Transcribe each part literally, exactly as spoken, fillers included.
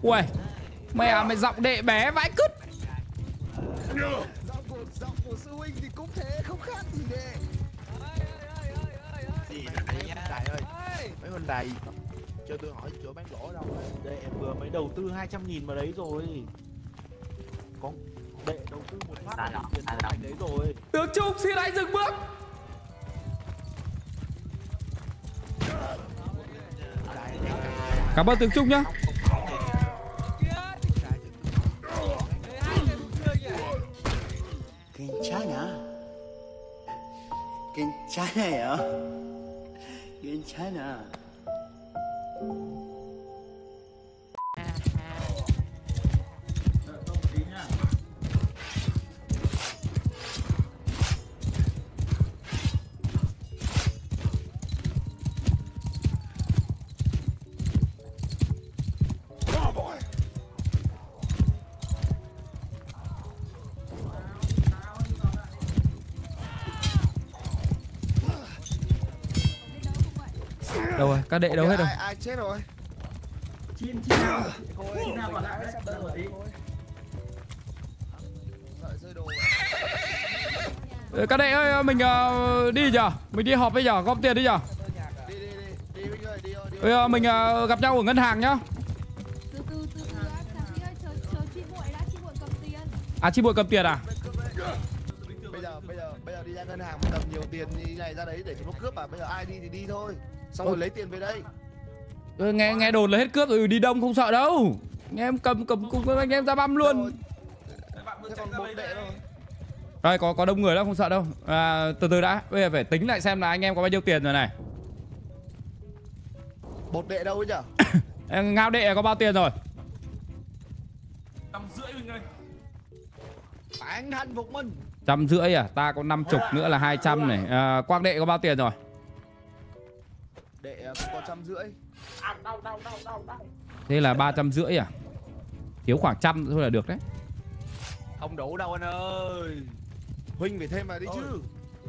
Ui, mẹ mày giọng đệ bé vãi cứt. Giọng của giọng của sư huynh thì cũng thế, không khác gì đệ. Gì đấy Đại ơi, mấy con này cho tôi hỏi chỗ bán lỗ đâu. Đây em vừa mới đầu tư hai trăm nghìn vào đấy rồi. Con đệ đầu tư một phát là tiền thành đấy rồi. Tướng Trung xin anh dừng bước. Cảm ơn Tướng Trung nhá. 괜찮아. 괜찮아요. 괜찮아. Đâu rồi? Các đệ đâu hết rồi? Ai, ai chết rồi? Chim chim nào? Chim nào còn lại sắp đợi một tí. Đợi rơi đồ. Các đệ ơi, mình uh, đi nhờ? Mình đi họp bây giờ, góp tiền đi nhờ? Đi đi đi, đi Huynh ơi, đi thôi, đi. Bây giờ mình uh, gặp nhau ở ngân hàng nhá. Từ từ từ từ đã, chàng chị ơi, chờ chờ chị muội đã, chị muội cầm tiền. À, chị muội cầm tiền à? Bây giờ bây giờ bây giờ đi ra ngân hàng cầm nhiều tiền như này ra đấy để chúng nó cướp à? Bây giờ ai đi thì đi thôi. Xong rồi lấy tiền về đây. Ừ, nghe nghe đồn là hết cướp rồi, đi đông không sợ đâu. Nghe em cầm cầm cùng với anh em ra băm luôn. Thế còn một đệ rồi. Rồi, có có đông người đâu, không sợ đâu. À, từ từ đã, bây giờ phải tính lại xem là anh em có bao nhiêu tiền rồi này. Một đệ đâu ấy nhở? Em Ngao đệ có bao tiền rồi? Tầm rưỡi Huynh ơi. Anh Thanh Phục Minh. Trăm rưỡi à? Ta có năm chục nữa là hai trăm này. À, Quang đệ có bao tiền rồi? Đệ cũng có trăm rưỡi. Đau đau đau đau đau. Thế là ba trăm rưỡi à? Thiếu khoảng trăm thôi là được đấy. Không đủ đâu anh ơi. Huynh phải thêm vào đi chứ.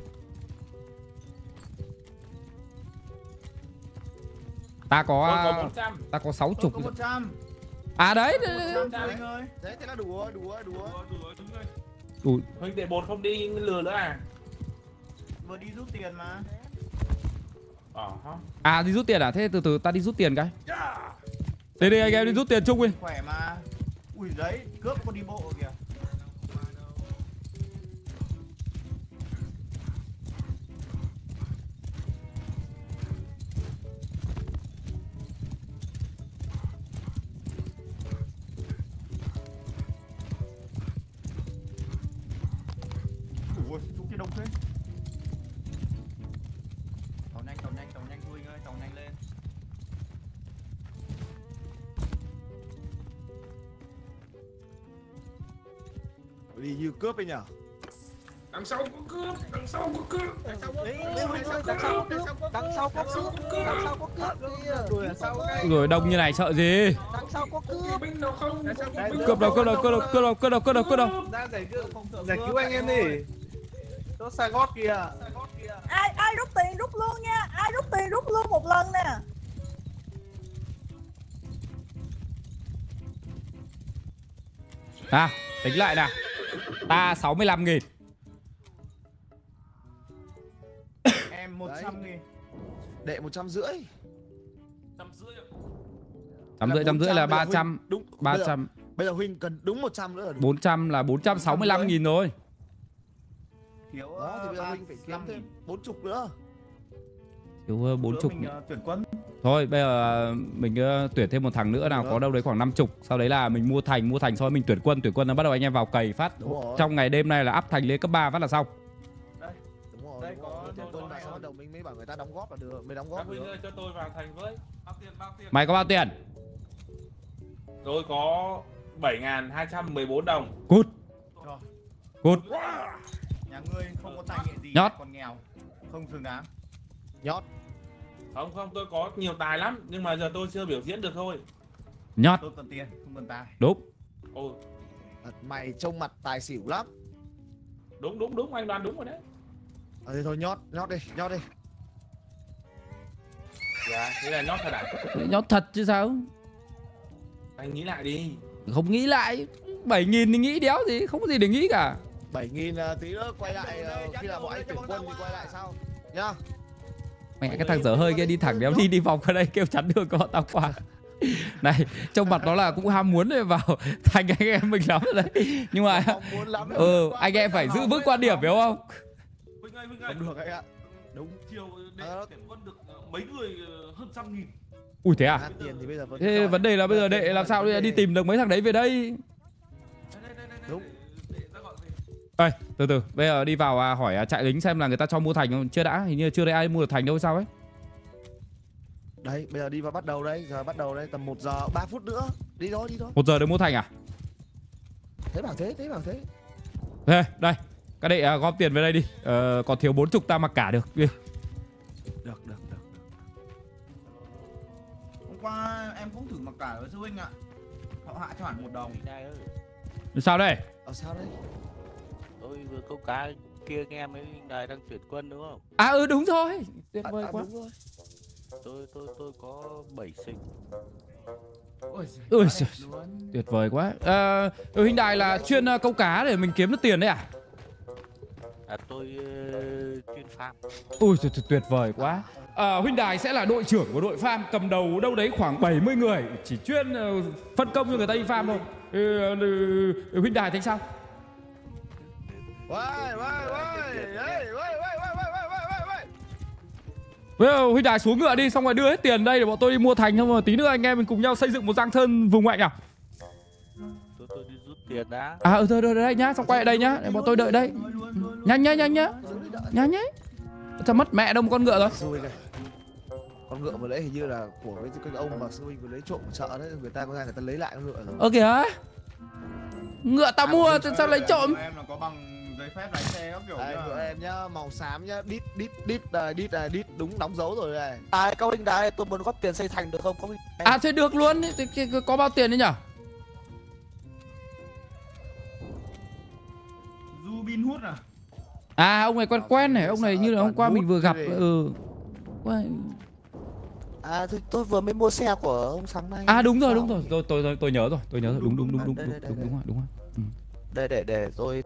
Ta có, Tôi có một trăm. ta có sáu chục. Tôi có một trăm. À đấy. một trăm Huynh ơi. Đấy, thế là đủ rồi, đủ rồi, đủ rồi. Đủ rồi, đúng rồi. Đủ. Huynh đệ bột không đi lừa nữa à? Vừa đi rút tiền mà. Ờ hả? À, đi rút tiền à? Thế từ từ ta đi rút tiền cái. Đi đi anh em đi rút tiền chung đi. Khỏe mà. Ui đấy, cướp con đi bộ kìa. Ui, chỗ kia đông thế. Tàu nhanh, tàu nhanh, tàu nhanh Huynh ơi, tàu nhanh lên. Đi như cướp ấy nhở? Đằng sau có cướp, đằng sau có cướp. Đằng sau có Đấy, cướp, Huynh ơi, đằng sau có cướp, đằng sau có cướp, đằng sau có cướp kìa. đuổi ở sau cái. Rồi đông như này sợ gì? Đằng sau có cướp. Binh đâu không? Cướp đâu, cướp đâu, cướp đâu, cướp đâu, cướp đâu, cướp đâu, cướp đâu. Ra giải cứu, giải cứu anh em đi. Nó xài gót kìa. Ai ai rút tiền rút luôn nha, ai rút tiền rút luôn một lần nè. À, tính lại nào. Ta sáu mươi lăm nghìn. Em một trăm nghìn. Đệ một trăm rưỡi. Trăm rưỡi. Trăm rưỡi, trăm rưỡi là ba trăm. Đúng. ba Bây giờ, trăm. bây giờ Huynh cần đúng một trăm nữa là đủ. bốn trăm là bốn trăm sáu mươi lăm nghìn rồi. Thiếu Đó thì bây giờ Huynh phải kiếm thêm bốn chục nữa. Thiếu bốn chục. Mình uh, tuyển quân. Thôi bây giờ mình uh, tuyển thêm một thằng nữa nào, có đâu đấy khoảng năm chục. Sau đấy là mình mua thành, mua thành sau đó mình tuyển quân, tuyển quân nó bắt đầu anh em vào cày phát. Trong ngày đêm nay là up thành lên cấp ba phát là xong. Đây. Đúng rồi. Đây Đúng có rồi. Tuyển quân vào sau bắt đầu mình mới bảo người ta đóng góp là được, mới đóng Các góp Huynh được. ơi cho tôi vào thành với. Bao tiền, bao tiền. Mày có bao tiền? Tôi có bảy nghìn hai trăm mười bốn đồng. Cút. Rồi. Cút. Nhà ngươi không có tài nghệ gì, Nhót. còn nghèo. Không xứng đáng. Nhót. Không không, tôi có nhiều tài lắm nhưng mà giờ tôi chưa biểu diễn được thôi. Nhót. Tôi cần tiền, không cần tài. Đúng. Ồ, Mày trông mặt tài xỉu lắm. đúng đúng đúng, anh đoán đúng rồi đấy. Ờ thế thôi nhót, nhót đi, nhót đi. Dạ, thế là nhót thật à? Nhót thật chứ sao. Anh nghĩ lại đi. Không nghĩ lại, bảy nghìn thì nghĩ đéo gì, không có gì để nghĩ cả. bảy nghìn tí nữa quay lại, uh, khi nào bọn anh tuyển quân thì quay lại sau nhá. Mẹ cái thằng dở hơi kia đi thẳng đéo đi đi vòng qua đây kêu chắn đường cho bọn tao qua. Này, trong mặt nó là cũng ham muốn để vào thành anh em mình lắm rồi đấy. Nhưng mà ừ, anh em phải giữ vững quan điểm, hiểu không? Huynh ơi, Huynh ơi. Không được anh ạ. Đúng. Chiều để tuyển quân được mấy người hơn trăm nghìn. Ui thế à? Tiền thì bây giờ vẫn Thế vấn đề là bây giờ đệ làm sao để đi tìm được mấy thằng đấy về đây? Đúng. Ê, từ từ, bây giờ đi vào à, hỏi à, trại lính xem là người ta cho mua thành không? Chưa đã, hình như chưa thấy ai mua được thành đâu sao ấy. Đấy, bây giờ đi vào bắt đầu đây, giờ bắt đầu đây tầm một giờ ba phút nữa. Đi thôi, đi thôi. Một giờ để mua thành à? Thế bảo thế, thế bảo thế. Đây, đây, các đệ à, gom tiền về đây đi. Ờ, còn thiếu bốn chục ta mặc cả được. Đi. Được, được, được. Hôm qua em cũng thử mặc cả với sư huynh ạ. Họ hạ cho hẳn một đồng. Sao đây? Ở sao đấy? Tôi vừa câu cá kia nghe mấy đài đang tuyển quân đúng không? À ừ đúng rồi. Tuyệt vời à, à, quá. đúng rồi. Tôi tôi tôi có bảy sinh. Ôi Ui giời, tuyệt vời quá. Ờ, ừ, huynh đài là chuyên uh, câu cá để mình kiếm được tiền đấy à? À tôi uh, chuyên farm. Ui tuyệt, tuyệt vời quá. À, huynh đài sẽ là đội trưởng của đội farm, cầm đầu đâu đấy khoảng bảy mươi người, chỉ chuyên uh, phân công cho người ta đi farm thôi. Ừ, ừ, ừ, huynh đài thấy sao? Uầy, uầy, uầy, uầy, uầy, uầy, uầy, uầy, uầy, uầy. Bây giờ huynh đài xuống ngựa đi, xong rồi đưa hết tiền đây để bọn tôi đi mua thành, xong rồi tí nữa anh em mình cùng nhau xây dựng một Giang Sơn vùng mạnh à? Tôi tôi đi rút tiền đã. À ừ thôi, thôi đây nhá, xong quay lại đây nhá, để bọn tôi đợi đây. Nhanh nhá, nhanh nhá, nhanh nhá. Sao mất mẹ đâu một con ngựa rồi? Xui này. Con ngựa vừa lấy hình như là của cái cái ông mà sư huynh vừa lấy trộm chợ đấy, người ta có ra người ta lấy lại con ngựa rồi. Ơ kìa. Ngựa ta mua sao lấy trộm? Em là có bằng giấy phép lái xe các kiểu. Đây, ngựa em nhá, màu xám nhá, đít đít đít uh, đít uh, đít đúng đóng dấu rồi này. À, các huynh đài, tôi muốn góp tiền xây thành được không? Có huynh đài. À thế được luôn, có bao tiền đấy nhở? Rubin hút à? À ông này quen quen này, ông này như là hôm qua mình vừa gặp. Ừ. À tôi, tôi vừa mới mua xe của ông sáng nay. À đúng rồi, đúng rồi, tôi tôi tôi, tôi nhớ rồi, tôi nhớ rồi, đúng đúng đúng đúng đúng đúng, đúng, đúng rồi, đúng rồi. Ừ. Đây để để tôi.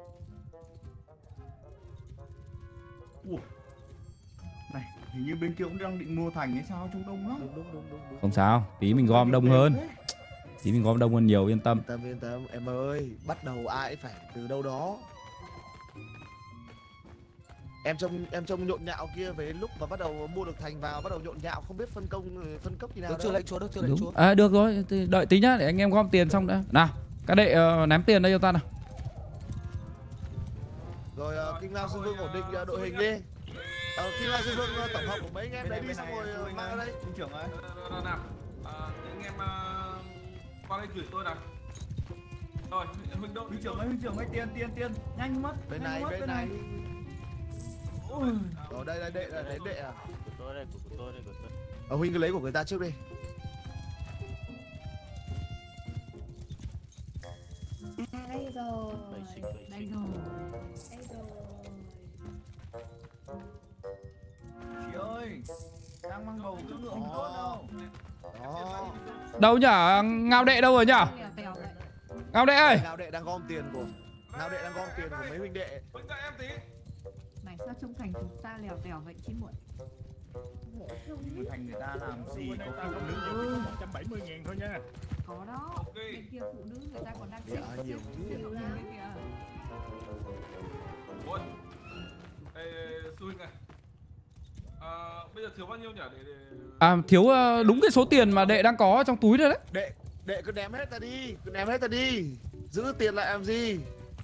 Ủa. Này, hình như bên kia cũng đang định mua thành hay sao, trông đông lắm. Đúng đúng đúng đúng. đúng. Không sao, tí mình gom đông hơn. Tí mình gom đông hơn nhiều, yên tâm. Yên tâm yên tâm, em ơi, bắt đầu ai phải từ đâu đó. Em trông em trông nhộn nhạo kia về lúc mà bắt đầu mua được thành vào bắt đầu nhộn nhạo không biết phân công phân cấp như nào. Được chưa lệnh chúa, được chưa lệnh chúa. À được rồi, thì đợi tí nhá để anh em gom tiền xong đã. Nào, các đệ uh, ném tiền đây cho ta nào. Rồi uh, Kinh Lao Sư Vương ổn định uh, đội hình đi. Ờ, Kinh Lao Sư Vương uh, tổng hợp của mấy anh em đấy đi xong rồi uh, mang ra đây. Huynh trưởng ơi. Nào, anh em qua đây gửi tôi nào. Rồi, huynh đội. Huynh trưởng ơi, huynh trưởng ơi, tiền tiền tiền, nhanh mất. Bên này, bên này. Ở đây đây đệ là đấy đệ à? Của tôi đây, của tôi đây, của tôi. Ờ, huynh cứ lấy của người ta trước đi. Đây rồi. Bảy sinh, bảy Đây sinh. rồi. Đây rồi. Chị ơi, đang mang bầu chất lượng không tốt đâu. Đó. Đâu nhở? Ngao đệ đâu rồi nhở? Lèo tèo vậy. Ngao đệ ơi. Ngao đệ đang gom tiền của Ngao đệ đang gom tiền của mấy huynh đệ. Huynh đợi em tí. Này sao trông thành chúng ta lèo tèo vậy chín muội? Một thành người ta làm gì có phụ nữ một trăm bảy mươi nghìn thôi nha. Có đó. Bên kia phụ nữ người ta còn đang xếp Dạ, xếp nhiều xếp lộ trình bên kìa. Ôi. Ê, sư huynh này. À, bây giờ thiếu bao nhiêu nhỉ để, để... À thiếu uh, đúng cái số tiền mà đệ đang có trong túi rồi đấy. Đệ đệ cứ ném hết ra đi, cứ ném hết ra đi. Giữ tiền lại làm gì?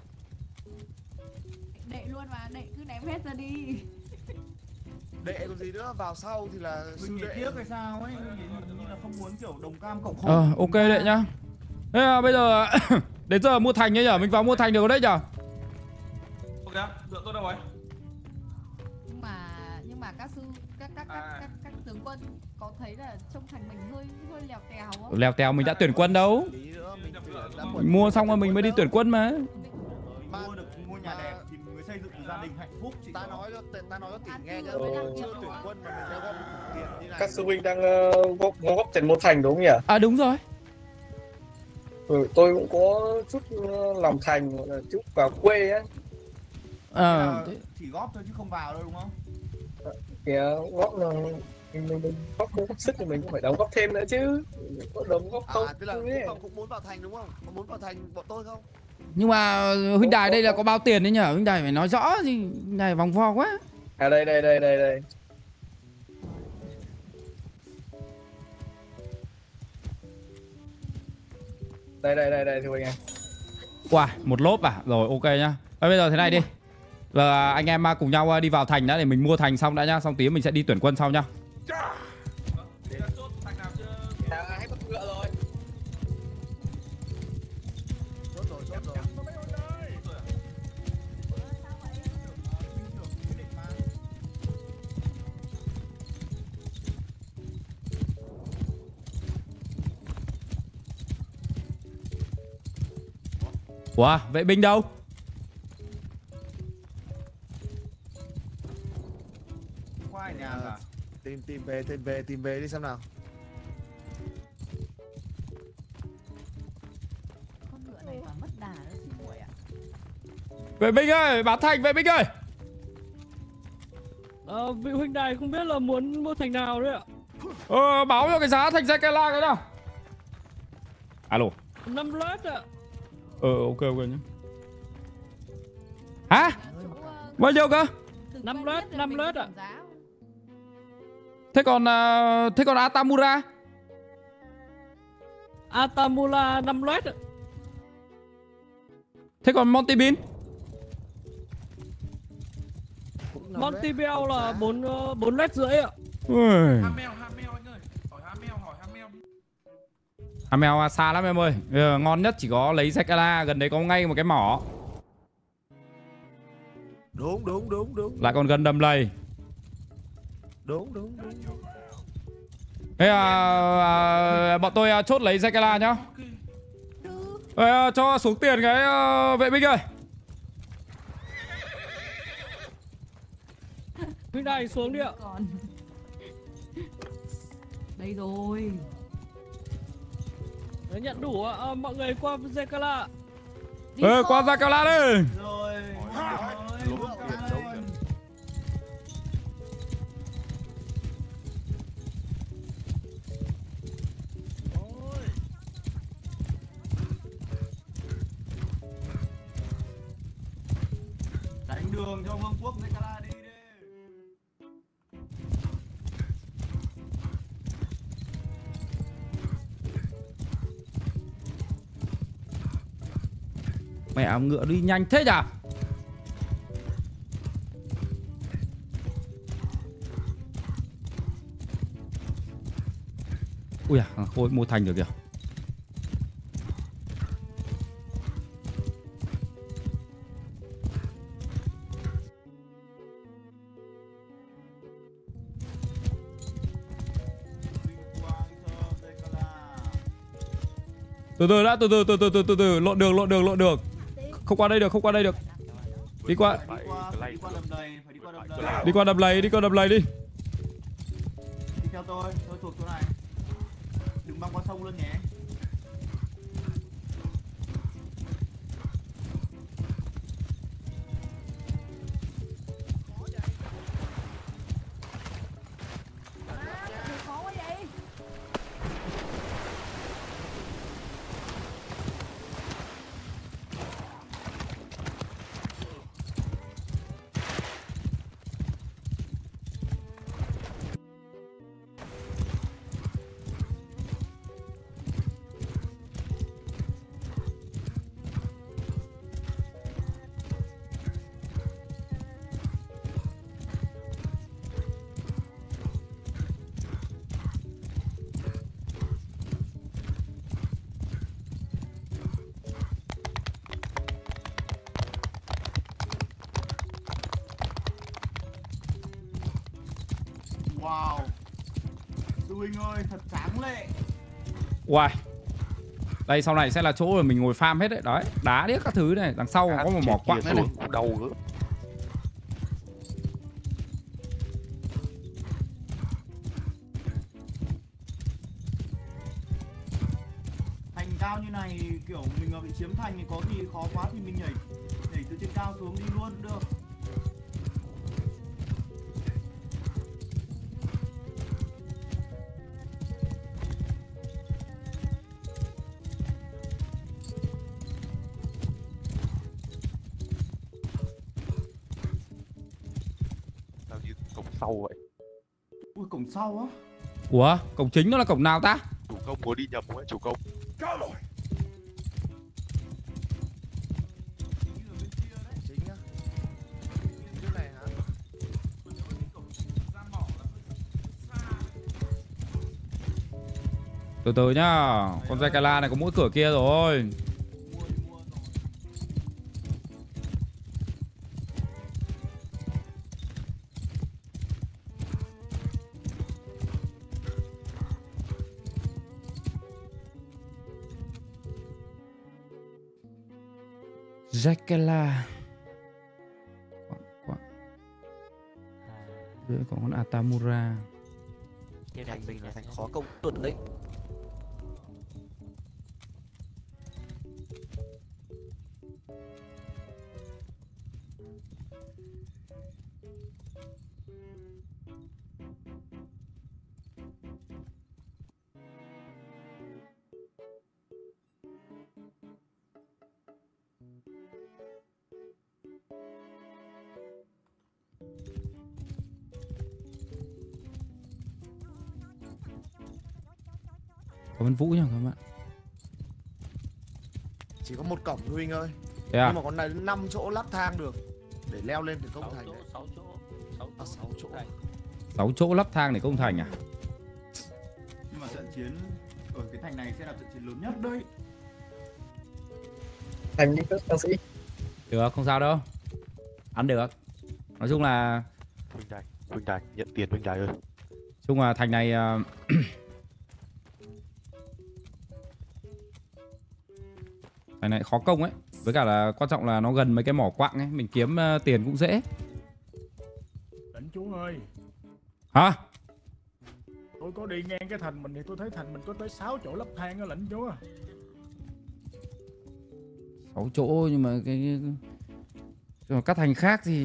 Đệ luôn mà, đệ cứ ném hết ra đi. Đệ còn gì nữa, vào sau thì là sư Huynh đệ. tiếc hay sao ấy, hình như là không muốn kiểu đồng cam cộng khổ. Ờ ok đệ nhá. Thế à, bây giờ đến giờ mua thành nhá nhở, mình vào mua thành được đấy nhở? Ok, dựa tôi đâu ấy? Nhưng mà nhưng mà các sư các các các À. các, các tướng quân có thấy là trông thành mình hơi hơi lèo tèo không? Lèo tèo mình đã tuyển quân đâu. Tí nữa mình tuyển đã Mình mua xong rồi mình mới đi tuyển quân mà. Mua được mua nhà đẹp thì mới xây dựng gia đình hạnh phúc chị. Ta nói cho ta nói cho tỷ nghe nhá, Ừ. mình chưa tuyển quân mà mình đã gom tiền như này. Các sư huynh đang uh, góp góp tiền mua thành đúng không nhỉ? À đúng rồi. Ừ, tôi cũng có chút lòng thành, gọi là chút vào quê á. Ờ, Thế là chỉ góp thôi chứ không vào đâu đúng không? Kìa, góp là mình, mình, mình góp không có sức thì mình cũng phải đóng góp thêm nữa chứ. Có đóng góp không? À, tức là Không cũng, ấy. cũng muốn vào thành đúng không? Có muốn vào thành bọn tôi không? nhưng mà huynh đài đây là có bao tiền đấy nhở? Huynh đài phải nói rõ gì, huynh đài vòng vo quá. À đây đây đây đây đây. Đây đây đây đây thưa anh em. Wow, một lốp à? Rồi ok nhá. À, bây giờ thế này đi. Là anh em cùng nhau đi vào thành đã để mình mua thành xong đã nhá, xong tí mình sẽ đi tuyển quân sau nhá. Thế là chốt thành nào chưa? À, hãy bắt ngựa rồi. Chốt rồi, chốt rồi. Ủa, vệ binh đâu? Qua ở nhà cả. Tìm tìm về, tìm về, tìm về đi xem nào. Con ngựa này mà mất đà nó chim muội ạ. Vệ binh ơi, bán thành vệ binh ơi. Ờ, vị huynh đài không biết là muốn mua thành nào đấy ạ? Ờ, báo cho cái giá thành Zekela cái nào. Alo. năm lết ạ. Ờ, ok ok nhá. Hả? Chỗ, ờ, Bao nhiêu cơ? từng Năm quen lết, biết là năm mình lết có ạ. giảm giá. Thế còn uh, thế còn Atamura? Atamula năm lết ạ. Thế còn Montebin? Cũng năm Montebell lết, là giá. bốn bốn lết rưỡi ạ. Ui. Hamel, Hamel anh ơi. Hỏi Hamel, hỏi Hamel đi. Hamel xa lắm em ơi. Ờ, ngon nhất chỉ có lấy Zekela, gần đấy có ngay một cái mỏ. Đúng, đúng, đúng, đúng. Lại còn gần đầm lầy. Đúng, đúng, đúng. Thế à, à, bọn tôi à, chốt lấy Zekela nhá. Ê, à, cho xuống tiền cái à, vệ binh ơi. Huynh đài xuống đi ạ. Còn đây rồi. Đấy, nhận đủ ạ. À, mọi người qua Zekala. Đi Ê, thôi. qua Zekela đi. Rồi. Đúng, đúng. Đánh đường cho Vương quốc Zekala đi đi. Mẹ ngựa đi nhanh thế nhỉ? Ui à, khôi mua thành được kìa. Từ từ đã, từ từ từ từ từ từ từ lộn đường lộn đường lộn đường. Không qua đây được, không qua đây được. Đi qua, Đi qua, phải đi qua đầm lầy, phải đi qua đầm lầy. đi qua đầm lầy, đi qua đầm lầy đi. Đi theo tôi, tôi thuộc chỗ này. Đừng băng qua sông luôn nhé. Khó quá vậy. Wow. Sư huynh ơi, thật tráng lệ. Uầy. Đây sau này sẽ là chỗ mà mình ngồi farm hết đấy. Đấy, đá điếc các thứ này. Đằng sau có một mỏ quặng nữa này. Đầu nữa. Thành ca cao như này, kiểu mình mà bị chiếm thành thì có gì khó quá thì mình nhảy nhảy từ trên cao xuống đi luôn cũng được. Sao như cổng sau vậy? Ui, cổng sau á? Ủa, cổng chính nó là cổng nào ta? Chủ công muốn đi nhầm không ấy, chủ công? Chính á. Cái này hả? Từ từ nhá, con Zagala này có mỗi cửa kia rồi. Zagala. Dưới còn con Atamura. Cái thành mình là thành khó công tuần đấy. Có Vân Vũ nha các bạn. Chỉ có một cổng thôi Huynh ơi. Thế à? Nhưng mà con này năm chỗ lắp thang được để leo lên từ công thành đấy. sáu chỗ. À, sáu chỗ. sáu chỗ lắp thang để công thành à? Nhưng mà trận chiến ở cái thành này sẽ là trận chiến lớn nhất đấy. Thành đi các bác sĩ. Được, không sao đâu. Ăn được. Nói chung là Huynh đài, huynh đài, nhận tiền huynh đài ơi. chung là thành này uh... thành này khó công ấy. Với cả là quan trọng là nó gần mấy cái mỏ quặng ấy, mình kiếm uh, tiền cũng dễ. Lãnh chúa ơi, Hả? tôi có đi ngang cái thành mình thì tôi thấy thành mình có tới sáu chỗ lắp thang á lãnh chúa. sáu chỗ nhưng mà cái cái các thành khác thì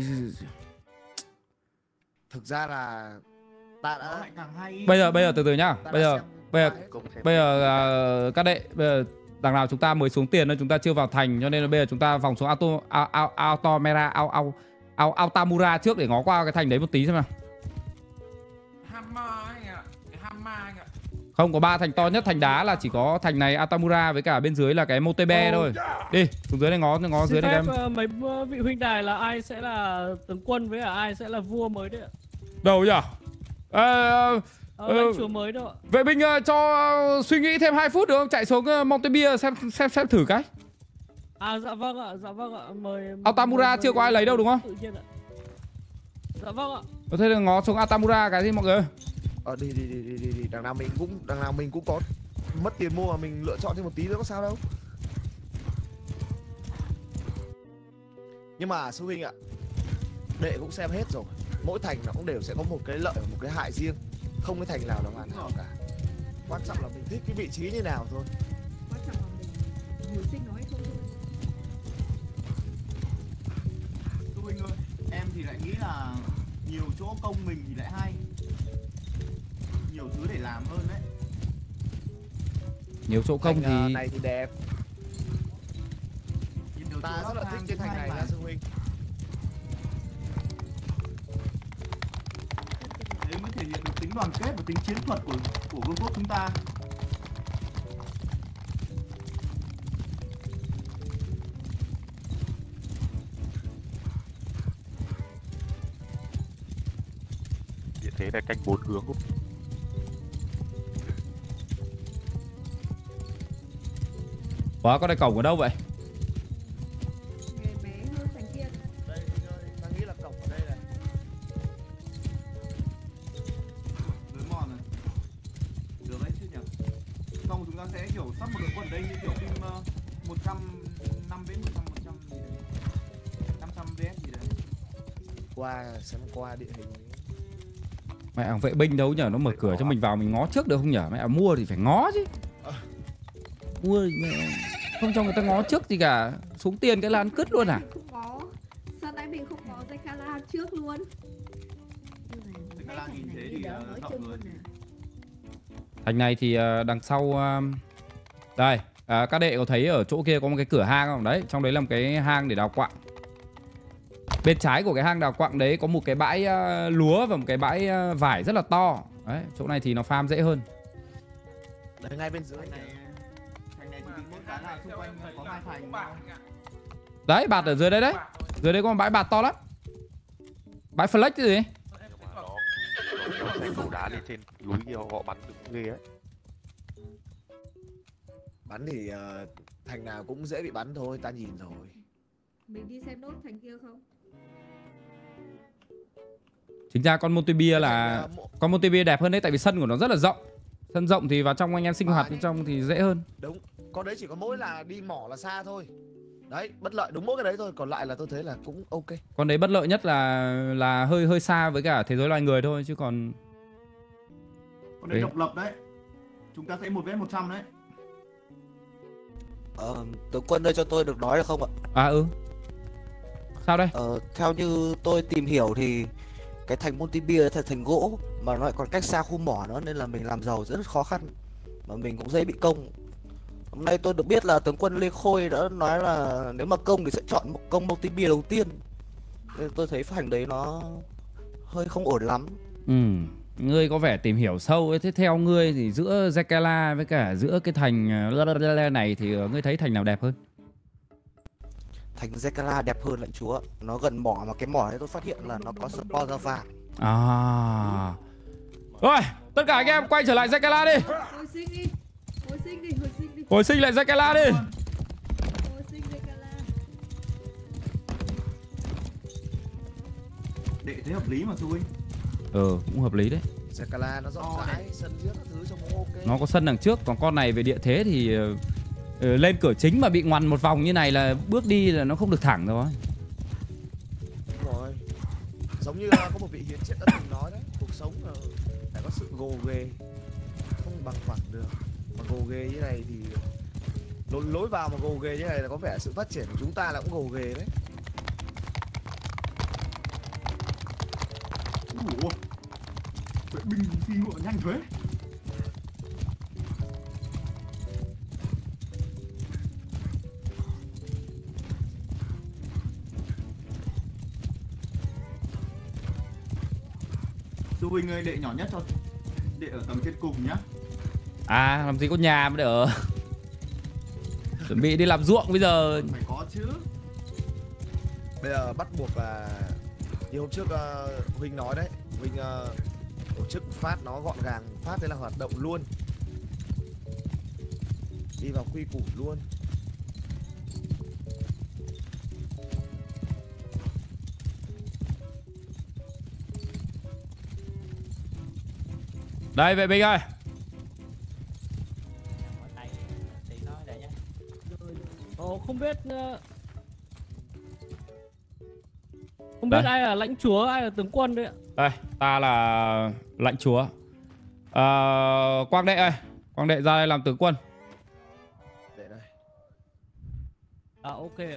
Thực ra là ta đã lại càng hay. bây giờ bây giờ từ từ nhá. ta Bây đã giờ xem bây giờ qua hết. bây giờ uh, các đệ bây giờ đằng nào chúng ta mới xuống tiền nên chúng ta chưa vào thành, cho nên là bây giờ chúng ta vòng xuống Auto Automera Au Au Au Altamura trước để ngó qua cái thành đấy một tí xem nào. Hammer anh ạ. Cái Hammer anh ạ. Không, có ba thành to nhất thành đá là chỉ có thành này Altamura với cả bên dưới là cái Motebe thôi. Đi, xuống dưới này ngó ngó dưới Xin này phép em. ờ, mấy ờ, vị huynh đài là ai sẽ là tướng quân với cả ai sẽ là vua mới đấy ạ? Đâu nhỉ? Ờ, Ờ, lãnh chúa mới đâu ạ? vệ binh uh, cho uh, suy nghĩ thêm hai phút được không? Chạy xuống uh, Montebia xem xem xem thử cái. À dạ vâng ạ, dạ vâng ạ, mời. Altamura mời, chưa có ai lấy đâu đúng không? Tự nhiên ạ. Dạ vâng ạ. Có thể là ngó xuống Altamura cái gì mọi người. Ờ đi đi đi đi đi, đi. Đằng nào mình cũng đằng nào mình cũng có mất tiền mua mà mình lựa chọn thêm một tí nữa có sao đâu. Nhưng mà sư huynh ạ, đệ cũng xem hết rồi. Mỗi thành nó cũng đều sẽ có một cái lợi và một cái hại riêng. Không cái thành nào là hoàn hảo cả. Quan trọng là mình thích cái vị trí như nào thôi. Quan trọng là mình hồi sinh nó hay không thôi. Sư huynh ơi, em thì lại nghĩ là nhiều chỗ công mình thì lại hay. Nhiều thứ để làm hơn đấy. Nhiều chỗ công Thành, uh, thì này thì đẹp. Nhiều Ta chỗ rất là lắp thích thang cái thành hay này mà. nha sư huynh. Đấy mới thể hiện được tính đoàn kết và tính chiến thuật của của vương quốc chúng ta. Địa thế này canh bốn hướng. Quá, có đây cổng ở đâu vậy? Bé bé hơn thành kia. Đây Huynh ơi, ta nghĩ là cổng ở đây này. Lối mòn này. Được đấy chứ nhỉ. Xong chúng ta sẽ kiểu sắp một đội quân ở đây như kiểu phim uh, một trăm năm vs một trăm một trăm gì đấy. năm trăm vs gì đấy. Qua xem qua địa hình. Mẹ à, vệ binh đâu nhở, nó mở cửa cho mình vào mình ngó trước được không nhở? Mẹ à, mua thì phải ngó chứ. Ui mẹ, không cho người ta ngó trước gì cả, xuống tiền cái là ăn cứt luôn à? Không có. Sao nãy mình không có Zekala trước luôn? Zekala nhìn thế thì uh, rộng người. Thành này thì uh, đằng sau uh, đây, uh, các đệ có thấy ở chỗ kia có một cái cửa hang không? Đấy, trong đấy là một cái hang để đào quặng. Bên trái của cái hang đào quặng đấy có một cái bãi uh, lúa và một cái bãi uh, vải rất là to. Đấy, chỗ này thì nó farm dễ hơn. Đấy, ngay bên dưới này. Thành này thì bị mỗi cái là xung quanh có hai thành. Đấy, bạt ở dưới đấy đấy. Dưới đấy có một bãi bạt to lắm. Bãi flex cái gì? Đổ đá lên trên núi kia họ bắn được ghê ấy. Bắn thì uh, thành nào cũng dễ bị bắn thôi, ta nhìn rồi. Mình đi xem nốt thành kia không? Chính ra con Montebia là con Montebia đẹp hơn đấy, tại vì sân của nó rất là rộng. Sân rộng thì vào trong anh em sinh hoạt bên trong thì dễ hơn. Đúng, con đấy chỉ có mỗi là đi mỏ là xa thôi. Đấy, bất lợi đúng mỗi cái đấy thôi, còn lại là tôi thấy là cũng ok. Con đấy bất lợi nhất là là hơi hơi xa với cả thế giới loài người thôi, chứ còn con đấy độc lập đấy. Chúng ta sẽ một vs một trăm đấy. Ờ, tướng quân ơi cho tôi được nói được không ạ? À ừ. Sao đây? Ờ, theo như tôi tìm hiểu thì cái thành Montebia là thành gỗ mà nó lại còn cách xa khu mỏ nữa, nên là mình làm giàu rất khó khăn mà mình cũng dễ bị công. Hôm nay tôi được biết là tướng quân Lê Khôi đã nói là nếu mà công thì sẽ chọn một công Montebia đầu tiên, nên tôi thấy thành đấy nó hơi không ổn lắm. Ừ, ngươi có vẻ tìm hiểu sâu ấy. Thế theo ngươi thì giữa Zekala với cả giữa cái thành này thì ngươi thấy thành nào đẹp hơn? Thành Zekala đẹp hơn lận chúa. Nó gần mỏ mà cái mỏ đấy tôi phát hiện là nó có spore ra vàng. À. Rồi, tất cả anh em quay trở lại Zekala đi. Hồi sinh đi. Hồi sinh đi, hồi sinh đi. Hồi sinh lại Zekala đi. Hồi sinh Zekala. Đệ thấy hợp lý mà Xui. Ừ, cũng hợp lý đấy. Zekala nó rộng rãi, sân trước các thứ trông cũng ok. Nó có sân đằng trước, còn con này về địa thế thì uh, lên cửa chính mà bị ngoằn một vòng như này là bước đi là nó không được thẳng rồi. Đúng rồi. Giống như có một vị hiến triết đã từng nói đấy, cuộc sống là phải có sự gồ ghề, không bằng phẳng được. Mà gồ ghề như này thì lối lối vào mà gồ ghề như này là có vẻ sự phát triển của chúng ta là cũng gồ ghề đấy. Ủa, vệ binh phi ngựa nhanh thế. Sư huynh ơi, đệ nhỏ nhất cho đệ ở tầng trên cùng nhá. À, làm gì có nhà mới để ở. Chuẩn bị đi làm ruộng bây giờ. Phải có chứ. Bây giờ bắt buộc là như hôm trước uh, Huynh nói đấy, Huynh uh, tổ chức phát nó gọn gàng, phát thế là hoạt động luôn, đi vào quy củ luôn. Đây vệ binh ơi. Ồ, không biết Không biết đây. Ai là lãnh chúa, ai là tướng quân đấy ạ? Đây, ta là lãnh chúa. à, Quang đệ ơi, Quang đệ ra đây làm tướng quân. Để đây. À ok ạ.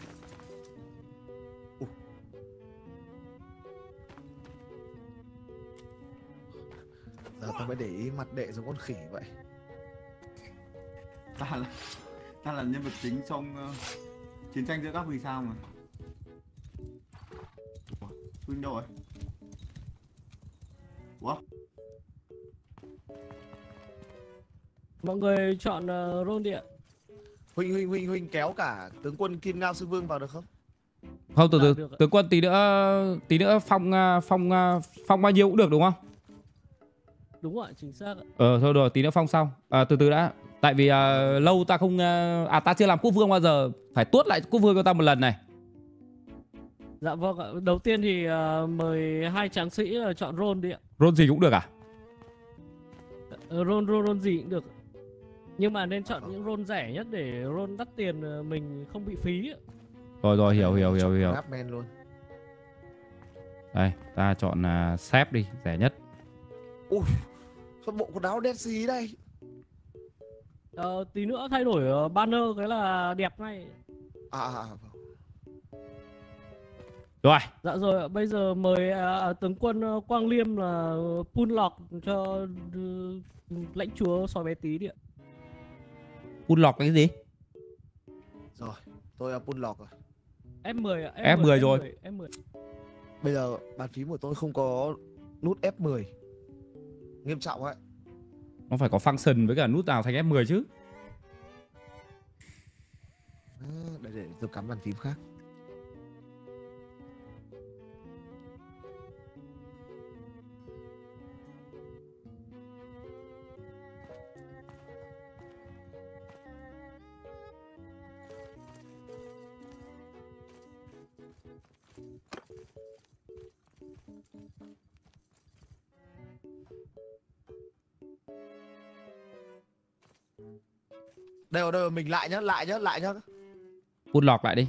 Giờ tao mới để ý mặt đệ giống con khỉ vậy. Ta là ta là nhân vật chính trong uh, chiến tranh giữa các vì sao mà. Huynh đâu rồi? Ủa? Mọi người chọn uh, rôn đi ạ. Huynh huynh huynh huynh kéo cả tướng quân Kim Ngao Sư Vương vào được không? Không, từ từ, tướng quân tí nữa tí nữa phong phong phong bao nhiêu cũng được đúng không? Đúng ạ, chính xác ạ. Ờ thôi rồi, tí nữa phong xong. À, từ từ đã. Tại vì à, lâu ta không à ta chưa làm quốc vương bao giờ, phải tuốt lại quốc vương cho ta một lần này. Dạ vâng ạ. Đầu tiên thì uh, mời hai tráng sĩ uh, chọn rôn đi ạ. Rôn gì cũng được à? Uh, rôn rôn rôn gì cũng được. Nhưng mà nên chọn những rôn rẻ nhất để rôn đắt tiền uh, mình không bị phí ạ. Rồi rồi, hiểu hiểu hiểu hiểu. Men luôn. Đây, ta chọn uh, sếp đi, rẻ nhất. Ui, sao bộ quần áo đen xì đây? Ờ, tí nữa thay đổi uh, banner cái là đẹp ngay. À, à, à. Rồi. Dạ rồi, bây giờ mời à, tướng quân uh, Quang Liêm là pull lock cho uh, lãnh chúa sói bé tí đi ạ. Pull lock cái gì? Rồi, tôi là pull lock rồi. F mười ạ, F mười rồi. F mười. Bây giờ bàn phím của tôi không có nút F mười. Nghiêm trọng ấy. Nó phải có function với cả nút nào thành F mười chứ. À, để để tôi cắm bàn phím khác. Đây rồi, đây rồi, mình lại nhá, lại nhá, lại nhá. Pull lock lại đi.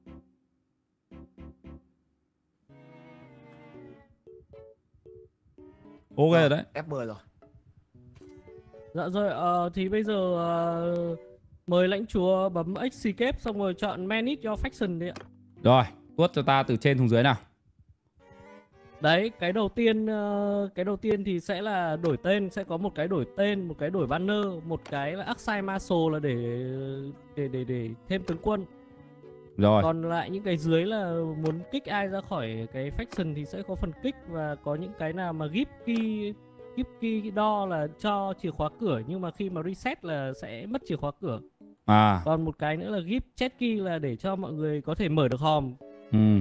Ok rồi đấy. F mười rồi. Dạ rồi, uh, thì bây giờ uh, mời lãnh chúa bấm Escape xong rồi chọn Manage your faction đi ạ. Rồi, tuốt cho ta từ trên xuống dưới nào. Đấy, cái đầu tiên uh, cái đầu tiên thì sẽ là đổi tên, sẽ có một cái đổi tên, một cái đổi banner, một cái là Archive Marshal là để để để để thêm tướng quân. Rồi. Còn lại những cái dưới là muốn kích ai ra khỏi cái faction thì sẽ có phần kích, và có những cái nào mà give key give key đo là cho chìa khóa cửa, nhưng mà khi mà reset là sẽ mất chìa khóa cửa. À. Còn một cái nữa là give check key là để cho mọi người có thể mở được hòm. Ừ.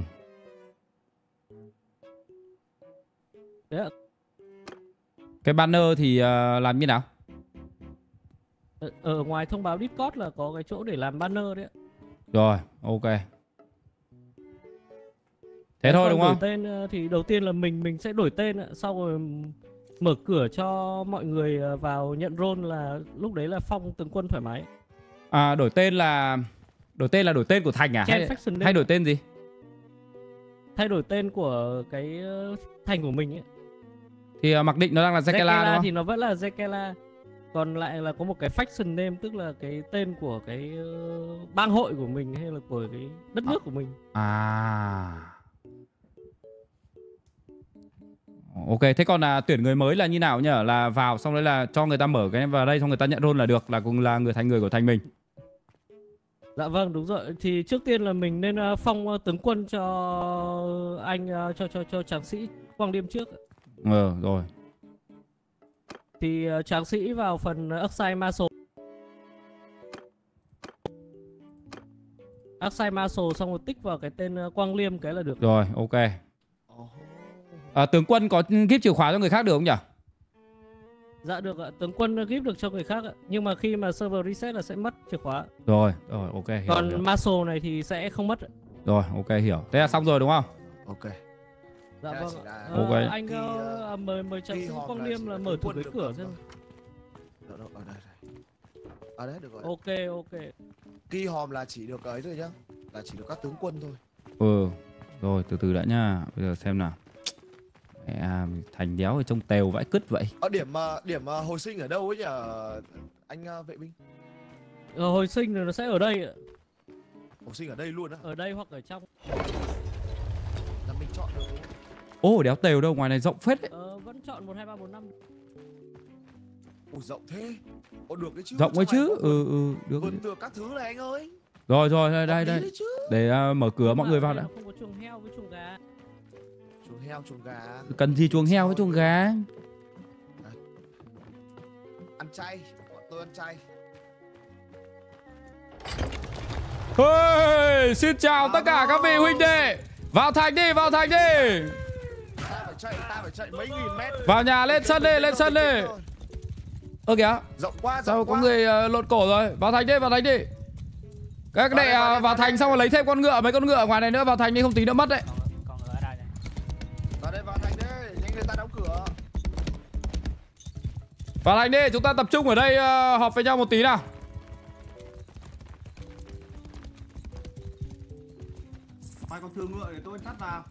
Đấy ạ. Cái banner thì uh, làm như nào? Ở, ở ngoài thông báo Discord là có cái chỗ để làm banner đấy ạ. Rồi, ok. Thế Đấy, thôi đúng đổi không? Tên thì đầu tiên là mình mình sẽ đổi tên ạ, sau rồi mở cửa cho mọi người vào nhận role, là lúc đấy là phong tướng quân thoải mái. À, đổi tên là đổi tên là đổi tên của thành à? Hay, hay đổi tên gì? Thay đổi tên của cái thành của mình ấy. Thì uh, mặc định nó đang là Zekela đúng không? Thì nó vẫn là Zekela. Còn lại là có một cái faction name, tức là cái tên của cái uh, bang hội của mình hay là của cái đất nước à. của mình. À. Ok, thế còn là tuyển người mới là như nào nhỉ? Là vào xong đấy là cho người ta mở cái vào đây xong người ta nhận role là được, là cùng là người thành người của thành mình. Dạ vâng, đúng rồi. Thì trước tiên là mình nên uh, phong uh, tướng quân cho anh uh, cho cho cho tráng sĩ Quang Liêm trước. Ờ rồi. Thì uh, tráng sĩ vào phần uh, Archive Marshal. Archive Marshal xong rồi tích vào cái tên uh, Quang Liêm cái là được. Rồi, ok. À, tướng quân có give chìa khóa cho người khác được không nhỉ? Dạ được ạ, tướng quân give được cho người khác ạ. Nhưng mà khi mà server reset là sẽ mất chìa khóa. Rồi, rồi, ok, hiểu. Còn hiểu. Marshal này thì sẽ không mất ạ. Rồi, ok, hiểu. Thế là xong rồi đúng không? Ok. Dạ vâng ạ. Ok. À, anh uh, mời mời tráng sĩ Quang Liêm là mở thử cái cửa xem. Ở đây, đây. À đấy, được rồi. Ok, ok. Key hòm là chỉ được ấy thôi nhá. Là chỉ được các tướng quân thôi. Ừ. Rồi, từ từ đã nha. Bây giờ xem nào. À, thành đéo thì trông tèo vãi cứt vậy. Ở điểm điểm hồi sinh ở đâu ấy nhỉ anh vệ binh? Ờ, hồi sinh thì nó sẽ ở đây ạ. Hồi sinh ở đây luôn á? Ở đây hoặc ở trong. Là mình chọn được. Ô, oh, đéo tèo đâu, ngoài này rộng phết đấy. Ờ, vẫn chọn một hai ba bốn năm. Ồ, rộng thế. Ồ, được cái chứ. Rộng ấy chứ. Ừ, ừ, được. Vườn tược các thứ này anh ơi. Rồi, rồi, đây, đây, đây. Để uh, mở cửa nhưng mọi người vào đã. Không có chuồng heo với chuồng gà. Chuồng heo, chuồng gà. Cần gì chuồng heo với chuồng gà? Đấy. Ăn chay, bọn tôi ăn chay. Hey, xin chào tất cả các vị huynh đệ. Vào thành đi, vào thành đi. Ta phải chạy, ta phải chạy mấy nghìn mét. Vào nhà, lên sân đi, lên sân đi. Ơ kìa. Rộng quá, rộng Sao quá. có người uh, lộn cổ rồi. Vào thành đi, vào thành đi. Các đệ uh, vào, vào thành xong rồi lấy thêm con ngựa, mấy con ngựa ở ngoài này nữa, vào thành đi không tí nữa mất đấy. Vào đây, vào thành đi, nhanh người ta đóng cửa. Vào thành đi, chúng ta tập trung ở đây uh, họp với nhau một tí nào. Mai còn thừa ngựa để tôi sát vào.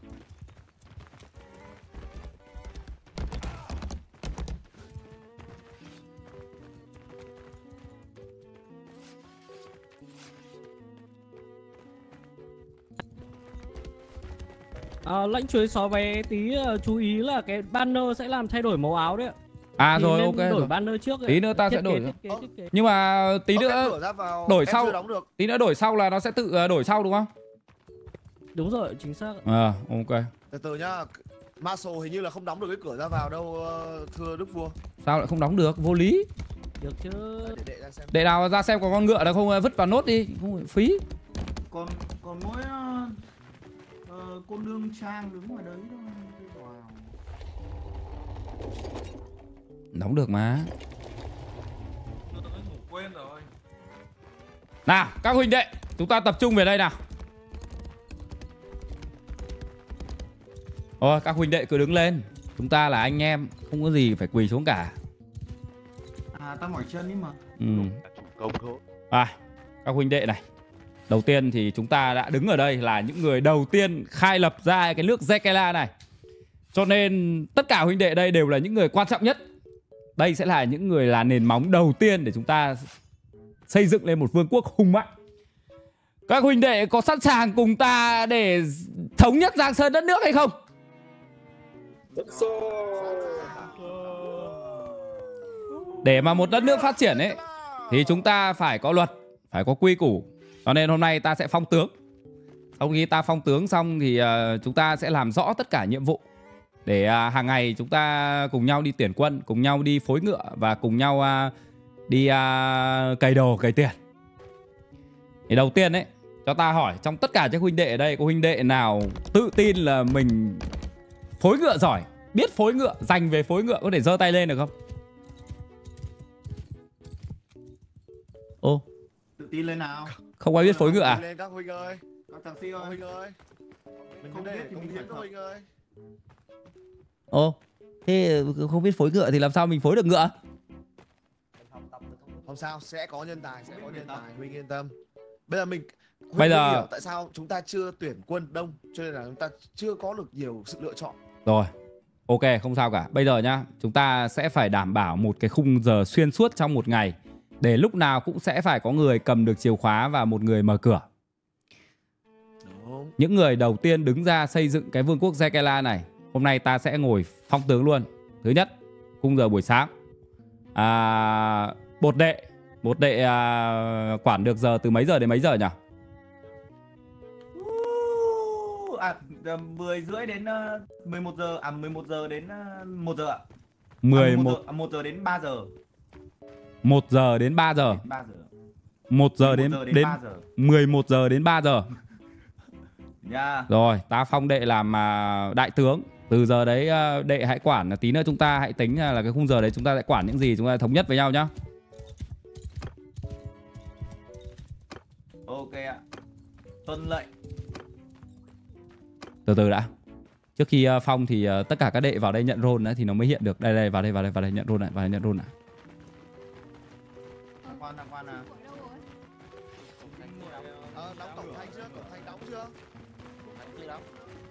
À, lãnh chuối xó vé tí uh, chú ý là cái banner sẽ làm thay đổi màu áo đấy ạ. À Thì rồi nên ok đổi rồi. banner trước ấy. Tí nữa ta Thiết sẽ kế, đổi. thiết kế, thiết kế. Nhưng mà tí Ờ, cái nữa cửa ra vào đổi em sau. chưa đóng được. Tí nữa đổi sau là nó sẽ tự ờ, đổi sau đúng không? Đúng rồi, chính xác. À ok. Từ từ nhá. Marshall hình như là không đóng được cái cửa ra vào đâu ờ, thưa Đức Vua. Sao lại không đóng được? Vô lý. Được chứ. Để đệ ra xem. Để nào ra xem có con ngựa nào không vứt vào nốt đi, không phải phí. Còn còn mỗi uh, uh, cô nương Trang đứng ngoài đấy thôi. Wow. Đóng được mà. Tôi ngủ quên rồi. Nào, các huynh đệ, chúng ta tập trung về đây nào. Thôi, các huynh đệ cứ đứng lên. Chúng ta là anh em, không có gì phải quỳ xuống cả. À, ta mỏi chân đi mà. Ừ. Chủ công thôi. À, các huynh đệ này. Đầu tiên thì chúng ta đã đứng ở đây là những người đầu tiên khai lập ra cái nước Zekela này. Cho nên tất cả huynh đệ đây đều là những người quan trọng nhất. Đây sẽ là những người là nền móng đầu tiên để chúng ta xây dựng lên một vương quốc hùng mạnh. Các huynh đệ có sẵn sàng cùng ta để thống nhất Giang Sơn đất nước hay không? Để mà một đất nước phát triển ấy thì chúng ta phải có luật, phải có quy củ. Cho nên hôm nay ta sẽ phong tướng. Sau khi ta phong tướng xong thì uh, chúng ta sẽ làm rõ tất cả nhiệm vụ. Để uh, hàng ngày chúng ta cùng nhau đi tuyển quân, cùng nhau đi phối ngựa và cùng nhau uh, đi uh, cày đồ, cày tiền. Thì đầu tiên ấy, cho ta hỏi trong tất cả các huynh đệ ở đây có huynh đệ nào tự tin là mình phối ngựa giỏi, biết phối ngựa, dành về phối ngựa, có thể giơ tay lên được không? Ô, Tự tin lên nào. không ai biết phối ngựa à? Lên các huynh ơi. Các thằng si ơi. Huynh ơi. Mình Không không biết biết thì thì mình mình phải các huynh ơi. Ô, thế không biết phối ngựa thì làm sao mình phối được ngựa? Không sao, sẽ có nhân tài, sẽ có nhân tài, huynh yên tâm. Bây giờ mình huynh Bây giờ- huynh hiểu tại sao chúng ta chưa tuyển quân đông, cho nên là chúng ta chưa có được nhiều sự lựa chọn. Rồi, ok, không sao cả. Bây giờ nhá, chúng ta sẽ phải đảm bảo một cái khung giờ xuyên suốt trong một ngày. Để lúc nào cũng sẽ phải có người cầm được chìa khóa và một người mở cửa. Đúng. Những người đầu tiên đứng ra xây dựng cái vương quốc Zekela này, hôm nay ta sẽ ngồi phong tướng luôn. Thứ nhất, khung giờ buổi sáng. À, bột đệ, bột đệ à, quản được giờ từ mấy giờ đến mấy giờ nhỉ? À, mười rưỡi đến uh, mười một giờ, à mười một giờ đến uh, một giờ ạ. mười À, một giờ, à, một giờ đến ba giờ. một giờ đến ba giờ. ba giờ. một giờ đến, giờ đến đến ba giờ. mười một giờ đến ba giờ. Yeah. Rồi, ta phong đệ làm à, đại tướng. Từ giờ đấy à, đệ hãy quản, tí nữa chúng ta hãy tính là cái khung giờ đấy chúng ta sẽ quản những gì, chúng ta thống nhất với nhau nhá. Ok ạ. Tuân lệnh. Từ từ đã. Trước khi uh, phong thì uh, tất cả các đệ vào đây nhận role nữa thì nó mới hiện được. Đây đây, vào đây vào đây vào đây nhận role này, vào đây nhận role này. Khoan nào, khoan nào. Ờ, đóng cổng thành chưa? Cổng thành đóng chưa? Thành chưa đóng.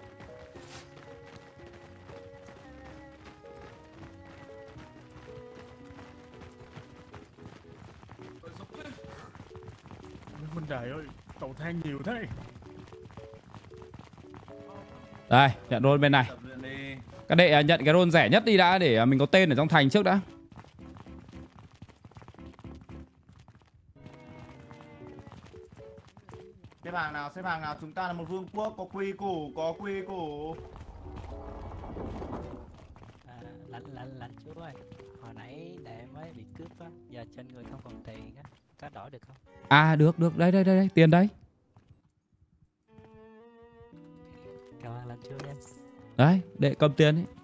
Minh trời ơi, cầu thang nhiều thế. Đây, nhận role bên này. Tập luyện đi. Các đệ uh, nhận cái role rẻ nhất đi đã để uh, mình có tên ở trong thành trước đã. Xếp hàng nào, xếp hàng nào, chúng ta là một vương quốc có quy củ, có quy củ. À, lạnh lạnh lạnh chú ơi, hồi nãy đệ mới bị cướp á, giờ trên người không còn tiền á, có đổi được không? À được được, đây đây đây, đây. Tiền đây. Cảm ơn lạnh chú nha. Đấy, đệ cầm tiền ấy.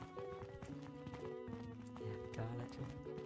Cảm ơn lạnh chú.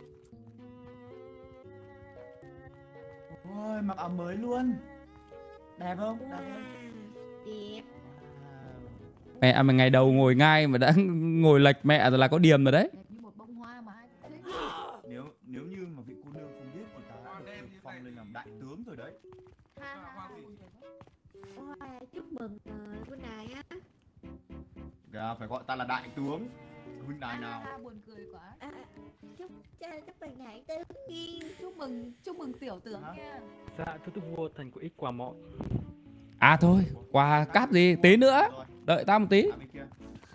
Ôi, mặc áo mới luôn. Đẹp không? Đẹp không? Đẹp. Mẹ mà ngày đầu ngồi ngai mà đã ngồi lệch mẹ rồi là có điềm rồi đấy. Đẹp như một bông hoa mà ai cũng thích. Nếu nếu như mà vị cô nương không biết thì ta đã được phong lên làm đại tướng rồi đấy. Ha ha. Ôi, chúc mừng uh, cô này á. Kìa, phải gọi ta là đại tướng. Huynh đài nào? Ha, buồn cười quá. À, à, chúc chúc mừng đại tướng nghe. Chúc mừng, chúc mừng tiểu tướng nha. Dạ, thưa đức vua, thần có ích quà mọn. À thôi, quà cáp gì, tí nữa. đợi ta một tí. À, bên kia.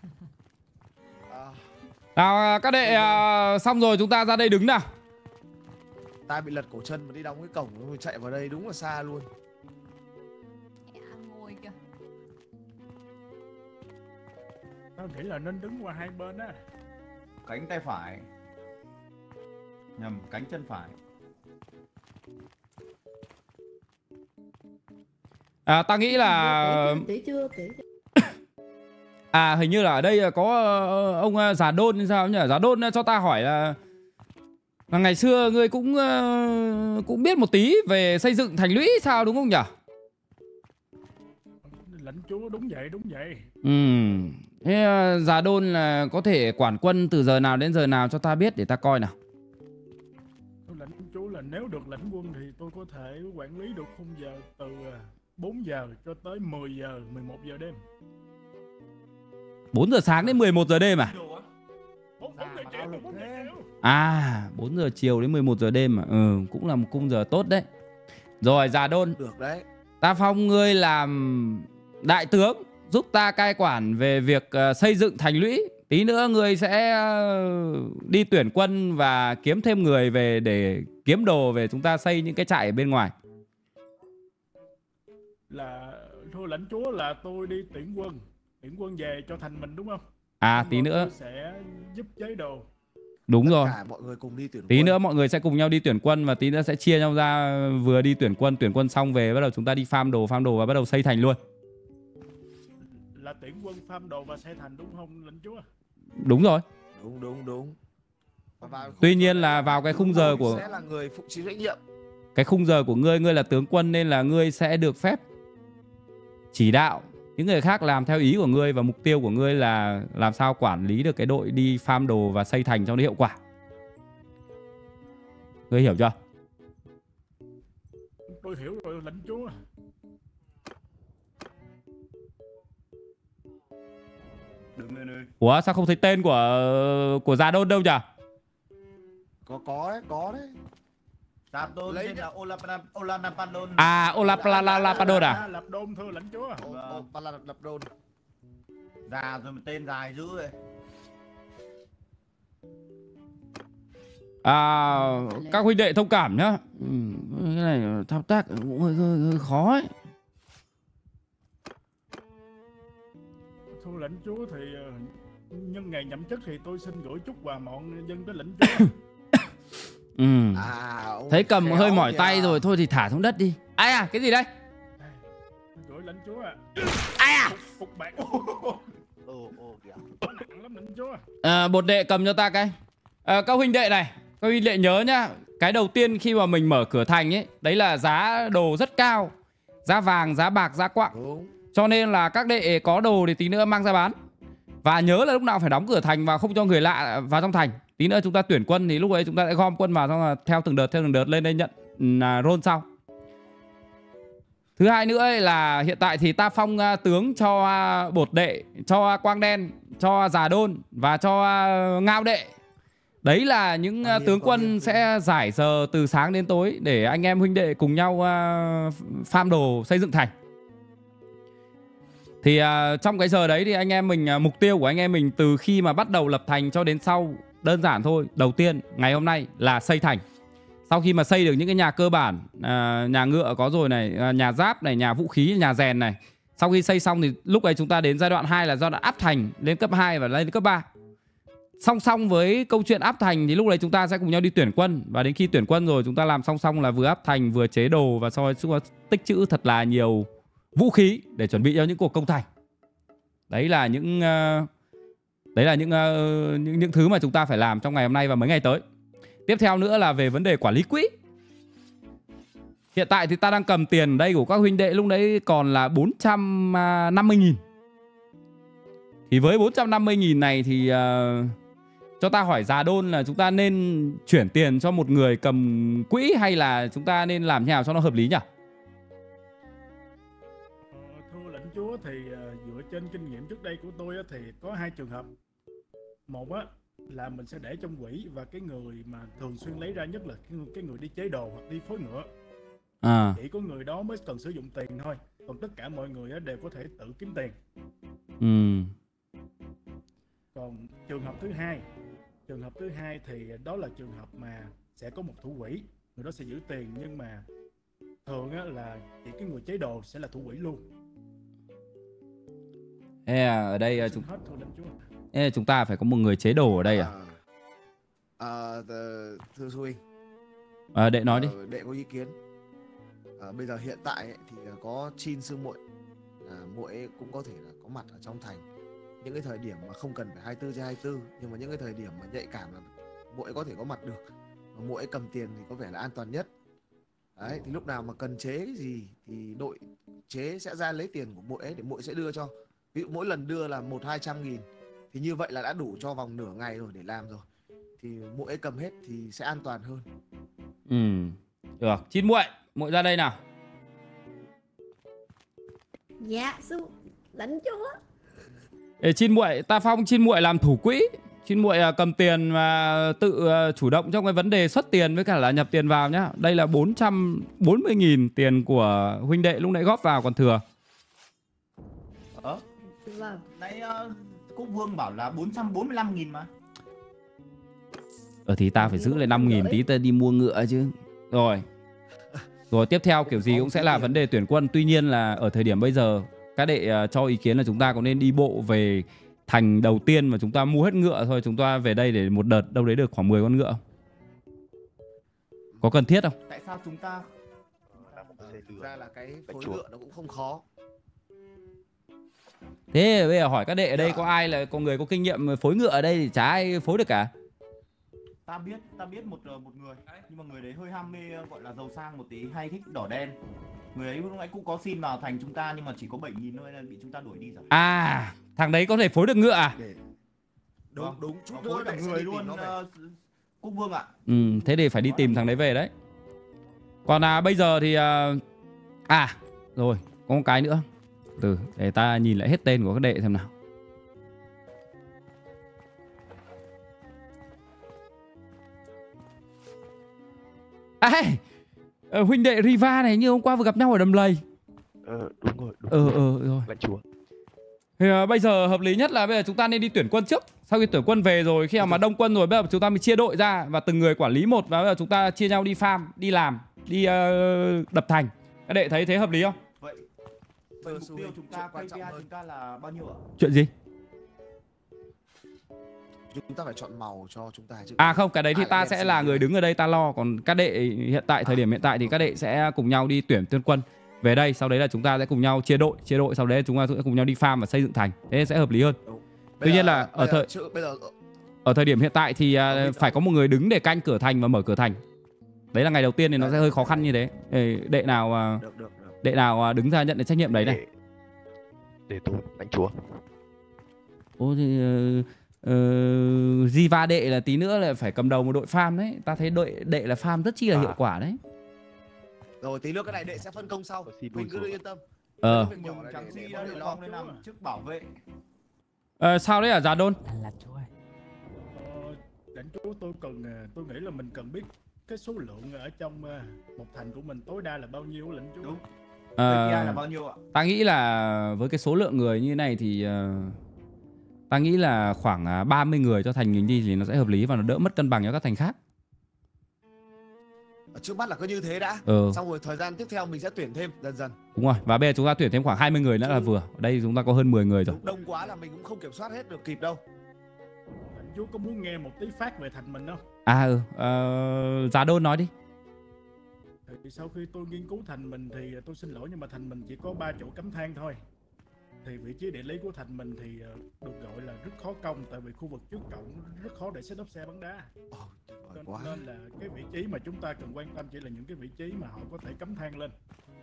Nào các đệ à, xong rồi chúng ta ra đây đứng nào. Ta bị lật cổ chân mà đi đóng cái cổng rồi chạy vào đây đúng là xa luôn. Ngồi kìa. Tao nghĩ là nên đứng qua hai bên á. Cánh tay phải. Nhầm, cánh chân phải. À, ta nghĩ là Tí chưa, tí chưa. à hình như là ở đây có ông Già Đôn hay sao nhỉ? Già Đôn cho ta hỏi là là ngày xưa ngươi cũng cũng biết một tí về xây dựng thành lũy sao đúng không nhỉ? Lãnh chúa đúng vậy, đúng vậy. Ừ. Thế Già Đôn là có thể quản quân từ giờ nào đến giờ nào cho ta biết để ta coi nào. Lãnh chúa là nếu được lãnh quân thì tôi có thể quản lý được khung giờ từ bốn giờ cho tới mười giờ, mười một giờ đêm. bốn giờ sáng đến mười một giờ đêm à? À, bốn giờ chiều đến mười một giờ đêm à? Ừ, cũng là một khung giờ tốt đấy. Rồi Già Đôn, được đấy. Ta phong ngươi làm đại tướng, giúp ta cai quản về việc uh, xây dựng thành lũy. Tí nữa ngươi sẽ uh, đi tuyển quân và kiếm thêm người về để kiếm đồ về chúng ta xây những cái trại ở bên ngoài. Là thưa lãnh chúa là tôi đi tuyển quân, tuyển quân về cho thành mình đúng không? À, Mọi tí nữa người sẽ giúp chế đồ. đúng Tất rồi. cả mọi người cùng đi tuyển Tí quân. nữa mọi người sẽ cùng nhau đi tuyển quân và tí nữa sẽ chia nhau ra, vừa đi tuyển quân, tuyển quân xong về bắt đầu chúng ta đi farm đồ, farm đồ và bắt đầu xây thành luôn. Là tuyển quân farm đồ và xây thành đúng không lãnh chúa? Đúng rồi. Đúng đúng đúng. Và vào Tuy nhiên là vào cái khung giờ của sẽ là người phụ chịu trách nhiệm. cái khung giờ của ngươi, ngươi là tướng quân nên là ngươi sẽ được phép chỉ đạo những người khác làm theo ý của ngươi, và mục tiêu của ngươi là làm sao quản lý được cái đội đi farm đồ và xây thành cho nó hiệu quả. Ngươi hiểu chưa? Tôi hiểu rồi lãnh chúa. Đứng lên ơi. Ủa sao không thấy tên của của Già Đôn đâu nhỉ? Có có đấy, có đấy. Già Đôn tên là Olanapadon. À, Olapalapadon à? Lập đôn thưa lãnh chúa. Olapalapadon. Già rồi mà tên dài dữ vậy. À, các huynh đệ thông cảm nhá. Ừ, cái này thao tác cũng hơi, hơi, hơi khó ấy. Thưa lãnh chúa thì nhân ngày nhậm chức thì tôi xin gửi chúc quà mọn dân tới lãnh chúa. Ừ. À, thấy cầm hơi mỏi kìa. tay rồi, thôi thì thả xuống đất đi. Ai à, cái gì đây? Gửi lãnh chúa à. Ai à? Phục, phục bạn. Ồ ồ kìa. Nặng lắm lãnh chúa. À, bột đệ cầm cho ta cái. À, các huynh đệ này, các huynh đệ nhớ nhá. Cái đầu tiên khi mà mình mở cửa thành ấy, đấy là giá đồ rất cao. Giá vàng, giá bạc, giá quặng. Đúng. Cho nên là các đệ có đồ thì tí nữa mang ra bán. Và nhớ là lúc nào phải đóng cửa thành và không cho người lạ vào trong thành. Tí nữa chúng ta tuyển quân thì lúc ấy chúng ta sẽ gom quân vào, xong là theo từng đợt theo từng đợt lên đây nhận là roll sau. Thứ hai nữa ấy là hiện tại thì ta phong uh, tướng cho uh, bột đệ, cho uh, quang đen, cho Già Đôn và cho uh, ngao đệ. Đấy là những uh, tướng quân sẽ giải giờ từ sáng đến tối để anh em huynh đệ cùng nhau uh, farm đồ xây dựng thành. Thì uh, trong cái giờ đấy thì anh em mình, uh, mục tiêu của anh em mình từ khi mà bắt đầu lập thành cho đến sau đơn giản thôi. Đầu tiên ngày hôm nay là xây thành. Sau khi mà xây được những cái nhà cơ bản, à, nhà ngựa có rồi này, à, nhà giáp này, nhà vũ khí, nhà rèn này. Sau khi xây xong thì lúc ấy chúng ta đến giai đoạn hai là giai đoạn áp thành lên cấp hai và lên cấp ba. Song song với câu chuyện áp thành thì lúc đấy chúng ta sẽ cùng nhau đi tuyển quân. Và đến khi tuyển quân rồi chúng ta làm song song là vừa áp thành vừa chế đồ, và sau đó chúng ta tích trữ thật là nhiều vũ khí để chuẩn bị cho những cuộc công thành. Đấy là những uh, đấy là những, uh, những những thứ mà chúng ta phải làm trong ngày hôm nay và mấy ngày tới. Tiếp theo nữa là về vấn đề quản lý quỹ. Hiện tại thì ta đang cầm tiền đây của các huynh đệ lúc đấy còn là bốn trăm năm mươi nghìn. Thì với bốn trăm năm mươi nghìn này thì uh, cho ta hỏi Già Đôn là chúng ta nên chuyển tiền cho một người cầm quỹ hay là chúng ta nên làm thế nào cho nó hợp lý nhỉ? Ờ, thưa lãnh chúa thì uh, dựa trên kinh nghiệm trước đây của tôi á, thì có hai trường hợp. Một á là mình sẽ để trong quỹ, và cái người mà thường xuyên lấy ra nhất là cái, cái người đi chế đồ hoặc đi phối ngựa. À. Chỉ có người đó mới cần sử dụng tiền thôi, còn tất cả mọi người đều có thể tự kiếm tiền. Ừ. Còn trường hợp thứ hai, trường hợp thứ hai thì đó là trường hợp mà sẽ có một thủ quỹ, người đó sẽ giữ tiền, nhưng mà thường á, là chỉ cái người chế đồ sẽ là thủ quỹ luôn. Ê, ở đây à, chúng Hết thôi lãnh chúa. Ê, chúng ta phải có một người chế đồ ở đây à? À, thưa Duy. À, đệ nói đi. Ờ, đệ có ý kiến. À, bây giờ hiện tại ấy, thì có Chin sư muội, à, muội cũng có thể là có mặt ở trong thành những cái thời điểm mà không cần phải hai mươi tư trên hai mươi tư, nhưng mà những cái thời điểm mà nhạy cảm là muội có thể có mặt được, và muội cầm tiền thì có vẻ là an toàn nhất. Đấy, thì lúc nào mà cần chế cái gì thì đội chế sẽ ra lấy tiền của muội ấy để muội sẽ đưa cho. Ví dụ mỗi lần đưa là một hai trăm nghìn thì như vậy là đã đủ cho vòng nửa ngày rồi để làm rồi. Thì muội ấy cầm hết thì sẽ an toàn hơn. Ừ. Được, Chín muội, muội ra đây nào. Dạ sư lãnh chúa. Ê, Chín muội, ta phong Chín muội làm thủ quỹ. Chín muội cầm tiền và tự chủ động trong cái vấn đề xuất tiền với cả là nhập tiền vào nhá. Đây là bốn trăm bốn mươi nghìn tiền của huynh đệ lúc nãy góp vào còn thừa. Ờ. Vâng. Nãy uh, Quốc Vương bảo là bốn trăm bốn mươi lăm nghìn mà. Ờ thì ta phải giữ lại năm nghìn tí ta đi mua ngựa chứ. Rồi. Rồi tiếp theo kiểu gì cũng sẽ là vấn đề tuyển quân. Tuy nhiên là ở thời điểm bây giờ các đệ uh, cho ý kiến là chúng ta có nên đi bộ về thành đầu tiên mà chúng ta mua hết ngựa thôi. Chúng ta về đây để một đợt đâu đấy được khoảng mười con ngựa không? Có cần thiết không? Tại sao chúng ta Thực ra là cái phối ngựa nó cũng không khó. Thế bây giờ hỏi các đệ ở đây có ai là có người có kinh nghiệm phối ngựa ở đây thì chả ai phối được cả. Ta biết, ta biết một một người, nhưng mà người đấy hơi ham mê gọi là giàu sang một tí, hay thích đỏ đen. Người ấy lúc nãy cũng có xin vào thành chúng ta nhưng mà chỉ có bảy nghìn thôi nên bị chúng ta đuổi đi rồi. À, thằng đấy có thể phối được ngựa à? Đúng, vâng. đúng, chút nữa nữa người luôn uh, Quốc Vương ạ. Ừ, thế thì phải đi tìm thằng đấy về đấy. Còn à, bây giờ thì à, à rồi, có một cái nữa. Từ để ta nhìn lại hết tên của các đệ xem nào. À, ờ, huynh đệ Riva này như hôm qua vừa gặp nhau ở đầm lầy. Ờ, đúng rồi, đúng ờ, rồi. Ờ, rồi. Lãnh chúa. Thì uh, bây giờ hợp lý nhất là bây giờ chúng ta nên đi tuyển quân trước. Sau khi tuyển quân về rồi, khi nào mà đông quân rồi, bây giờ chúng ta mới chia đội ra và từng người quản lý một. Và bây giờ chúng ta chia nhau đi farm, đi làm, đi uh, đập thành. Các đệ thấy thế hợp lý không? Vậy, vậy mục tiêu chúng ta, ca pê i chúng ta là bao nhiêu ạ? Chuyện gì? Chúng ta phải chọn màu cho chúng ta chứ. À không, cái đấy thì ta sẽ là người đứng ở đây ta lo. Còn các đệ hiện tại, thời điểm hiện tại thì các đệ sẽ cùng nhau đi tuyển tuyển quân về đây. Sau đấy là chúng ta sẽ cùng nhau chia đội. Chia đội sau đấy chúng ta sẽ cùng nhau đi farm và xây dựng thành. Thế sẽ hợp lý hơn. Tuy nhiên là ở thời ở thời điểm hiện tại thì uh, phải có một người đứng để canh cửa thành và mở cửa thành. Đấy là ngày đầu tiên thì nó sẽ hơi khó khăn như thế. Đệ nào uh, được, được, được. đệ nào uh, đứng ra nhận cái trách nhiệm đấy này. Để, để tôi, lãnh chúa. Ô thì uh, uh, Diva đệ là tí nữa là phải cầm đầu một đội farm đấy. Ta thấy đội đệ là farm rất chi là à. hiệu quả đấy. Rồi tí nữa cái này đệ sẽ phân công sau. Mình cứ yên tâm. Ờ. Trắng si đã được phong lên làm chức bảo vệ. Ờ, sao đấy hả Già Đôn? Là chúa ơi. Ờ, lãnh chúa tôi cần, tôi nghĩ là mình cần biết cái số lượng ở trong một thành của mình tối đa là bao nhiêu lãnh chúa? Đúng. Ờ, là bao nhiêu ạ? Ta nghĩ là với cái số lượng người như này thì uh, ta nghĩ là khoảng ba mươi người cho thành mình đi thì nó sẽ hợp lý và nó đỡ mất cân bằng cho các thành khác. Trước mắt là cứ như thế đã. Ừ. Xong rồi thời gian tiếp theo mình sẽ tuyển thêm dần dần. Đúng rồi. Và bây giờ chúng ta tuyển thêm khoảng hai mươi người nữa là vừa. Ở đây chúng ta có hơn mười người rồi. Đông quá là mình cũng không kiểm soát hết được kịp đâu. Lãnh chúa có muốn nghe một tí phát về thành mình không? À ừ. Uh, Giá Đôn nói đi. Thì sau khi tôi nghiên cứu thành mình thì tôi xin lỗi nhưng mà thành mình chỉ có ba chỗ cắm thang thôi. Thì vị trí địa lý của thành mình thì được gọi là rất khó công, tại vì khu vực trước cổng rất khó để set up xe bắn đá. Nên, nên là cái vị trí mà chúng ta cần quan tâm chỉ là những cái vị trí mà họ có thể cắm thang lên.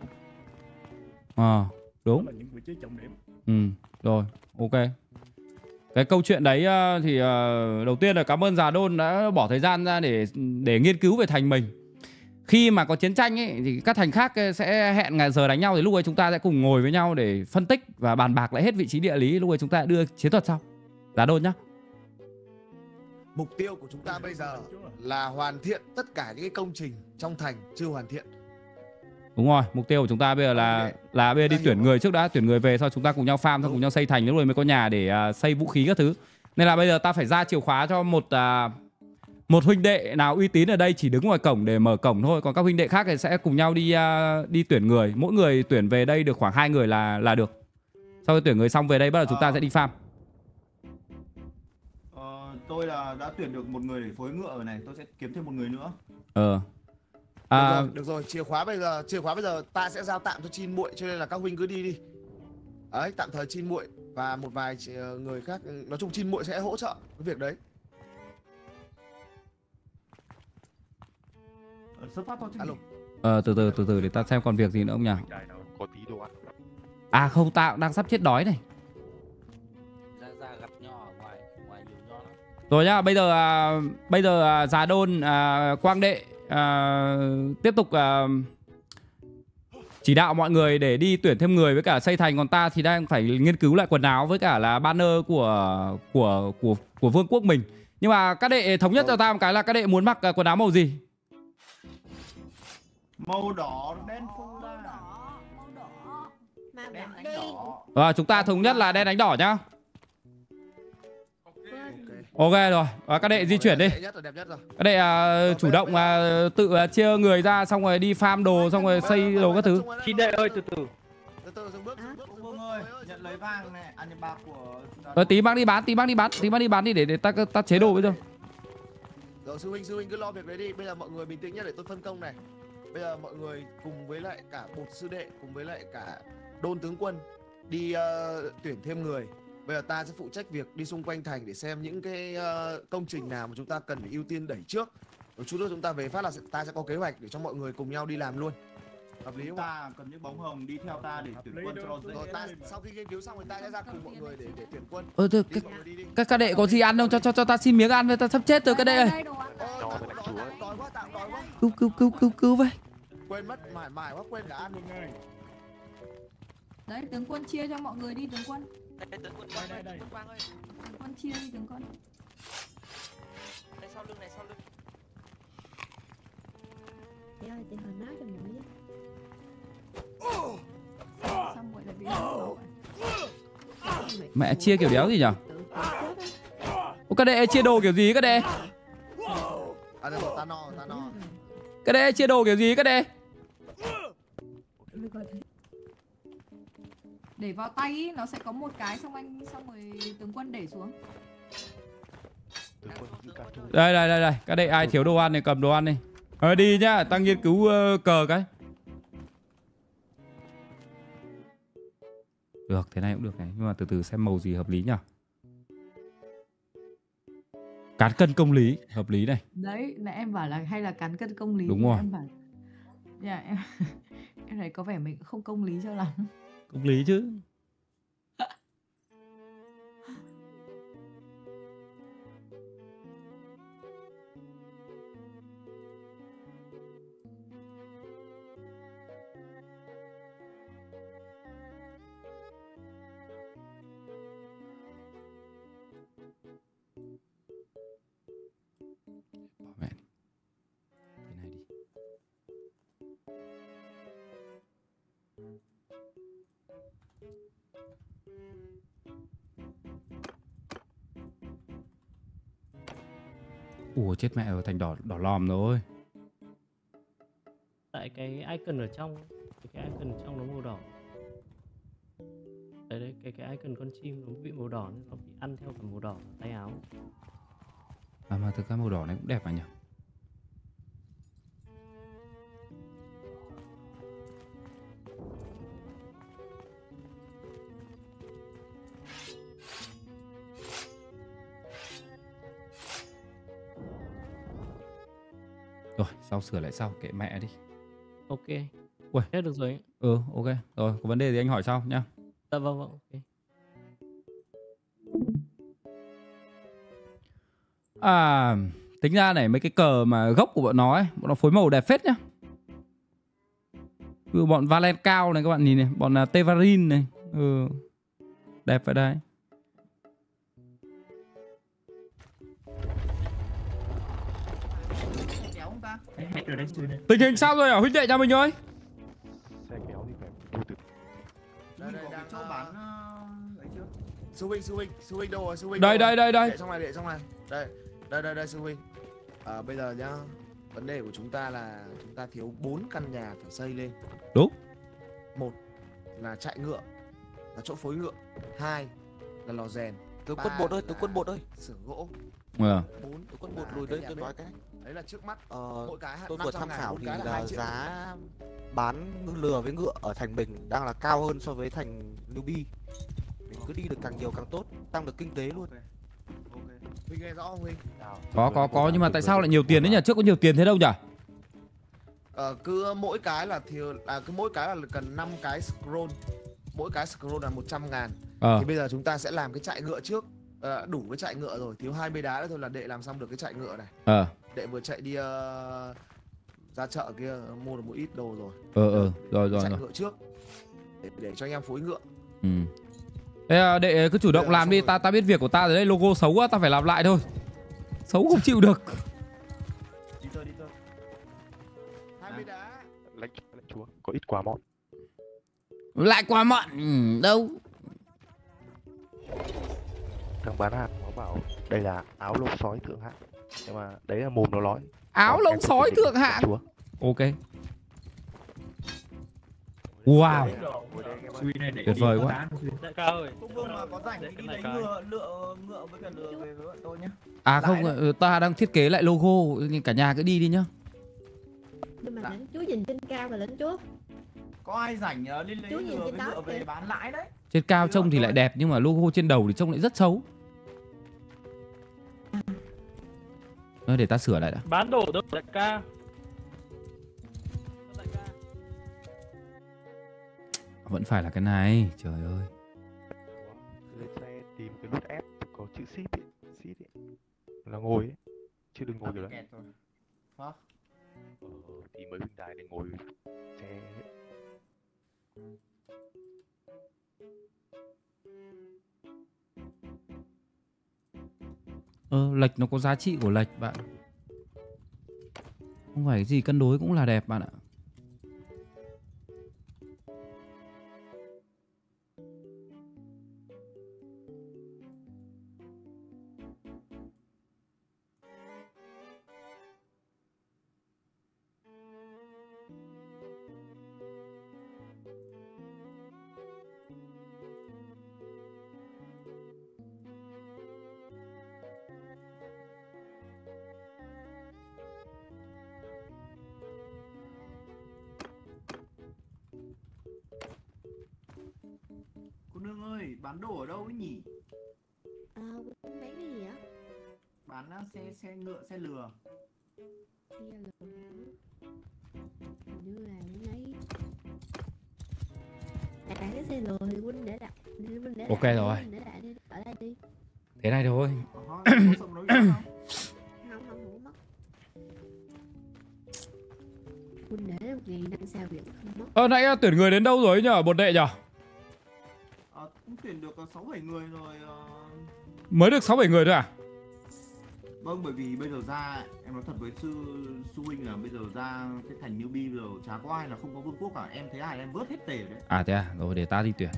À, đúng. Đó là những vị trí trọng điểm. Ừ, rồi, ok. Cái câu chuyện đấy thì đầu tiên là cảm ơn Già Đôn đã bỏ thời gian ra để để nghiên cứu về thành mình. Khi mà có chiến tranh ấy thì các thành khác sẽ hẹn giờ đánh nhau, thì lúc ấy chúng ta sẽ cùng ngồi với nhau để phân tích và bàn bạc lại hết vị trí địa lý. Lúc ấy chúng ta đưa chiến thuật sau. Giá Đôn nhá. Mục tiêu của chúng ta bây giờ là hoàn thiện tất cả những cái công trình trong thành chưa hoàn thiện. Đúng rồi, mục tiêu của chúng ta bây giờ là là bây giờ đi tuyển người trước đã, tuyển người về sau chúng ta cùng nhau farm, sau cùng nhau xây thành, lúc rồi mới có nhà để uh, xây vũ khí các thứ. Nên là bây giờ ta phải ra chìa khóa cho một uh, một huynh đệ nào uy tín ở đây chỉ đứng ngoài cổng để mở cổng thôi, còn các huynh đệ khác thì sẽ cùng nhau đi uh, đi tuyển người, mỗi người tuyển về đây được khoảng hai người là là được. Sau khi tuyển người xong về đây bắt đầu chúng ta sẽ đi farm. Ờ, tôi là đã tuyển được một người để phối ngựa rồi này, tôi sẽ kiếm thêm một người nữa. Ờ. À... Được, rồi, được rồi, chìa khóa bây giờ chìa khóa bây giờ ta sẽ giao tạm cho Chin Muội, cho nên là các huynh cứ đi đi. Đấy, tạm thời Chin Muội và một vài người khác, nói chung Chin Muội sẽ hỗ trợ cái việc đấy. Xuất phát thôi chứ. Ờ, từ từ từ từ để ta xem còn việc gì nữa không nhỉ? Có tí đồ ăn. À không, ta cũng đang sắp chết đói này. Ra ra gặp nho ở ngoài, ngoài nhiều nho lắm. Rồi nhá, bây giờ à, bây giờ à, Già Đôn, à, Quang Đệ à, tiếp tục à, chỉ đạo mọi người để đi tuyển thêm người với cả xây thành, còn ta thì đang phải nghiên cứu lại quần áo với cả là banner của của của của vương quốc mình. Nhưng mà các đệ thống nhất cho ta một cái là các đệ muốn mặc quần áo màu gì? Màu đỏ đen phun ra. Màu Đen đỏ đánh đi. đỏ. À, chúng ta thống nhất là đen đánh đỏ nhá. Ok rồi, à, các đệ di chuyển đi. Các đệ à, chủ động à, tự à, chia người ra xong rồi đi farm đồ, xong rồi xây đồ các thứ. Chị đệ ơi, từ từ. Từ từ dừng bước, dừng bước. Ông Vương ơi, nhận lấy vàng này, ăn à, bạc của. Ờ, tí mang đi bán, tí mang đi bán, tí mang đi bán đi để, để ta ta chế đồ bây giờ. Rồi sư huynh, sư huynh cứ lo việc đấy đi. Bây giờ mọi người bình tĩnh nhá để tôi phân công này. Bây giờ mọi người cùng với lại cả bột sư đệ, cùng với lại cả đôn tướng quân đi uh, tuyển thêm người. Bây giờ ta sẽ phụ trách việc đi xung quanh thành để xem những cái uh, công trình nào mà chúng ta cần phải ưu tiên đẩy trước. Rồi chút nữa chúng ta về phát là ta sẽ có kế hoạch để cho mọi người cùng nhau đi làm luôn. Hợp lý không? Ta cần những bóng hồng đi theo ta để tuyển quân cho dễ. Rồi ta sau khi nghiên cứu xong thì ta sẽ ra cùng mọi người để để tuyển quân. Ờ, thôi, các, các các đệ có gì ăn không? Cho cho cho ta xin miếng ăn với ta sắp chết rồi các đệ ơi. Cứu cứu cứu cứu cứu vậy. Quên mất, mải mải quá quên cả ăn luôn ngay. Đấy, tướng quân chia cho mọi người đi tướng quân. Đây, tướng quân Quang ơi, tướng quân Quang ơi. Tướng quân chia đi tướng quân. Đây sau lưng này, sau lưng. Chị ơi, chị hồi nói cho muội với. Xong rồi lại bị nổ. Mẹ chia kiểu đéo gì nhỉ? Ô, các đệ chia đồ kiểu gì các đệ? À được rồi, ta no, ta no. Các đệ chia đồ kiểu gì các đệ? Để vào tay ý, nó sẽ có một cái xong anh xong rồi tướng quân để xuống. Đây đây đây đây, các đệ ai thiếu đồ ăn thì cầm đồ ăn đi. Ờ đi nhá, tăng nghiên cứu uh, cờ cái. Được, thế này cũng được này, nhưng mà từ từ xem màu gì hợp lý nhỉ? Cán cân công lý, hợp lý này. Đấy, nãy em bảo là hay là cán cân công lý. Đúng rồi. Em bảo dạ, em em thấy có vẻ mình không công lý cho lắm. Công lý chứ. Bỏ mẹ đi. Thế này đi. Ủa chết mẹ rồi, thành đỏ đỏ lòm rồi. Tại cái icon ở trong, cái icon ở trong nó màu đỏ. Đấy đấy, cái cái icon con chim nó bị màu đỏ nên nó bị ăn theo cả màu đỏ tay áo. À mà thực ra màu đỏ này cũng đẹp mà nhỉ. Rồi, sau sửa lại sau, kệ mẹ đi. Ok. Ui. Hết được rồi. Ừ, ok. Rồi, có vấn đề gì anh hỏi sau nhá. Dạ vâng vâng, ok. À, tính ra này mấy cái cờ mà gốc của bọn nó ấy, bọn nó phối màu đẹp phết nhá. Ừ, bọn Valen cao này các bạn nhìn này, bọn uh, Tevarin này. Ừ. Đẹp vậy đây. Tình hình sao rồi hả huynh đệ nhà mình ơi? chỗ bán ấy chưa? Sư huynh, sư huynh, sư huynh đâu rồi? Sư huynh Đây, đâu đây, rồi? đây, đây. Để trong này, để trong này. Đây, đây, đây, đây sư huynh. À, bây giờ nhá, vấn đề của chúng ta là chúng ta thiếu bốn căn nhà phải xây lên. Đúng. Một là trại ngựa, là chỗ phối ngựa. Hai là lò rèn. Tướng quân bột ơi, tướng quân bột ơi. Xưởng gỗ. Ờ. Bốn tướng quân bột lùi đấy, tôi nói cái. Đấy là trước mắt. Ờ, mỗi cái tôi năm vừa trăm tham ngàn, khảo bốn thì cái là là hai triệu. giá bán lừa với ngựa ở thành mình đang là cao hơn so với thành newbie. Mình cứ đi được càng nhiều càng tốt, tăng được kinh tế luôn. Huynh nghe rõ không huynh? Có có có nhưng mà tại sao lại nhiều tiền đấy nhỉ? Trước có nhiều tiền thế đâu nhỉ? Ờ, cứ mỗi cái là thiếu, à, cứ mỗi cái là cần năm cái scroll. Mỗi cái scroll là một trăm ngàn. Ờ. Thì bây giờ chúng ta sẽ làm cái trại ngựa trước. Ờ, đủ cái trại ngựa rồi, thiếu hai mươi đá nữa thôi là đệ làm xong được cái trại ngựa này. Ờ. Đệ vừa chạy đi uh, ra chợ kia mua được một ít đồ rồi. Ờ ờ rồi rồi Chạy rồi. ngựa trước để, để cho anh em phối ngựa. Ừ. Ê, à, đệ cứ chủ động làm đi, ta ta biết việc của ta rồi đấy, logo xấu quá ta phải làm lại thôi. Xấu không chịu được. Đi thôi, đi thôi. hai mươi đá. Lãnh lãnh chúa, có ít quà mọn. Lại quá mọn. Ừ, đâu. Thằng bán hàng nó bảo đây là áo lông sói thượng hạng, nhưng mà đấy là mồm nó nói. Áo lông sói thượng hạng. Ok. Wow. Tuyệt vời quá. Đại ca ơi. Quốc Vương mà có rảnh thì đi lấy ngựa, lựa ngựa với cả lựa về với bọn tôi nhé. À không, ta đang thiết kế lại logo, cả nhà cứ đi đi nhá. Nhưng mà lãnh chúa nhìn trên cao là lãnh chúa. Có ai rảnh đi lấy Chú nhìn ngựa với trên đó ngựa về kìa. bán lãi đấy. Trên cao trông thì lại đẹp nhưng mà logo trên đầu thì trông lại rất xấu. Thôi để ta sửa lại đã. Bán đồ đâu đại ca. Vẫn phải là cái này, trời ơi. Lên xe tìm cái nút F có chữ ship ấy, ship ấy. Là ngồi ấy, chứ đừng ngồi kiểu đấy. Hả? Ờ, thì mới bình đài để ngồi xe. Ờ, lệch nó có giá trị của lệch bạn. Không phải cái gì cân đối cũng là đẹp bạn ạ. Cô nương ơi, bán đồ ở đâu ấy nhỉ? À, bán cái gì vậy? Bán uh, xe xe ngựa, xe lừa. Xe lừa. Hình như là những ấy. À, cái xe lừa thì huynh để đặt. Huynh để Ok đặt, rồi. Để lại đi, ở đây đi. Thế này thôi. Ờ, có sông nấu không? Không, không, không mất. Huynh để một ngày năm sao việc không mất. Ờ nãy tuyển người đến đâu rồi nhở, bột đệ nhở? Ờ, cũng tuyển được sáu bảy người rồi. Uh... Mới được sáu bảy người thôi à? Vâng, bởi vì bây giờ ra em nói thật với sư sư huynh là bây giờ ra cái thành newbie bây giờ chả có ai là không có vương quốc cả, em thấy ai em vớt hết tể đấy. À thế à, rồi để ta đi tuyển.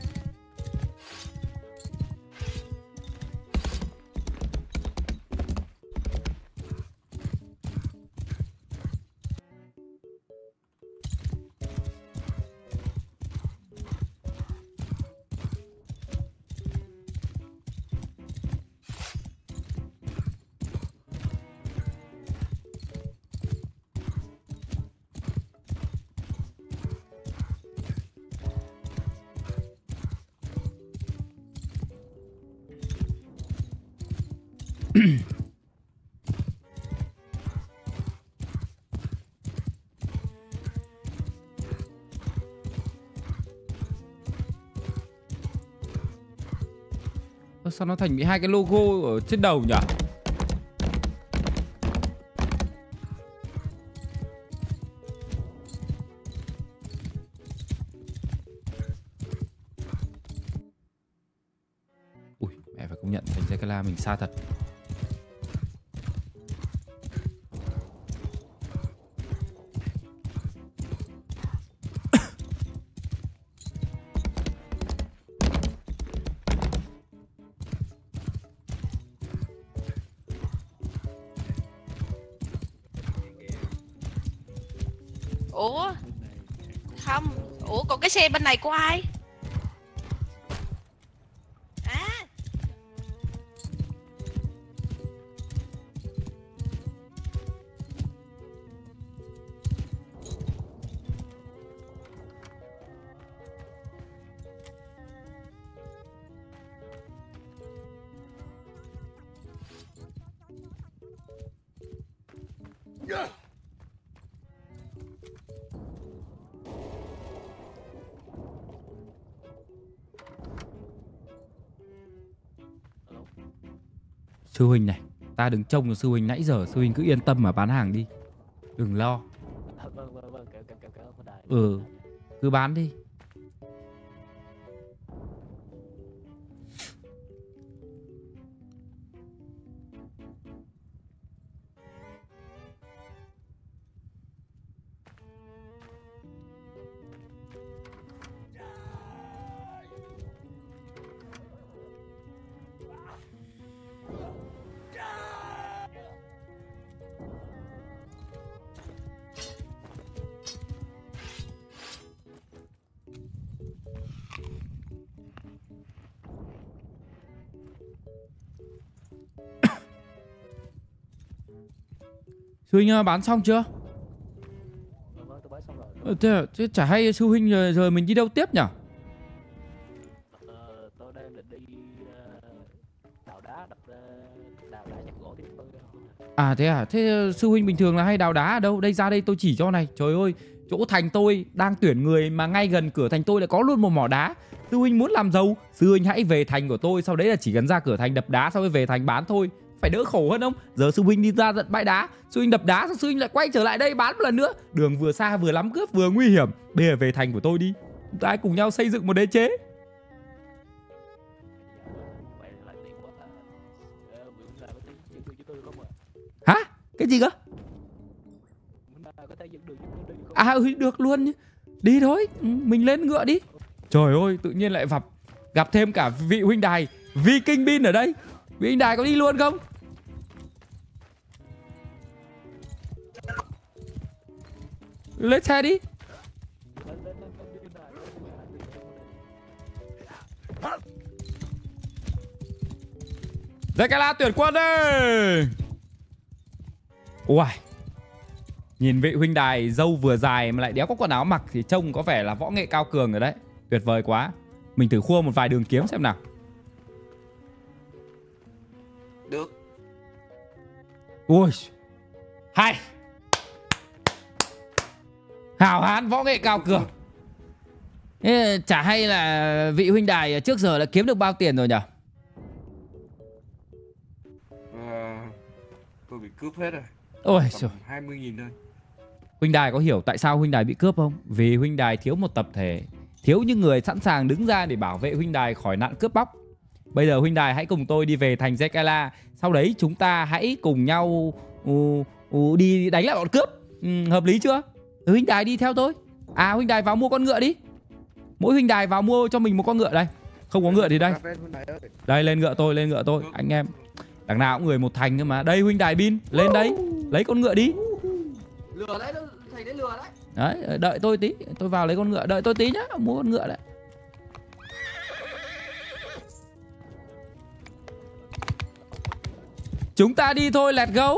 Ơ, sao nó thành bị hai cái logo ở trên đầu nhỉ? Ui, mẹ phải công nhận thành Zekala mình xa thật. Ủa không, ủa còn cái xe bên này của ai? À Sư huynh này, ta đứng trông cho sư huynh nãy giờ, sư huynh cứ yên tâm mà bán hàng đi, đừng lo. Vâng vâng vâng, kéo kéo kéo kéo con đài. Ừ, cứ bán đi. Sư huynh bán xong chưa? Vâng, tôi bán xong rồi. Ờ, thế, thế chả hay sư huynh rồi, rồi mình đi đâu tiếp nhỉ? Ờ, tôi đang định đi đào đá, đập đào đá nhặt gỗ tiếp thôi. À thế à, thế sư huynh bình thường là hay đào đá ở đâu? Đây ra đây tôi chỉ cho này. Trời ơi, chỗ thành tôi đang tuyển người mà ngay gần cửa thành tôi lại có luôn một mỏ đá. Sư huynh muốn làm giàu, sư huynh hãy về thành của tôi, sau đấy là chỉ cần ra cửa thành đập đá, sau đấy về thành bán thôi. Phải đỡ khổ hơn không? Giờ sư huynh đi ra tận bãi đá, sư huynh đập đá, xong sư huynh lại quay trở lại đây bán một lần nữa. Đường vừa xa vừa lắm cướp vừa nguy hiểm. Bây giờ về thành của tôi đi, chúng ta cùng nhau xây dựng một đế chế. Hả? Cái gì cơ? À ừ, được luôn. Đi thôi, mình lên ngựa đi. Trời ơi, tự nhiên lại gặp gặp thêm cả vị huynh đài Viking Bin ở đây. Vị huynh đài có đi luôn không? Lên xe đi. Zekala tuyển quân đi. Ui, nhìn vị huynh đài dâu vừa dài mà lại đéo có quần áo mặc thì trông có vẻ là võ nghệ cao cường rồi đấy. Tuyệt vời quá. Mình thử khua một vài đường kiếm xem nào. Được. Ui, hay. Hào hán võ nghệ cao cường. Thế chả hay là vị huynh đài trước giờ đã kiếm được bao tiền rồi nhỉ? À, tôi bị cướp hết rồi. Ôi trời. hai mươi nghìn thôi. Huynh đài có hiểu tại sao huynh đài bị cướp không? Vì huynh đài thiếu một tập thể, thiếu những người sẵn sàng đứng ra để bảo vệ huynh đài khỏi nạn cướp bóc. Bây giờ huynh đài hãy cùng tôi đi về thành Zekala. Sau đấy chúng ta hãy cùng nhau uh, uh, đi đánh lại bọn cướp. ừ, Hợp lý chưa? Ừ, huynh đài đi theo tôi. À huynh đài vào mua con ngựa đi. Mỗi huynh đài vào mua cho mình một con ngựa đây. Không có ngựa thì đây. Đây lên ngựa tôi, lên ngựa tôi. Anh em đằng nào cũng người một thành cơ mà. Đây huynh đài Bin, lên đấy. Lấy con ngựa đi. Lừa đấy, thầy đấy lừa đấy. Đấy, đợi tôi tí. Tôi vào lấy con ngựa, đợi tôi tí nhá. Mua con ngựa đấy. Chúng ta đi thôi, let's go.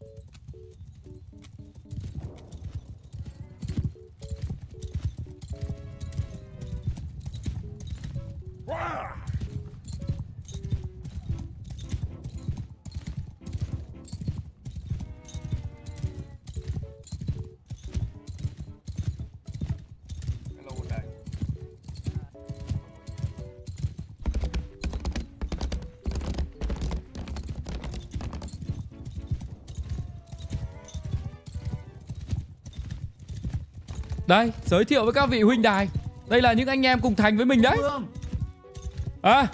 Đây, giới thiệu với các vị huynh đài. Đây là những anh em cùng thành với mình đấy. À,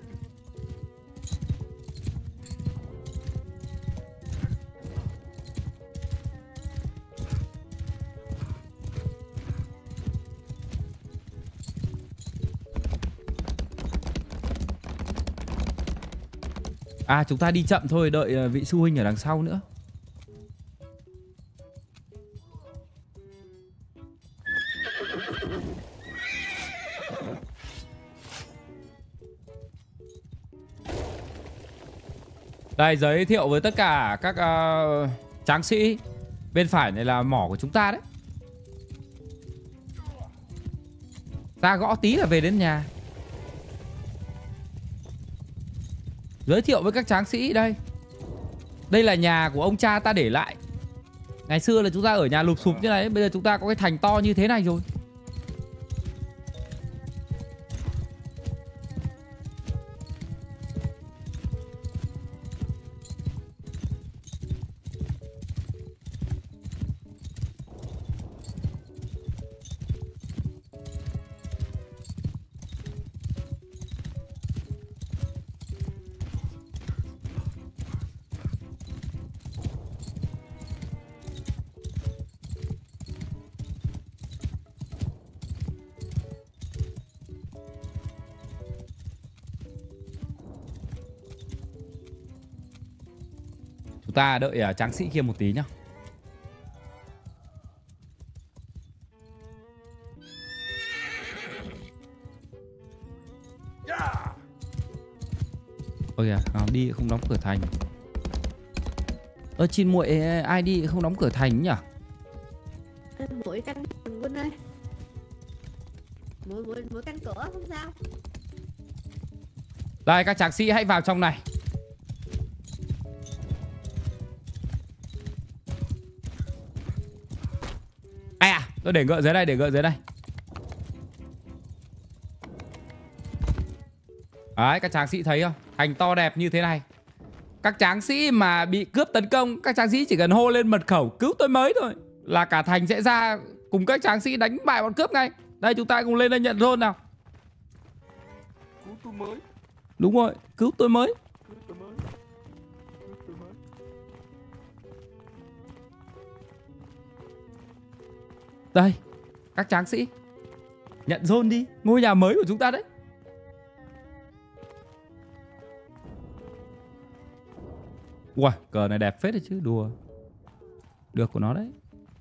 à chúng ta đi chậm thôi, đợi vị sư huynh ở đằng sau nữa. Đây, giới thiệu với tất cả các uh, tráng sĩ. Bên phải này là mỏ của chúng ta đấy. Ra gõ tí là về đến nhà. Giới thiệu với các tráng sĩ đây. Đây là nhà của ông cha ta để lại. Ngày xưa là chúng ta ở nhà lụp xụp như này. Bây giờ chúng ta có cái thành to như thế này rồi. Chúng ta đợi uh, tráng sĩ kia một tí nhá. Ôi kìa, à, đi không đóng cửa thành. Ơ chín muội ai đi không đóng cửa thành nhỉ? Mỗi căn Quân ơi. Mỗi mỗi mỗi căn cửa không sao. Đây các tráng sĩ hãy vào trong này. Ai à, tôi để ngựa dưới đây, để ngựa dưới đây. Đấy, các tráng sĩ thấy không? Thành to đẹp như thế này. Các tráng sĩ mà bị cướp tấn công, các tráng sĩ chỉ cần hô lên mật khẩu cứu tôi mới thôi là cả thành sẽ ra cùng các tráng sĩ đánh bại bọn cướp ngay. Đây, chúng ta cùng lên đây nhận rôn nào. Cứu tôi mới. Đúng rồi, cứu tôi mới. Cứu tôi mới. Cứu tôi mới. Đây, các tráng sĩ nhận rôn đi, ngôi nhà mới của chúng ta đấy. Wow, cờ này đẹp phết đấy chứ, đùa. Được của nó đấy.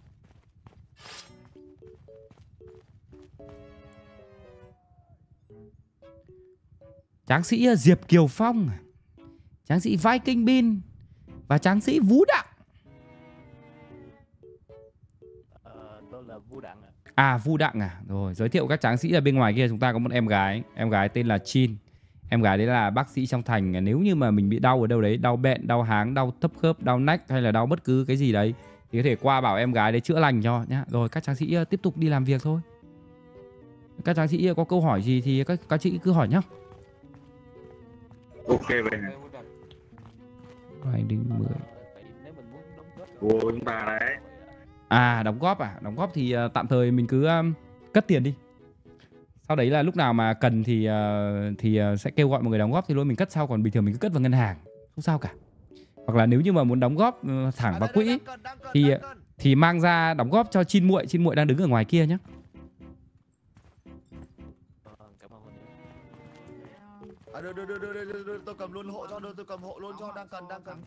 Tráng sĩ Diệp Kiều Phong, tráng sĩ Viking Bin và tráng sĩ Vũ Đặng. Ờ, tôi là Vũ Đặng à. À, Vũ Đặng à. Rồi, giới thiệu các tráng sĩ ở bên ngoài kia chúng ta có một em gái. Em gái tên là Chin. Em gái đấy là bác sĩ trong thành. Nếu như mà mình bị đau ở đâu đấy, đau bẹn, đau háng, đau thấp khớp, đau nách hay là đau bất cứ cái gì đấy thì có thể qua bảo em gái đấy chữa lành cho nhá. Rồi các tráng sĩ tiếp tục đi làm việc thôi. Các tráng sĩ có câu hỏi gì thì các các chị cứ hỏi nhá. Ok vậy nè. Vài đến mười. Của chúng ta đấy. À, đóng góp à? Đóng góp thì uh, tạm thời mình cứ um, cất tiền đi. Sau đấy là lúc nào mà cần thì uh, thì uh, sẽ kêu gọi một người đóng góp thì luôn mình cất sau, còn bình thường mình cứ cất vào ngân hàng, không sao cả. Hoặc là nếu như mà muốn đóng góp uh, thẳng vào quỹ thì uh, thì mang ra đóng góp cho Chin muội, Chin muội đang đứng ở ngoài kia nhé. À, đưa, đưa, đưa, đưa, đưa, đưa, tôi cầm luôn hộ cho, đưa tôi cầm hộ luôn cho, đang cần, đang cần.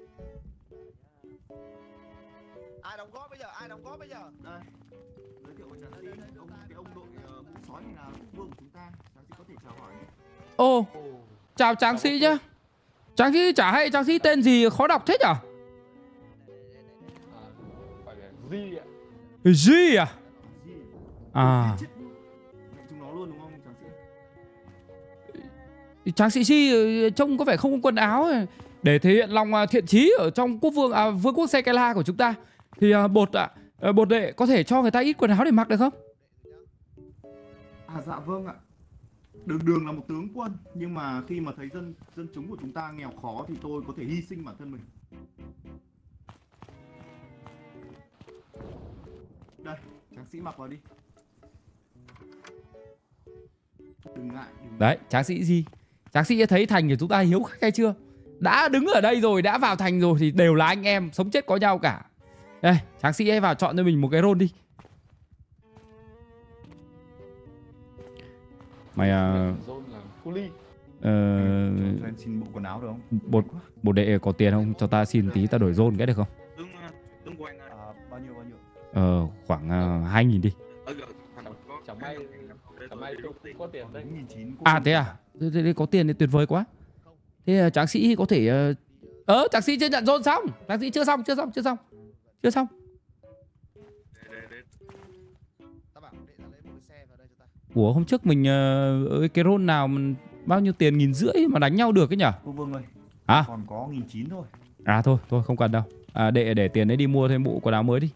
Ai đóng góp bây giờ, ai đóng góp bây giờ? Đây, giới thiệu với tráng sĩ, ông, cái ông đội uh, mũ sói này là quốc vương của chúng ta, tráng sĩ có thể chào hỏi. Ô, chào tráng sĩ nhá. Tráng sĩ chả hay, tráng sĩ tên gì khó đọc thế nhở? Di ạ. Di à? À. Chúng nó luôn đúng không tráng sĩ? Tráng sĩ Di trông có vẻ không có quần áo ấy. Để thể hiện lòng thiện chí ở trong quốc vương à, vương quốc Sekela của chúng ta thì à, bột ạ, à, bột đệ có thể cho người ta ít quần áo để mặc được không? À dạ vâng ạ. Đường đường là một tướng quân, nhưng mà khi mà thấy dân dân chúng của chúng ta nghèo khó thì tôi có thể hy sinh bản thân mình. Đây, tráng sĩ mặc vào đi. Đừng ngại. Đừng Đấy, tráng sĩ gì? Tráng sĩ thấy thành của chúng ta hiếu khách hay chưa? Đã đứng ở đây rồi, đã vào thành rồi thì đều là anh em, sống chết có nhau cả. Đây, tráng sĩ hãy vào chọn cho mình một cái rôn đi. Mày à... Ờ... xin bộ quần áo được không? Bột, bột đệ có tiền không? Cho ta xin tí, ta đổi rôn cái được không? Tướng của anh à, bao nhiêu bao nhiêu? Ờ, khoảng uh, hai nghìn đi. Chẳng may, chẳng may tôi có tiền đây. À thế à? Thế, thế, thế có tiền thì tuyệt vời quá. Thế uh, tráng sĩ có thể... Uh... Ờ, Trạc Sĩ chưa nhận zone xong. Trạc Sĩ chưa xong, chưa xong, chưa xong. Chưa xong. Ủa hôm trước mình uh, cái roll nào mình bao nhiêu tiền nghìn rưỡi mà đánh nhau được ấy nhở? Cô Vương ơi. À? Còn có nghìn chín thôi. À thôi, thôi không cần đâu. À, để để tiền đấy đi mua thêm bộ quần áo mới đi.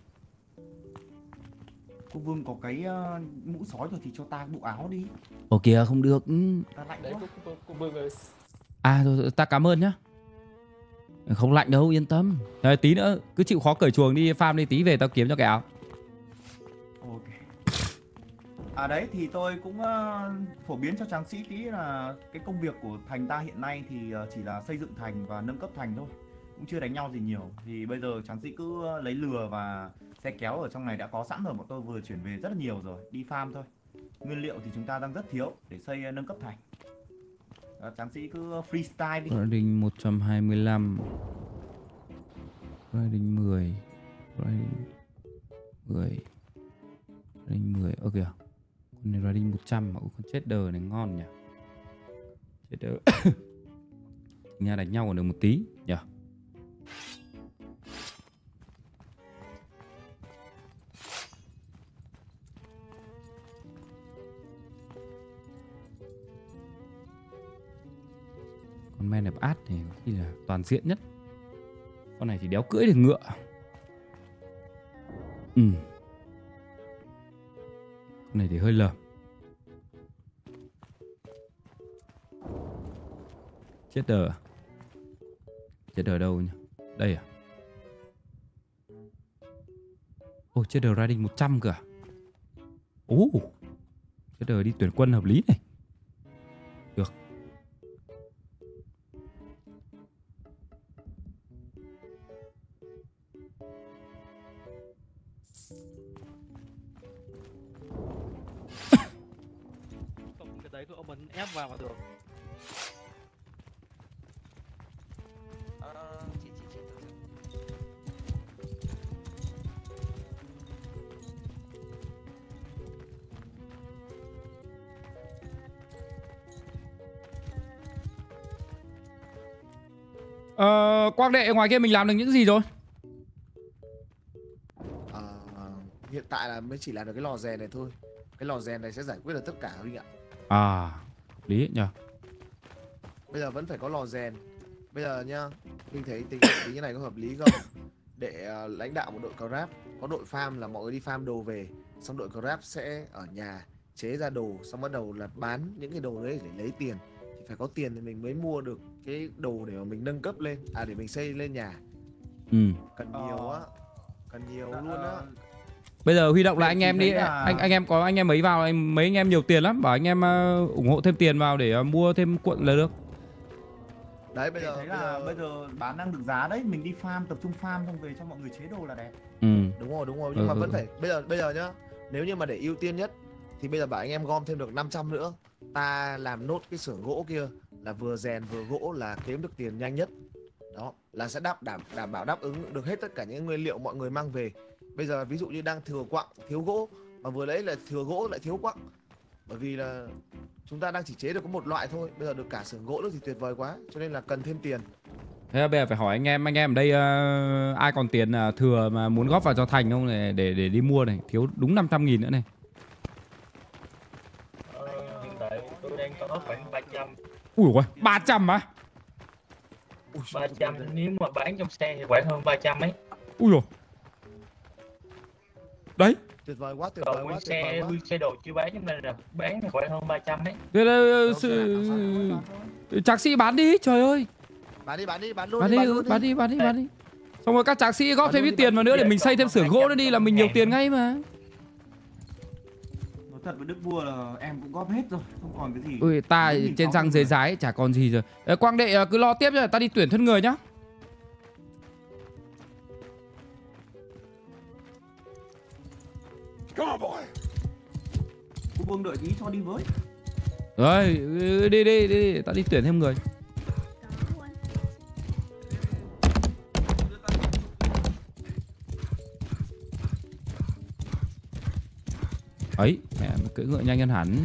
Cô Vương có cái uh, mũ sói rồi thì cho ta bộ áo đi. Ồ kìa không được. Ta lạnh quá. Cô Vương ơi. À thôi ta cảm ơn nhá. Không lạnh đâu, yên tâm. Rồi tí nữa cứ chịu khó cởi chuồng đi farm đi, tí về tao kiếm cho cái áo. Ok. À đấy thì tôi cũng uh, phổ biến cho tráng sĩ tí là cái công việc của thành ta hiện nay thì uh, chỉ là xây dựng thành và nâng cấp thành thôi, cũng chưa đánh nhau gì nhiều. Thì bây giờ tráng sĩ cứ uh, lấy lừa và xe kéo ở trong này đã có sẵn rồi, bọn tôi vừa chuyển về rất là nhiều rồi, đi farm thôi. Nguyên liệu thì chúng ta đang rất thiếu để xây uh, nâng cấp thành. Đó, tráng sĩ cứ freestyle đi. Riding một trăm hai mươi lăm, Riding mười, Riding mười, Riding mười. Ơ kìa, con này Riding một trăm mà con Cheddar này ngon nhỉ. Cheddar nhà đánh nhau còn được một tí nhỉ. Con Man of Art này có khi là toàn diện nhất. Con này thì đéo cưỡi được ngựa. Ừ. Con này thì hơi lờm. Cheddar. Cheddar đâu nhỉ? Đây à? Ồ, Cheddar Riding một trăm cơ à? Ồ, Cheddar đi tuyển quân hợp lý này. Được. Cái đấy của ông mình ép vào mà được. Ờ, Quang đệ ngoài kia mình làm được những gì rồi? À, hiện tại là mới chỉ làm được cái lò rèn này thôi. Cái lò rèn này sẽ giải quyết được tất cả Huynh ạ. À, lý nhỉ. Bây giờ vẫn phải có lò rèn. Bây giờ nhá, Huynh thấy tính tí như này có hợp lý không? Để uh, lãnh đạo một đội Grab, có đội farm là mọi người đi farm đồ về, xong đội Grab sẽ ở nhà chế ra đồ, xong bắt đầu là bán những cái đồ đấy để lấy tiền. Thì phải có tiền thì mình mới mua được cái đồ để mà mình nâng cấp lên, à để mình xây lên nhà. Ừ. Cần nhiều á, cần nhiều luôn á. Bây giờ huy động lại anh em đi, là... anh anh em có anh em mấy vào, anh mấy anh em nhiều tiền lắm, bảo anh em uh, ủng hộ thêm tiền vào để uh, mua thêm cuộn là được. Đấy bây giờ thấy là bây giờ bán đang được giá đấy, mình đi farm, tập trung farm xong về cho mọi người chế đồ là đẹp. Ừ. Đúng rồi, đúng rồi, nhưng ừ, mà ừ. vẫn phải bây giờ bây giờ nhá, nếu như mà để ưu tiên nhất thì bây giờ bảo anh em gom thêm được năm trăm nữa, ta làm nốt cái xưởng gỗ kia là vừa rèn vừa gỗ là kiếm được tiền nhanh nhất. Đó, là sẽ đáp đảm đảm bảo đáp ứng được hết tất cả những nguyên liệu mọi người mang về. Bây giờ ví dụ như đang thừa quặng, thiếu gỗ, mà vừa lấy là thừa gỗ lại thiếu quặng. Bởi vì là chúng ta đang chỉ chế được có một loại thôi, bây giờ được cả xưởng gỗ nữa thì tuyệt vời quá, cho nên là cần thêm tiền. Thế là bây giờ phải hỏi anh em, anh em ở đây uh, ai còn tiền uh, thừa mà muốn góp vào cho thành không để để để đi mua này, thiếu đúng năm trăm nghìn nữa này. Ờ, hiện tại tôi đang có khoảng ba trăm. Ui ôi, ba trăm á? ba trăm nếu mà bán trong xe thì khoảng hơn ba trăm ấy. Ui rồi. Đấy. Tuyệt vời quá, tuyệt Còn vời quá, tuyệt xe, vời quá. xe đồ chưa bán cho nên là bán thì khoảng hơn ba trăm ấy. Thế là sự... Trạc sĩ bán đi, trời ơi. Bán đi, bán đi, bán luôn bán đi, đi, bán luôn bán đi. đi, bán đi, bán đi. Xong rồi các trạc sĩ góp thêm ít tiền vào nữa để mình xây thêm xưởng gỗ nữa đi là mình nhiều tiền ngay mà. Nói thật với Đức Vua là em cũng góp hết rồi, không còn cái gì. Ui, ta trên răng dưới rái chả còn gì rồi. Ê, Quang đệ cứ lo tiếp nhá, ta đi tuyển thân người nhá. Cô Vương đợi tí cho đi với. Rồi, đi đi đi, đi. Ta đi tuyển thêm người. Ấy, mẹ cưỡi ngựa nhanh hơn hẳn.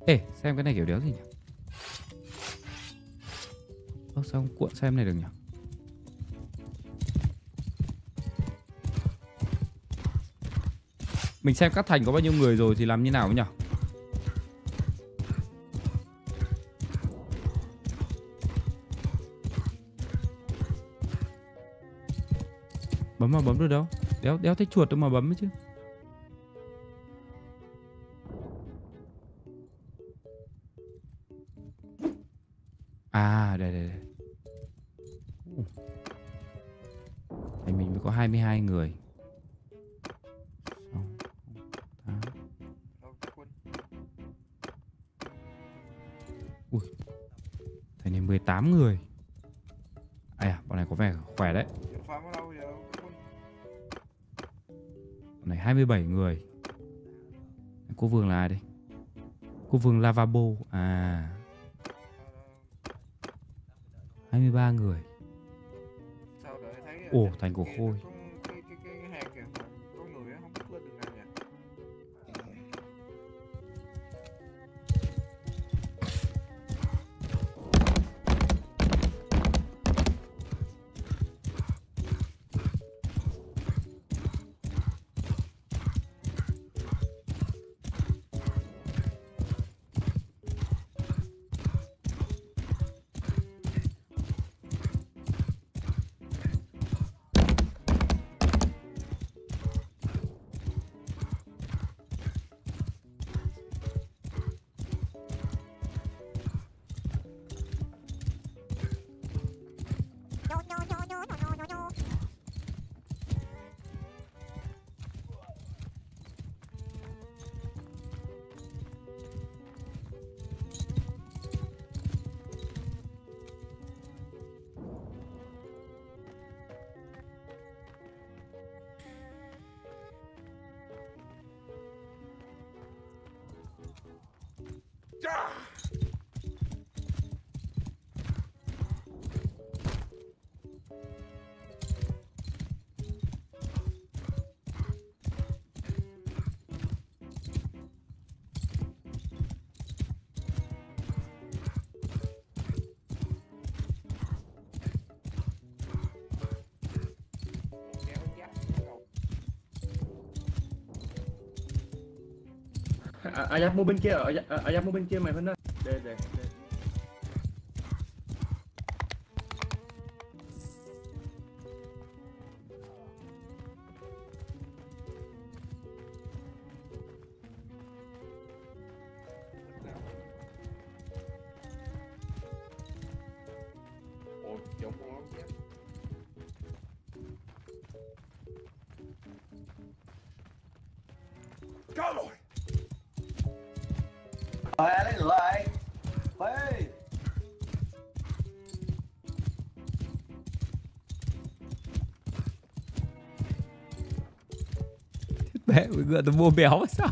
Ê, xem cái này kiểu đéo gì nhỉ? Ơ, sao không cuộn xem này được nhỉ? Mình xem các thành có bao nhiêu người rồi thì làm như nào nhỉ? Bấm mà bấm được đâu? Đéo đéo thấy chuột đâu mà bấm ấy chứ. À, đây đây đây. Thành mình mới có hai mươi hai người. Ui. Thành này mười tám người. À, à, bọn này có vẻ khỏe đấy. Bọn này hai mươi bảy người. Cô Vương là ai đây? Cô Vương Lavabo. À, hai mươi ba người. Ồ, thành của Khôi. À, à, mua bên kia, ở à, à, mua bên kia mày phân ơi. Để để để. Ôi, giống con ốc nhé. Có rồi. Rồi, ai lấy ngựa rồi? Ê! Mẹ, ngựa tôi mua béo sao?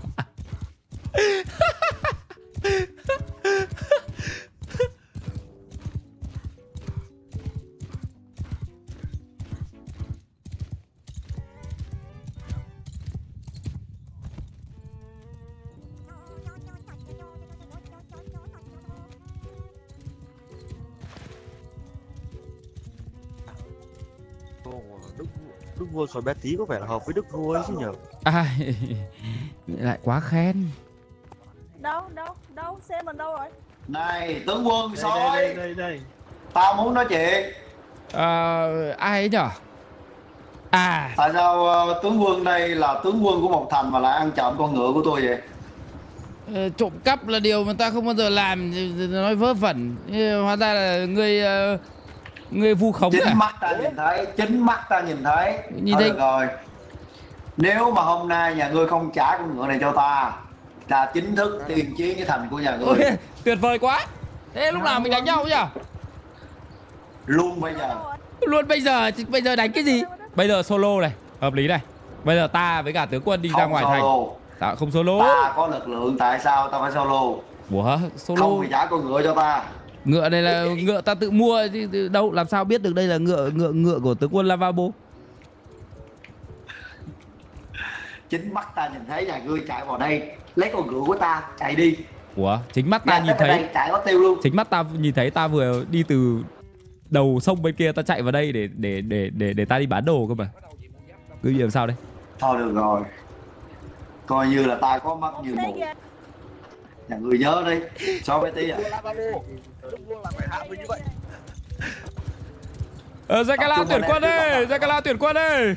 Đức, Đức vua sói bé tí có vẻ là hợp với Đức vua ấy chứ nhở? À, lại quá khen. Đâu, đâu, đâu, xe mình đâu rồi? Này, tướng quân Đây, sói. đây, đây, đây. Tao muốn nói chuyện. À, ai ấy nhở? À, Tại sao uh, tướng quân đây là tướng quân của một thành mà lại ăn trộm con ngựa của tôi vậy? ờ, trộm cắp là điều mà ta không bao giờ làm, nói vớ vẩn. Hóa ra là người uh, người vu khống Chính à? mắt ta nhìn thấy, chính mắt ta nhìn thấy. Nhìn Thôi thấy. được rồi. Nếu mà hôm nay nhà ngươi không trả con ngựa này cho ta, ta chính thức tuyên chiến với thành của nhà ngươi. Ôi, tuyệt vời quá. Thế lúc nào mình đánh nhau nhỉ? Luôn bây giờ. Luôn bây giờ, bây giờ đánh cái gì? Bây giờ solo này, hợp lý này. Bây giờ ta với cả tướng quân đi ra Không ngoài solo. thành. Ta không solo. Ta có lực lượng, tại sao ta phải solo? Ủa, solo. Không phải trả con ngựa cho ta. Ngựa này là ngựa ta tự mua chứ đâu, làm sao biết được đây là ngựa ngựa ngựa của tướng quân Lavabo? Chính mắt ta nhìn thấy nhà ngươi chạy vào đây lấy con ngựa của ta, chạy đi. Ủa, chính mắt ta Dạ, nhìn tới thấy. đây chạy có tiêu luôn. Chính mắt ta nhìn thấy ta vừa đi từ đầu sông bên kia ta chạy vào đây để để để để để ta đi bán đồ cơ mà. Cứ làm sao đây? Thôi được rồi. Coi như là ta có mắt như mù. Nhà người nhớ đi. So với tí à. Ờ, Zakala tuyển quân đi, Zakala tuyển quân đi.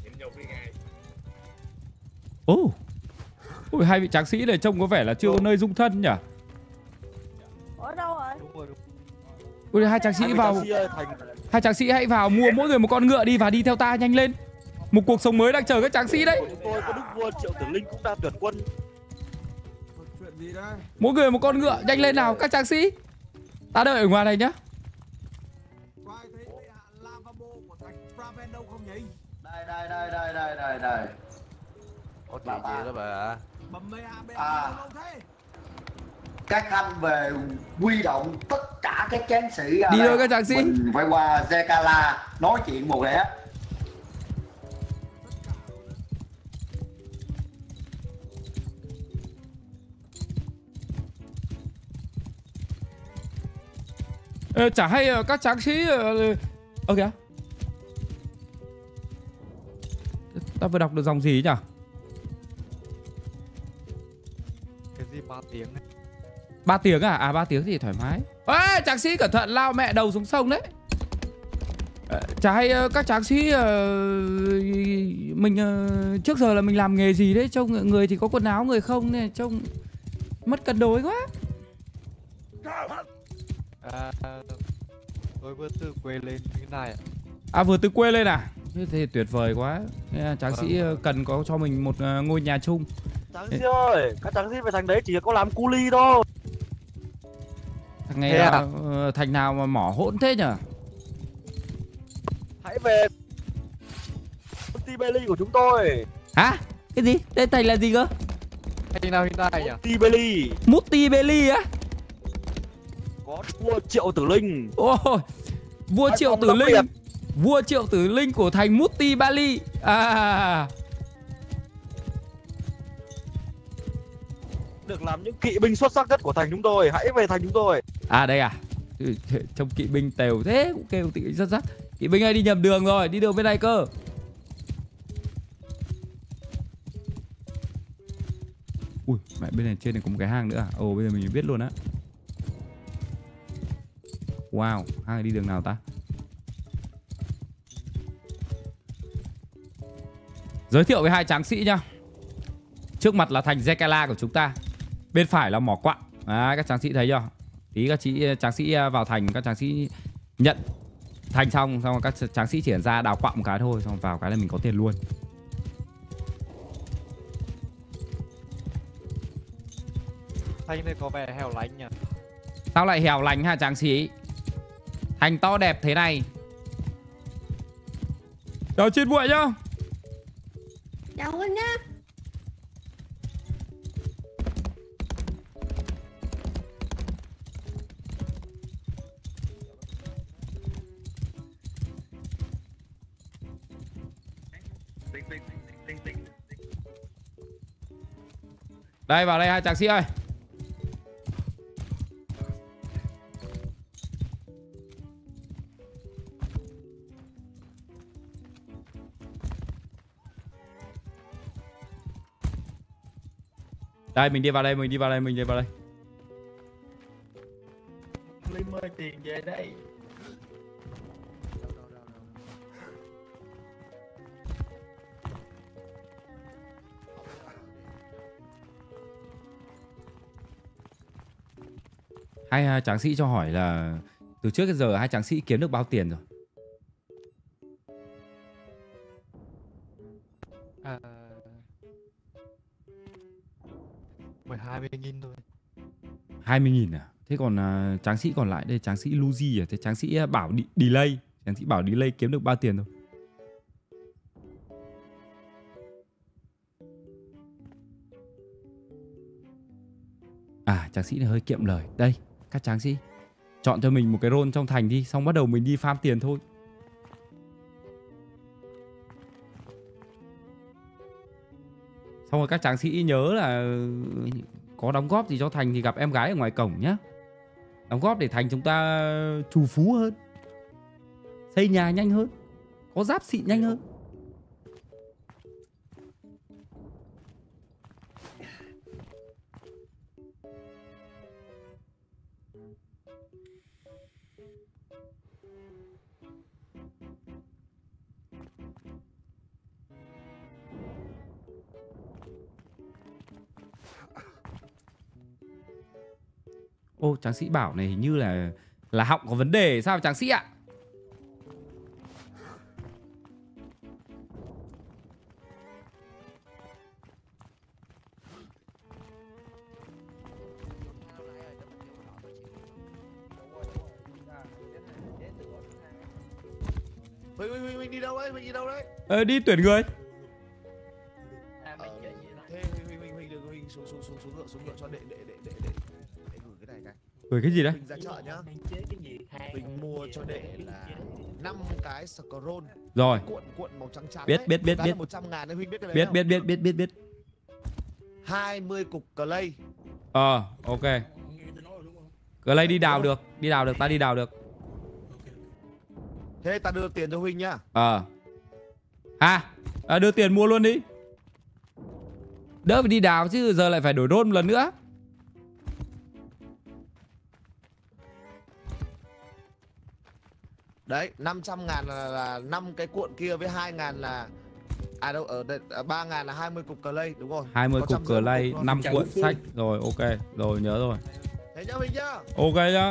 Ồ. Ôi, hai vị tráng sĩ này trông có vẻ là chưa có nơi dung thân nhỉ? Ở đâu rồi? Ôi, hai tráng sĩ vào. Hai tráng sĩ hãy vào mua mỗi người một con ngựa đi và đi theo ta nhanh lên. Một cuộc sống mới đang chờ các tráng sĩ đấy. Chúng tôi có đức vua Triệu Tử Linh cũng đang tuyển quân. Chuyện gì đây? Mỗi người một con ngựa, nhanh lên nào các tráng sĩ. Ta đợi ở ngoài này nhá. Có ai thấy cái lavabo của thành Braven đâu không nhỉ? Đây đây đây đây đây đây đây. Có chuyện gì đó bà? Bấm mê a bê À. đâu thế? Các anh về huy động tất cả các chiến sĩ ra Đi đây. thôi các tráng sĩ. Mình phải qua Zekala nói chuyện một lẽ. Ờ, chả hay ờ, các tráng sĩ ờ ờ kìa. Ta vừa đọc được dòng gì nhỉ? Cái gì ba tiếng ấy. Ba tiếng à? À ba tiếng thì thoải mái. Ê, tráng sĩ cẩn thận lao mẹ đầu xuống sông đấy. Ờ, chả hay ờ, các tráng sĩ ờ, mình ờ, trước giờ là mình làm nghề gì đấy, trông người thì có quần áo người không nên trông mất cân đối quá. À, tôi vừa từ quê lên như thế này ạ. À vừa từ quê lên à? Thế thì tuyệt vời quá. Thế tráng sĩ ờ, cần có cho mình một ờ, ngôi nhà chung. Tráng sĩ ơi, các tráng sĩ về thành đấy chỉ có làm cu ly thôi. Thằng này Thế là à? ờ, thành nào mà mỏ hỗn thế nhở? Hãy về Multibelly của chúng tôi. Hả? Cái gì? Tên thành là gì cơ? Thành nào hiện tại nhỉ? Multibelly. Multibelly á? Có vua Triệu Tử Linh. Ôi, vua Nói Triệu không Tử đặc Linh. biệt. Vua Triệu Tử Linh của thành Multibelly. À. Được làm những kỵ binh xuất sắc nhất của thành chúng tôi. Hãy về thành chúng tôi. À đây à? Ừ, trông kỵ binh tèo thế cũng kêu kỵ binh rất sắc. Kỵ binh ơi, đi nhầm đường rồi, đi đường bên này cơ. Ui, mẹ bên này trên này có một cái hang nữa à? Ồ, bây giờ mình biết luôn á. Wow, hang này đi đường nào ta? Giới thiệu với hai tráng sĩ nhá. Trước mặt là thành Zekala của chúng ta. Bên phải là mỏ quặng. Đấy, các tráng sĩ thấy chưa? Tí các chị tráng sĩ vào thành, các tráng sĩ nhận thành xong, xong rồi các tráng sĩ chỉ ra đào quặng một cái thôi, xong vào cái là mình có tiền luôn. Thành này có vẻ hẻo lánh nhỉ? Sao lại hẻo lánh hả tráng sĩ? Thành to đẹp thế này. Chào chuyên muội nhá. Chào Huynh nhá. Đây vào đây hai tráng sĩ ơi. Đây mình đi vào đây, mình đi vào đây, mình đi vào đây. Linh ơi, tiền về đây. Hai tráng sĩ cho hỏi là từ trước đến giờ hai tráng sĩ kiếm được bao tiền rồi? À, mười hai mươi nghìn thôi. hai mươi nghìn à? Thế còn uh, tráng sĩ còn lại đây, tráng sĩ Luigi à? Thế tráng sĩ bảo đi, delay. Tráng sĩ bảo delay kiếm được bao tiền thôi? À, tráng sĩ này hơi kiệm lời. Đây, các tráng sĩ chọn cho mình một cái role trong thành đi, xong bắt đầu mình đi farm tiền thôi. Xong rồi các tráng sĩ nhớ là có đóng góp gì cho Thành thì gặp em gái ở ngoài cổng nhá. Đóng góp để Thành chúng ta trù phú hơn, xây nhà nhanh hơn, có giáp xịn nhanh hơn. Ô, tráng sĩ bảo này hình như là là họng có vấn đề sao tráng sĩ ạ? Huynh, huynh, huynh, huynh đi đâu đấy? Huynh đi đâu đấy? Ờ, đi tuyển người. Ờ, thế huynh, huynh, huynh, đừng huynh xuống xuống xuống xuống ngựa xuống ngựa cho đệ đệ đệ đệ đệ đệ gửi cái này cái. Gửi cái gì đấy? Huynh ra chợ nhá. Huynh mua cho đệ là năm cái scroll. Rồi. Cuộn cuộn màu trắng trắng. Biết biết biết biết. một trăm ngàn đấy, huynh biết cái đấy Biết không? biết biết biết biết biết. hai mươi cục clay. Ờ, ok. Clay đi đào được, đi đào được, ta đi đào được. Thế ta đưa tiền cho huynh nhá. Ờ. À, à, đưa tiền mua luôn đi. Đỡ phải đi đào chứ giờ lại phải đổi đôn một lần nữa. Đấy, năm trăm ngàn là, là năm cái cuộn kia với hai ngàn là à đâu ở đây ba ngàn là hai mươi cục clay đúng rồi. hai mươi Có cục trăm rưỡi clay, cục năm thôi. cuộn sách. Rồi ok, rồi nhớ rồi. Thế nhá huynh nhá. Ok nhá.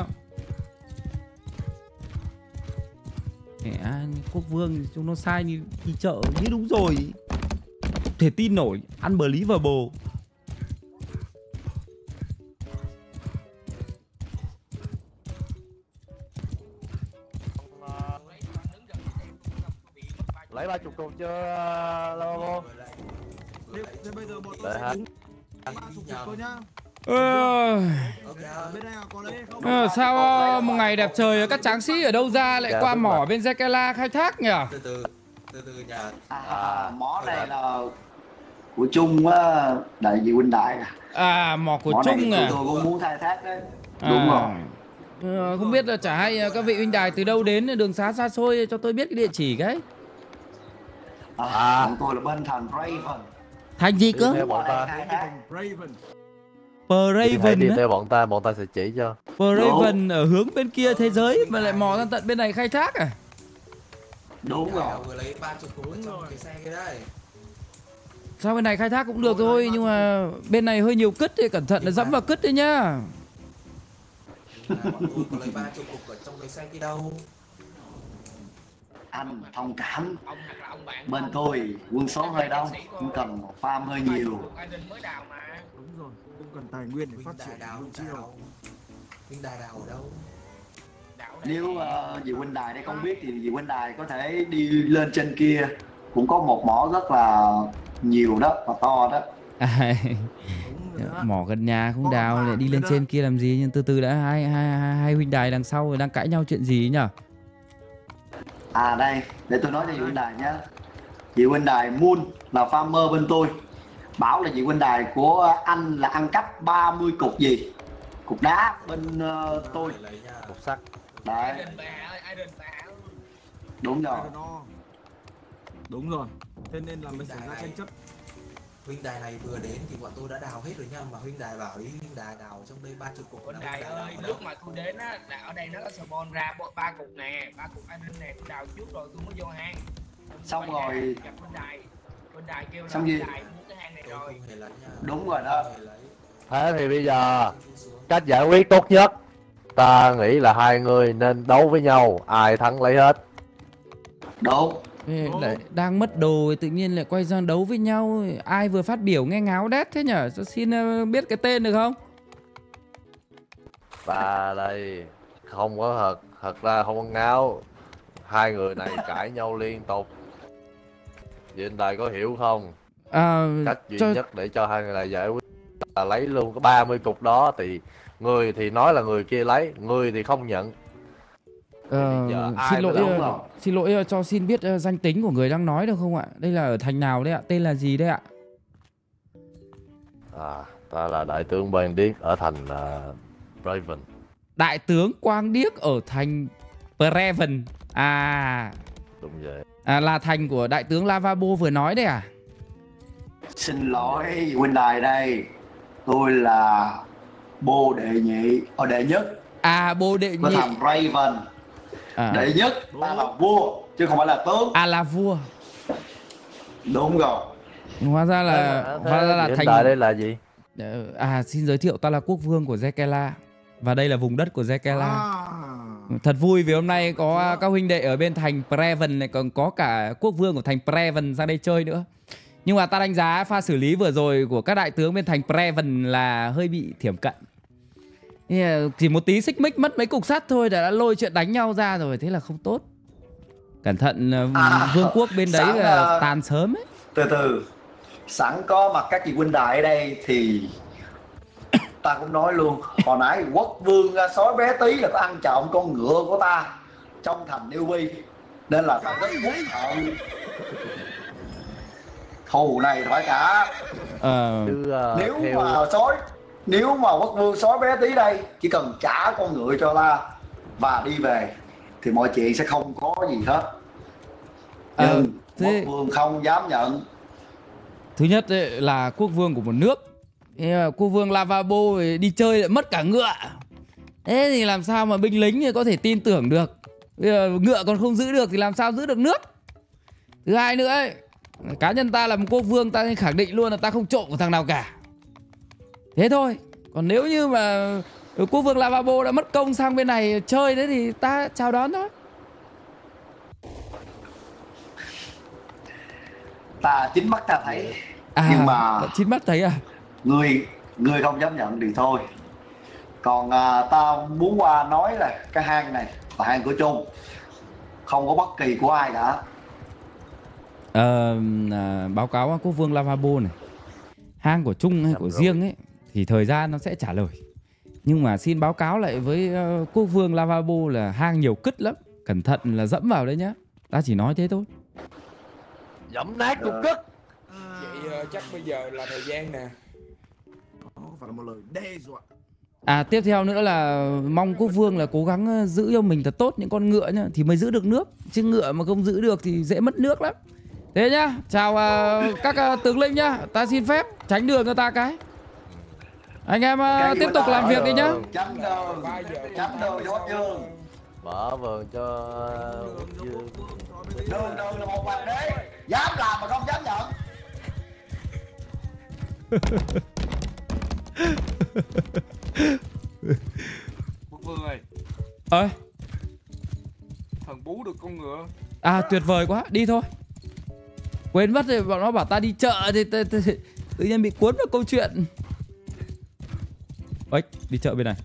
Mẹ, quốc vương chúng nó sai như đi chợ như đúng rồi. Không thể tin nổi, unbelievable. Lấy ba chục cục chưa Lobo? Thế bây giờ bọn tôi Đợi sẽ hả? cúng ba chục cục thôi nhá. Ờ, Bên này có lấy không? ờ, sao một ngày đẹp trời các tráng sĩ ở đâu ra lại qua mỏ bên Zekela khai thác nhỉ? Từ từ, từ từ nhà. À, mỏ này là của Trung á, đại vị huynh đại à. À, mỏ của Mỏ này Trung thì à? tôi cũng muốn khai thác đấy. À. Đúng rồi. Ờ, không biết là chả hay các vị huynh đài từ đâu đến đường xá xa xôi cho tôi biết cái địa chỉ cái. À, bọn tôi là bên thành Raven. Thành gì cơ? Theo bọn ta. Raven. Praven Đi á? theo bọn ta, bọn ta sẽ chỉ cho. Praven ở hướng bên kia thế giới mà lại mò sang tận bên này khai thác à? Đúng rồi. Vừa lấy ba chục cục ở trong cái xe kia đấy. Sao bên này khai thác cũng được thôi nhưng mà bên này hơi nhiều cứt thì cẩn thận là dẫm vào cứt đấy nhá. À, bọn tôi có lấy ba chục cục ở trong cái xe kia đâu. Anh thông cảm. Bên tôi quân số hơi đông, cũng cần một farm hơi nhiều. Đúng rồi, cũng cần tài nguyên để phát triển đào lương chiêu. Huynh đài đào ở đâu? Nếu uh, dì huynh đài đây không biết thì dì huynh đài có thể đi lên trên kia, cũng có một mỏ rất là nhiều đó và to đó. À, mỏ gần nhà không đào lại đi lên trên kia làm gì, nhưng từ từ đã. Hai hai hai, hai huynh đài đằng sau đang cãi nhau chuyện gì nhỉ? À đây, để tôi nói cho dì huynh đài nhé. Dì huynh đài Moon là farmer bên tôi, bảo là dì huynh đài của anh là ăn cắp ba mươi cục gì, cục đá bên uh, tôi. Cục sắt. Đấy. Đúng rồi. Đúng rồi. Thế nên là mình xảy ra tranh chấp. Huynh đài này vừa đến thì bọn tôi đã đào hết rồi nha, mà huynh đài bảo đi huynh đài đào trong đây ba chục cục. Huynh đài ơi, lúc mà tôi đến á, là ở đây nó có spawn ra bộ ba cục nè, ba cục an ninh nè, tôi đào trước rồi tôi mới vô hang. Xong rồi. Gặp huynh đài, huynh đài kêu là xong gì? huynh đài mua cái hang này rồi. Đúng rồi đó. Thế thì bây giờ cách giải quyết tốt nhất, ta nghĩ là hai người nên đấu với nhau, ai thắng lấy hết. Đúng. Lại đang mất đồ tự nhiên lại quay ra đấu với nhau. Ai vừa phát biểu nghe ngáo đét thế nhở? Cho xin uh, biết cái tên được không? Và đây không có thật, thật ra không có ngáo. Hai người này cãi nhau liên tục. Vậy đài có hiểu không? À, cách duy cho... nhất để cho hai người này giải quyết là lấy luôn cái ba mươi cục đó, thì người thì nói là người kia lấy, người thì không nhận. Ờ, xin lỗi uh, xin lỗi uh, cho xin biết uh, danh tính của người đang nói được không ạ? Đây là ở thành nào đấy ạ? Tên là gì đấy ạ? À, ta là đại tướng Ban Điếc ở thành uh, Raven. Đại tướng Quang Điếc ở thành Preven. À, đúng vậy. À, là thành của đại tướng Lavabo vừa nói đấy à? Xin lỗi huynh đài đây, tôi là Bô đệ nhị, ở đệ nhất. À, Bô đệ của nhị thành Raven. À. Đệ nhất, ta là vua chứ không phải là tướng. À, là vua. Đúng rồi. Hóa ra là à, hóa ra là thành. Đây là gì? À, xin giới thiệu, ta là quốc vương của Zekela và đây là vùng đất của Zekela. À. Thật vui vì hôm nay có các huynh đệ ở bên thành Preven này, còn có cả quốc vương của thành Preven ra đây chơi nữa. Nhưng mà ta đánh giá pha xử lý vừa rồi của các đại tướng bên thành Preven là hơi bị thiểm cận. Chỉ một tí xích mích mất mấy cục sắt thôi đã lôi chuyện đánh nhau ra rồi, thế là không tốt. Cẩn thận à, vương quốc bên đấy sẵn, là tàn sớm ấy. Từ từ, sẵn có mặt các vị huynh đại ở đây thì ta cũng nói luôn. Hồi nãy quốc vương sói bé tí là có ăn trộm con ngựa của ta trong thành Newbie, nên là ta rất hối hận. Thù này phải cả. Ờ... Chứ, uh, nếu theo... mà sói nếu mà quốc vương sói bé tí đây chỉ cần trả con ngựa cho ta và đi về thì mọi chuyện sẽ không có gì hết. Nhưng ờ, thế... quốc vương không dám nhận. Thứ nhất ấy, là quốc vương của một nước. Quốc vương Lavabo đi chơi lại mất cả ngựa. Thế thì làm sao mà binh lính có thể tin tưởng được? Bây giờ ngựa còn không giữ được thì làm sao giữ được nước? Thứ hai nữa ấy, cá nhân ta là một quốc vương, ta khẳng định luôn là ta không trộm của thằng nào cả. Thế thôi. Còn nếu như mà quốc vương Lavabo đã mất công sang bên này chơi đấy thì ta chào đón thôi. Ta chính mắt ta thấy. À, nhưng mà chính mắt thấy à? Người người không dám nhận thì thôi. Còn à, ta muốn qua nói là cái hang này là hang của Trung, không có bất kỳ của ai cả. Ờ, à, báo cáo quốc vương Lavabo này, hang của Trung hay của riêng ấy thì thời gian nó sẽ trả lời. Nhưng mà xin báo cáo lại với uh, quốc vương Lavabo là hang nhiều cứt lắm, cẩn thận là dẫm vào đấy nhá. Ta chỉ nói thế thôi. Dẫm nát cục cứt. Vậy uh, chắc bây giờ là thời gian nè. Không phải là một lời đe dọa. À, tiếp theo nữa là mong quốc vương là cố gắng giữ cho mình thật tốt những con ngựa nhá, thì mới giữ được nước. Chứ ngựa mà không giữ được thì dễ mất nước lắm. Thế nhá, chào uh, các uh, tướng lĩnh nhá. Ta xin phép tránh đường cho ta cái. Anh em uh, tiếp tục làm việc đi nhá. Tránh đường, tránh đường cho Bắc Dương. Mở vườn cho đường. Đường đường là một hoàng đế, dám làm mà không dám nhận. Quốc vương ơi. Ơi. Thần bú được con ngựa. À, tuyệt vời quá, đi thôi. Quên mất rồi, bọn nó bảo ta đi chợ thì tự nhiên bị cuốn vào câu chuyện. Ôi, đi chợ bên này.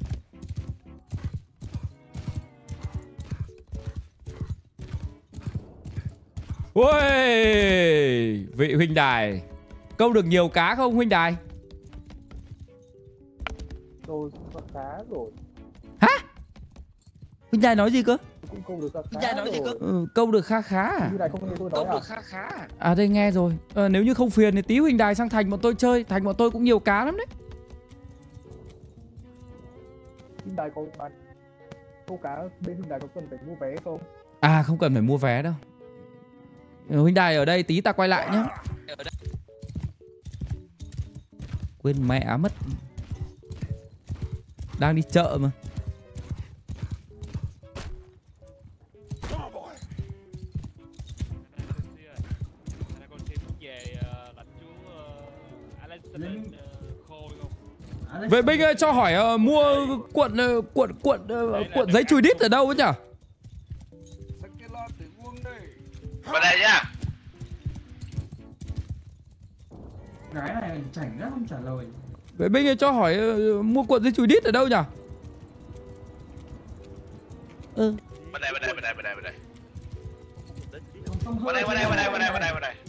Ôi, vị huynh đài, câu được nhiều cá không huynh đài? Tôi có cá rồi. Hả? Huynh đài nói gì cơ? Cũng câu được Huynh đài nói gì cơ? Ừ, câu được khá khá à? Câu được khá khá à? À, đây nghe rồi. À, nếu như không phiền thì tí huynh đài sang thành bọn tôi chơi. Thành bọn tôi cũng nhiều cá lắm đấy. Huynh đài có bán câu cá bên huynh đài có cần phải mua vé không? À, không cần phải mua vé đâu. Huynh đài ở đây tí ta quay lại nhé. Quên mẹ mất. Đang đi chợ mà. Vệ binh ơi, cho hỏi uh, mua cuộn uh, cuộn cuộn uh, cuộn giấy chùi đít ở đâu ấy nhỉ? Vào đây nhá. Gái này chảnh rất không trả lời. Vệ binh ơi, cho hỏi uh, mua cuộn giấy chùi đít ở đâu nhỉ? Ừ. Bên đây, bên đây, bên đây, bên đây, bên đây. Bên đây, bên đây, bên đây, bên đây, bên đây, bên đây.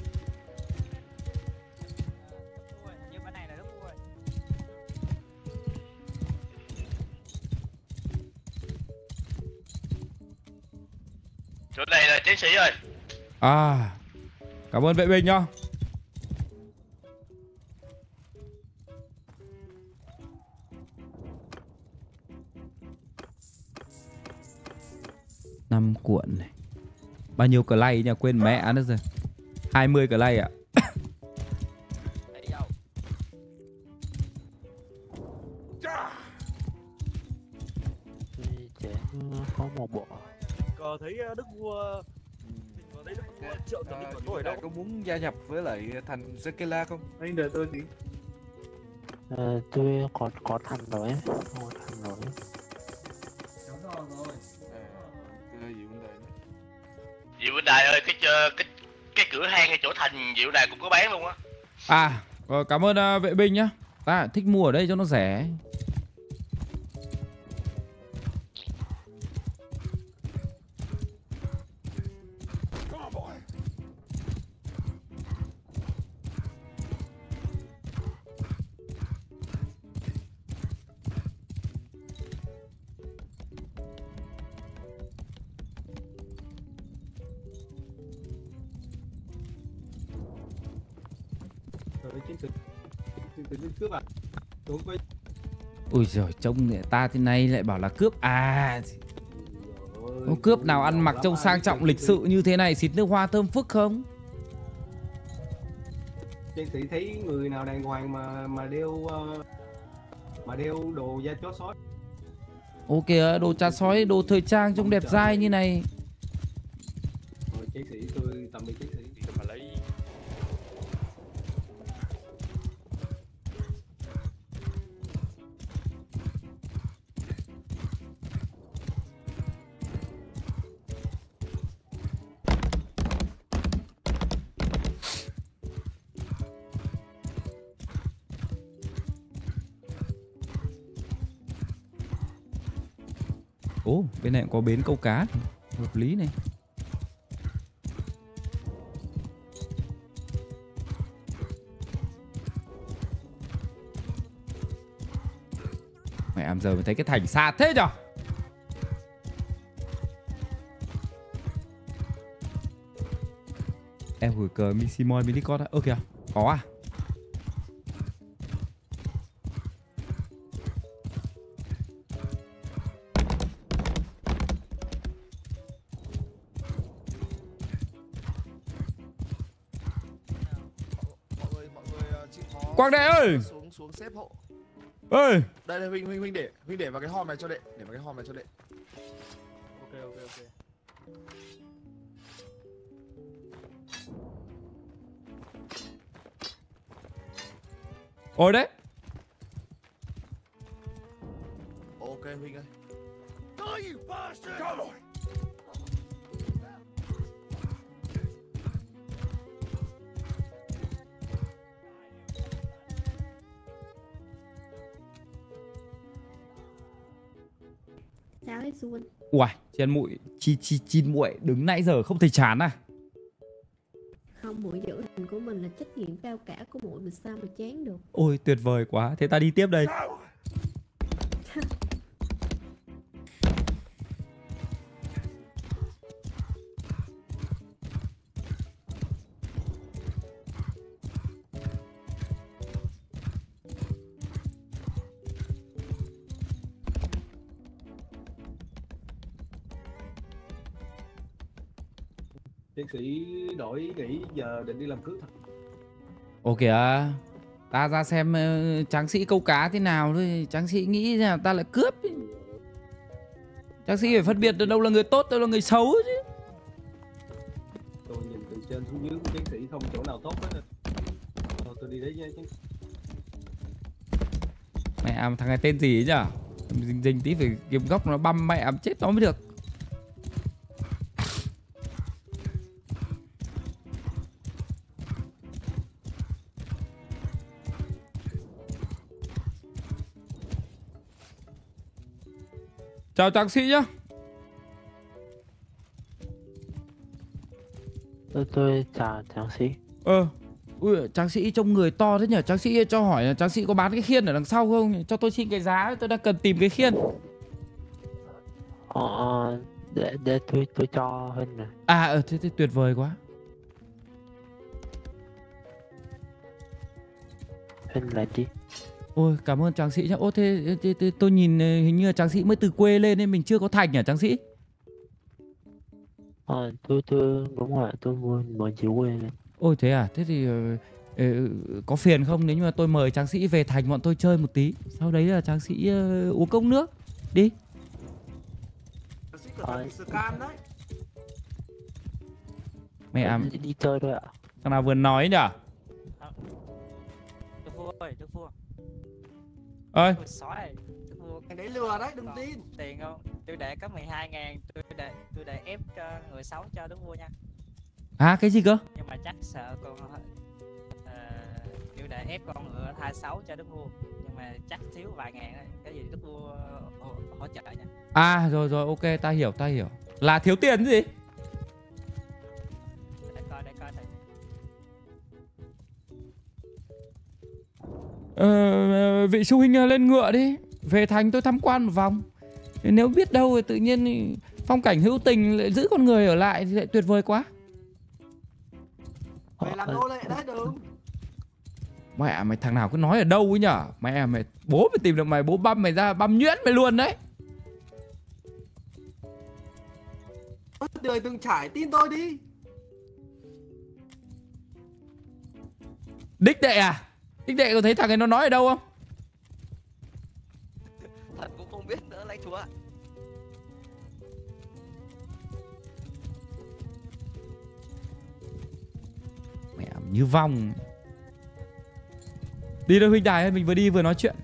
Chỗ này là chiến sĩ ơi. À, cảm ơn vệ binh nhá. năm cuộn này. Bao nhiêu clay nhỉ? Quên mẹ nó rồi. hai mươi clay ạ. Có một bộ. Cờ thấy Đức Vua Cờ thấy Đức Vua triệu tập đi của tôi Đại có muốn gia nhập với lại thành Zekela không? Anh đợi tôi tí. Ờ, tôi có có thành rồi ấy. Có thành rồi. Diệu Huynh Đài ơi, cái cái cái cửa hang ngay chỗ thành Diệu Đài cũng có bán luôn á. À, rồi cảm ơn uh, vệ binh nhá. Ta thích mua ở đây cho nó rẻ. Ui giời, trông người ta thế này lại bảo là cướp. À, có cướp nào ăn mặc trông sang trọng lịch sự như thế này xịt nước hoa thơm phức không? Chiến sĩ thấy người nào đàng hoàng mà mà đeo uh, mà đeo đồ da chó sói. Ô kìa, đồ chà sói, đồ thời trang trông đẹp dai như này. Rồi chiến sĩ tôi tạm biệt chiến sĩ. Mà lấy Ồ, bên này cũng có bến câu cá, hợp lý này. Mẹ em giờ mới thấy cái thành xa thế nhở? Em gửi cờ Misimoy Minicot á? Ơ kìa, có à? Quang Đệ ơi! Xuống xuống xếp hộ. Ơi! Đây đây huynh huynh huynh để huynh để vào cái hòm này cho đệ, để vào cái hòm này cho đệ. Ok ok ok. Ôi đấy. Ok huynh ơi. Sao ấy Xuân? Uầy, chị ăn muội, chi chi chin muội đứng nãy giờ không thấy chán à? Không, muội giữ thành của mình là trách nhiệm cao cả của muội, mình sao mà chán được. Ôi tuyệt vời quá, thế ta đi tiếp đây. Chiến sĩ đổi ý nghĩ giờ định đi làm cướp thật. Ồ kìa, ta ra xem uh, tráng sĩ câu cá thế nào thôi. Tráng sĩ nghĩ là ta lại cướp. Tráng sĩ phải phân biệt đâu là người tốt, đâu là người xấu chứ. Tôi nhìn từ trên xuống dưới chiến sĩ không chỗ nào tốt hết. Thôi tôi đi đấy nha chiến sĩ. Mẹ thằng này tên gì ấy nhở? Dình dình tí phải kiếm góc nó băm mẹ chết nó mới được. Chào tráng sĩ nhá. Tôi, tôi chào tráng sĩ. Ờ, ui, tráng sĩ trông người to thế nhỉ? Tráng sĩ cho hỏi là tráng sĩ có bán cái khiên ở đằng sau không? Cho tôi xin cái giá, tôi đang cần tìm cái khiên. Ờ, để, để tôi, tôi cho Huynh này. À, ờ, thế, thế tuyệt vời quá. Huynh là chi? Ôi, cảm ơn tráng sĩ nhá. Ô, thế, thế, thế tôi nhìn hình như là tráng sĩ mới từ quê lên nên mình chưa có thành hả tráng sĩ? Ờ, tôi tôi đúng rồi, tôi mới mới chỉ quê này. Ôi thế à? Thế thì ờ, ờ, có phiền không nếu như mà tôi mời tráng sĩ về thành bọn tôi chơi một tí, sau đấy là tráng sĩ ờ, uống cốc nước đi. Ờ, Mẹ à, đi, đi chơi thôi ạ. thằng nào vừa nói nhỉ? Đức vua ơi, đức vua. Ơi. Ôi sói, đức vua. Cái đấy lừa đấy, đừng tin. Tiền không? Tôi để có mười hai ngàn, tôi để tôi để ép cho người xấu cho đức vua nha. À cái gì cơ? Nhưng mà chắc sợ con uh, tôi để ép con ngựa thai xấu cho đức vua. Nhưng mà chắc xíu vài ngàn đấy. Cái gì đức vua hỗ, hỗ trợ nha. À rồi rồi, ok, ta hiểu, ta hiểu. Là thiếu tiền gì? Để coi, để coi thử. Ờ, vị sư huynh lên ngựa đi, về thành tôi tham quan một vòng. Nếu biết đâu thì tự nhiên phong cảnh hữu tình lại giữ con người ở lại thì lại tuyệt vời quá. Mày làm nô lệ đấy đừng. Mẹ mày thằng nào cứ nói ở đâu ấy nhở? Mẹ mày, bố mày tìm được mày, bố băm mày ra, băm nhuyễn mày luôn đấy. Đời từng trải, tin tôi đi. Đích đệ à? Đích đệ có thấy thằng ấy nó nói ở đâu không? Thật cũng không biết nữa lãnh chúa. Mẹ như vong. Đi đâu huynh đài ơi, mình vừa đi vừa nói chuyện.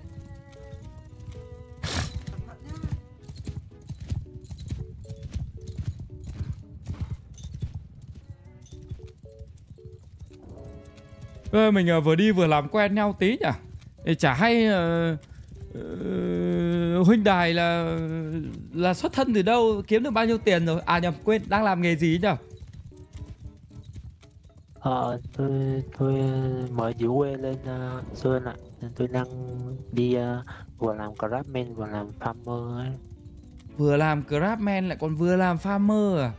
Ờ, mình uh, vừa đi vừa làm quen nhau tí nhỉ. Để chả hay uh, uh, huynh đài là là xuất thân từ đâu, kiếm được bao nhiêu tiền rồi. À nhầm, quên, đang làm nghề gì nhỉ? Ờ, tôi tôi mới dưới quê lên uh, Sơn ạ. Nên tôi đang đi uh, vừa làm Grabman vừa làm farmer ấy. Vừa làm Grabman lại còn vừa làm farmer à?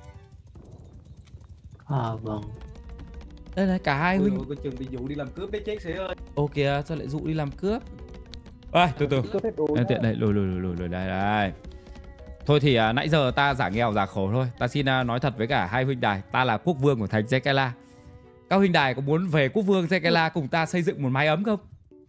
À vâng. Đây này, cả hai huynh. Coi chừng bị dụ đi làm cướp đấy chết sĩ ơi. Ô kìa, sao lại dụ đi làm cướp? Ơi, từ từ. Đây, tiện đây, lùi lùi lùi lùi đây đây. Thôi thì à, nãy giờ ta giả nghèo giả khổ thôi. Ta xin à, nói thật với cả hai huynh đài, ta là quốc vương của thành Zekela. Các huynh đài có muốn về quốc vương Zekela cùng ta xây dựng một mái ấm không?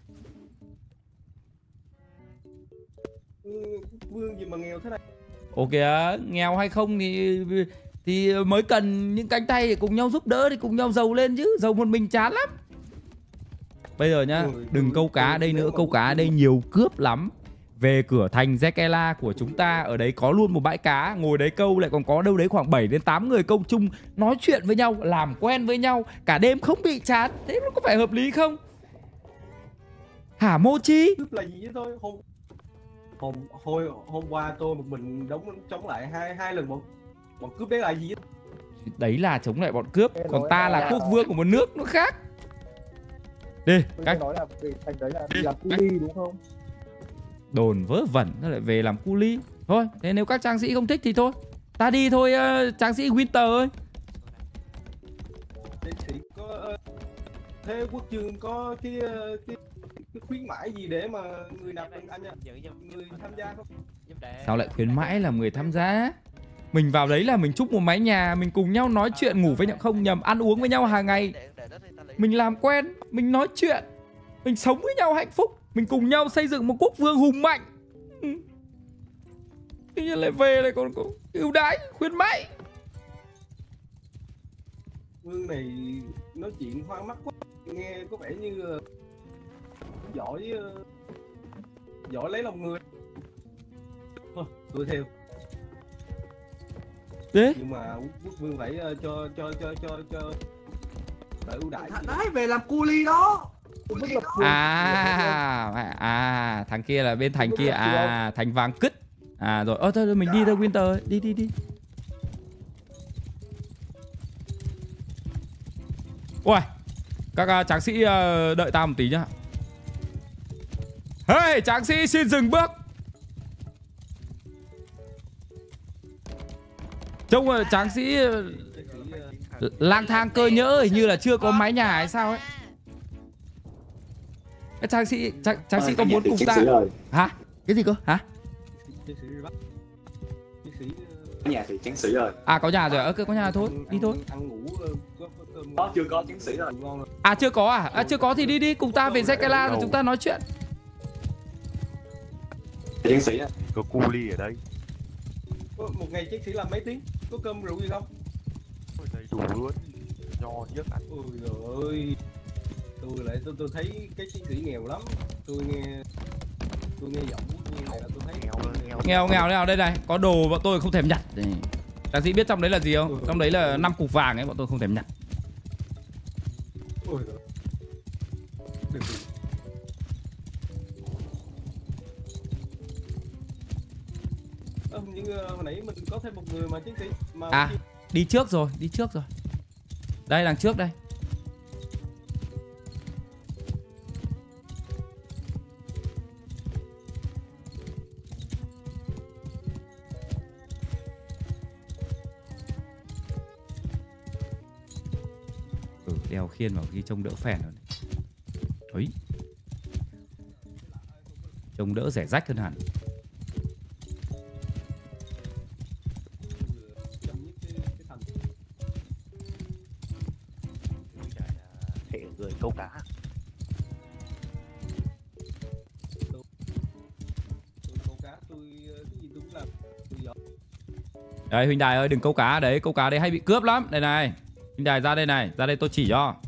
Ừ, vương gì mà nghèo thế này. Ok, nghèo hay không thì thì mới cần những cánh tay để cùng nhau giúp đỡ, thì cùng nhau giàu lên chứ, giàu một mình chán lắm. Bây giờ nhá, đừng câu cá ở đây nữa, câu cá ở đây nhiều cướp lắm. Về cửa thành Zekela của chúng ta, ở đấy có luôn một bãi cá, ngồi đấy câu lại còn có đâu đấy khoảng bảy đến tám người câu chung, nói chuyện với nhau, làm quen với nhau, cả đêm không bị chán. Thế nó có phải hợp lý không? Hả Mochi? Cướp là gì vậy thôi, hôm hôm hồi hôm qua tôi một mình đóng chống lại hai hai lần bọn bọn cướp đấy là gì vậy? Đấy là chống lại bọn cướp, còn ta là quốc vương của một nước nó khác. Đi, cách nói là về thành đấy là đi làm cu ly đúng không? Đồn vớ vẩn nó lại về làm cu ly. Thôi, thế nếu các tráng sĩ không thích thì thôi, ta đi thôi, uh, tráng sĩ Winter ơi. Thế sĩ có uh, thế quốc chương có cái, uh, cái cái khuyến mãi gì để mà người nạp anh nha, người tham gia không? Sao lại khuyến mãi là người tham gia? Mình vào đấy là mình chúc một mái nhà, mình cùng nhau nói chuyện, ngủ với nhau, không nhầm, ăn uống với nhau hàng ngày. Mình làm quen, mình nói chuyện, mình sống với nhau hạnh phúc, mình cùng nhau xây dựng một quốc vương hùng mạnh. Ừ. Tuy nhiên lại về lại còn có ưu đãi, khuyến mãi. Vương này nói chuyện hoa mắt quá, nghe có vẻ như uh, giỏi uh, giỏi lấy lòng người. Thôi, tôi theo. Thế? Nhưng mà quốc vương phải uh, cho cho cho cho cho đợi ưu đãi. Đấy, về làm cu ly đó. À, à, thằng kia là bên thành kia, à, thành vàng cứt. À rồi, ơ thôi, thôi mình đi thôi Winter ơi, đi đi đi. Ui, các uh, tráng sĩ uh, đợi tao một tí nhá. Hey, tráng sĩ xin dừng bước. Trông uh, tráng sĩ uh, lang thang cơ nhỡ, hình như là chưa có mái nhà hay sao ấy. Cái tráng sĩ, tráng, tráng sĩ có muốn cùng ta hả? Cái gì cơ? Hả? nhà thì tráng sĩ rồi. À có nhà rồi, ok có nhà thôi, đi thôi. Ăn ngủ có, có cơm Có chưa có tráng sĩ rồi. ngon rồi. À chưa có à? À chưa có thì đi đi cùng ta về Zekela rồi chúng ta nói chuyện. Tráng sĩ á. Có cu ly ở đây. Có một ngày chiến sĩ làm mấy tiếng? Có cơm rượu gì không? Ôi, đầy đủ luôn. Nho nhất ăn. Ôi giời ơi. Tôi lại tôi tôi thấy cái chiến sĩ nghèo lắm. Tôi nghe tôi nghe giọng như này là tôi thấy nghèo nghèo. Nghèo nghèo nào đây này, có đồ bọn tôi không thèm nhặt. Tráng sĩ biết trong đấy là gì không? Trong đấy là năm cục vàng ấy, bọn tôi không thèm nhặt. Ôi giời. Đừng. Ờ, nhưng uh, hồi nãy mình có thêm một người mà chiến sĩ mà À đi trước rồi, đi trước rồi. Đây đằng trước đây. Ừ, đeo khiên vào khi trông đỡ phèn rồi. Ấy. Trông đỡ rẻ rách hơn hẳn. Thể người câu cá. câu cá tôi cái gì tôi cũng làm. Tôi giỏi. Đấy huynh đài ơi, đừng câu cá đấy, câu cá đấy hay bị cướp lắm. Đây này. Huynh đài ra đây này, ra đây tôi chỉ cho.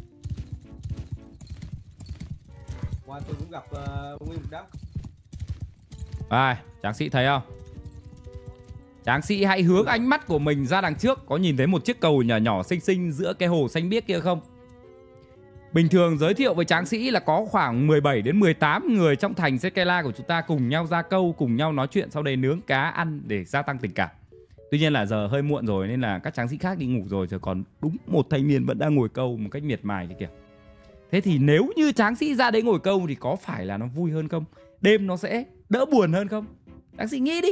Qua tôi cũng gặp uh, nguyên một đám. Đây, tráng sĩ thấy không? Tráng sĩ hãy hướng ánh mắt của mình ra đằng trước. Có nhìn thấy một chiếc cầu nhỏ nhỏ xinh xinh giữa cái hồ xanh biếc kia không? Bình thường giới thiệu với tráng sĩ là có khoảng mười bảy đến mười tám người trong thành Zekela của chúng ta cùng nhau ra câu, cùng nhau nói chuyện, sau đấy nướng cá ăn để gia tăng tình cảm. Tuy nhiên là giờ hơi muộn rồi nên là các tráng sĩ khác đi ngủ rồi, rồi còn đúng một thanh niên vẫn đang ngồi câu một cách miệt mài kìa. Thế thì nếu như tráng sĩ ra đấy ngồi câu thì có phải là nó vui hơn không? Đêm nó sẽ đỡ buồn hơn không? Tráng sĩ nghĩ đi.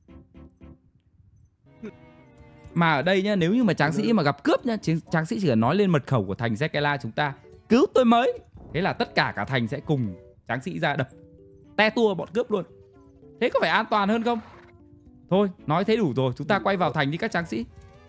Mà ở đây nhá, nếu như mà tráng sĩ mà gặp cướp nhá, tráng sĩ chỉ cần nói lên mật khẩu của thành Zekela chúng ta, cứu tôi mới. Thế là tất cả cả thành sẽ cùng tráng sĩ ra đập te tua bọn cướp luôn. Thế có phải an toàn hơn không? Thôi, nói thế đủ rồi, chúng ta quay vào thành đi các tráng sĩ.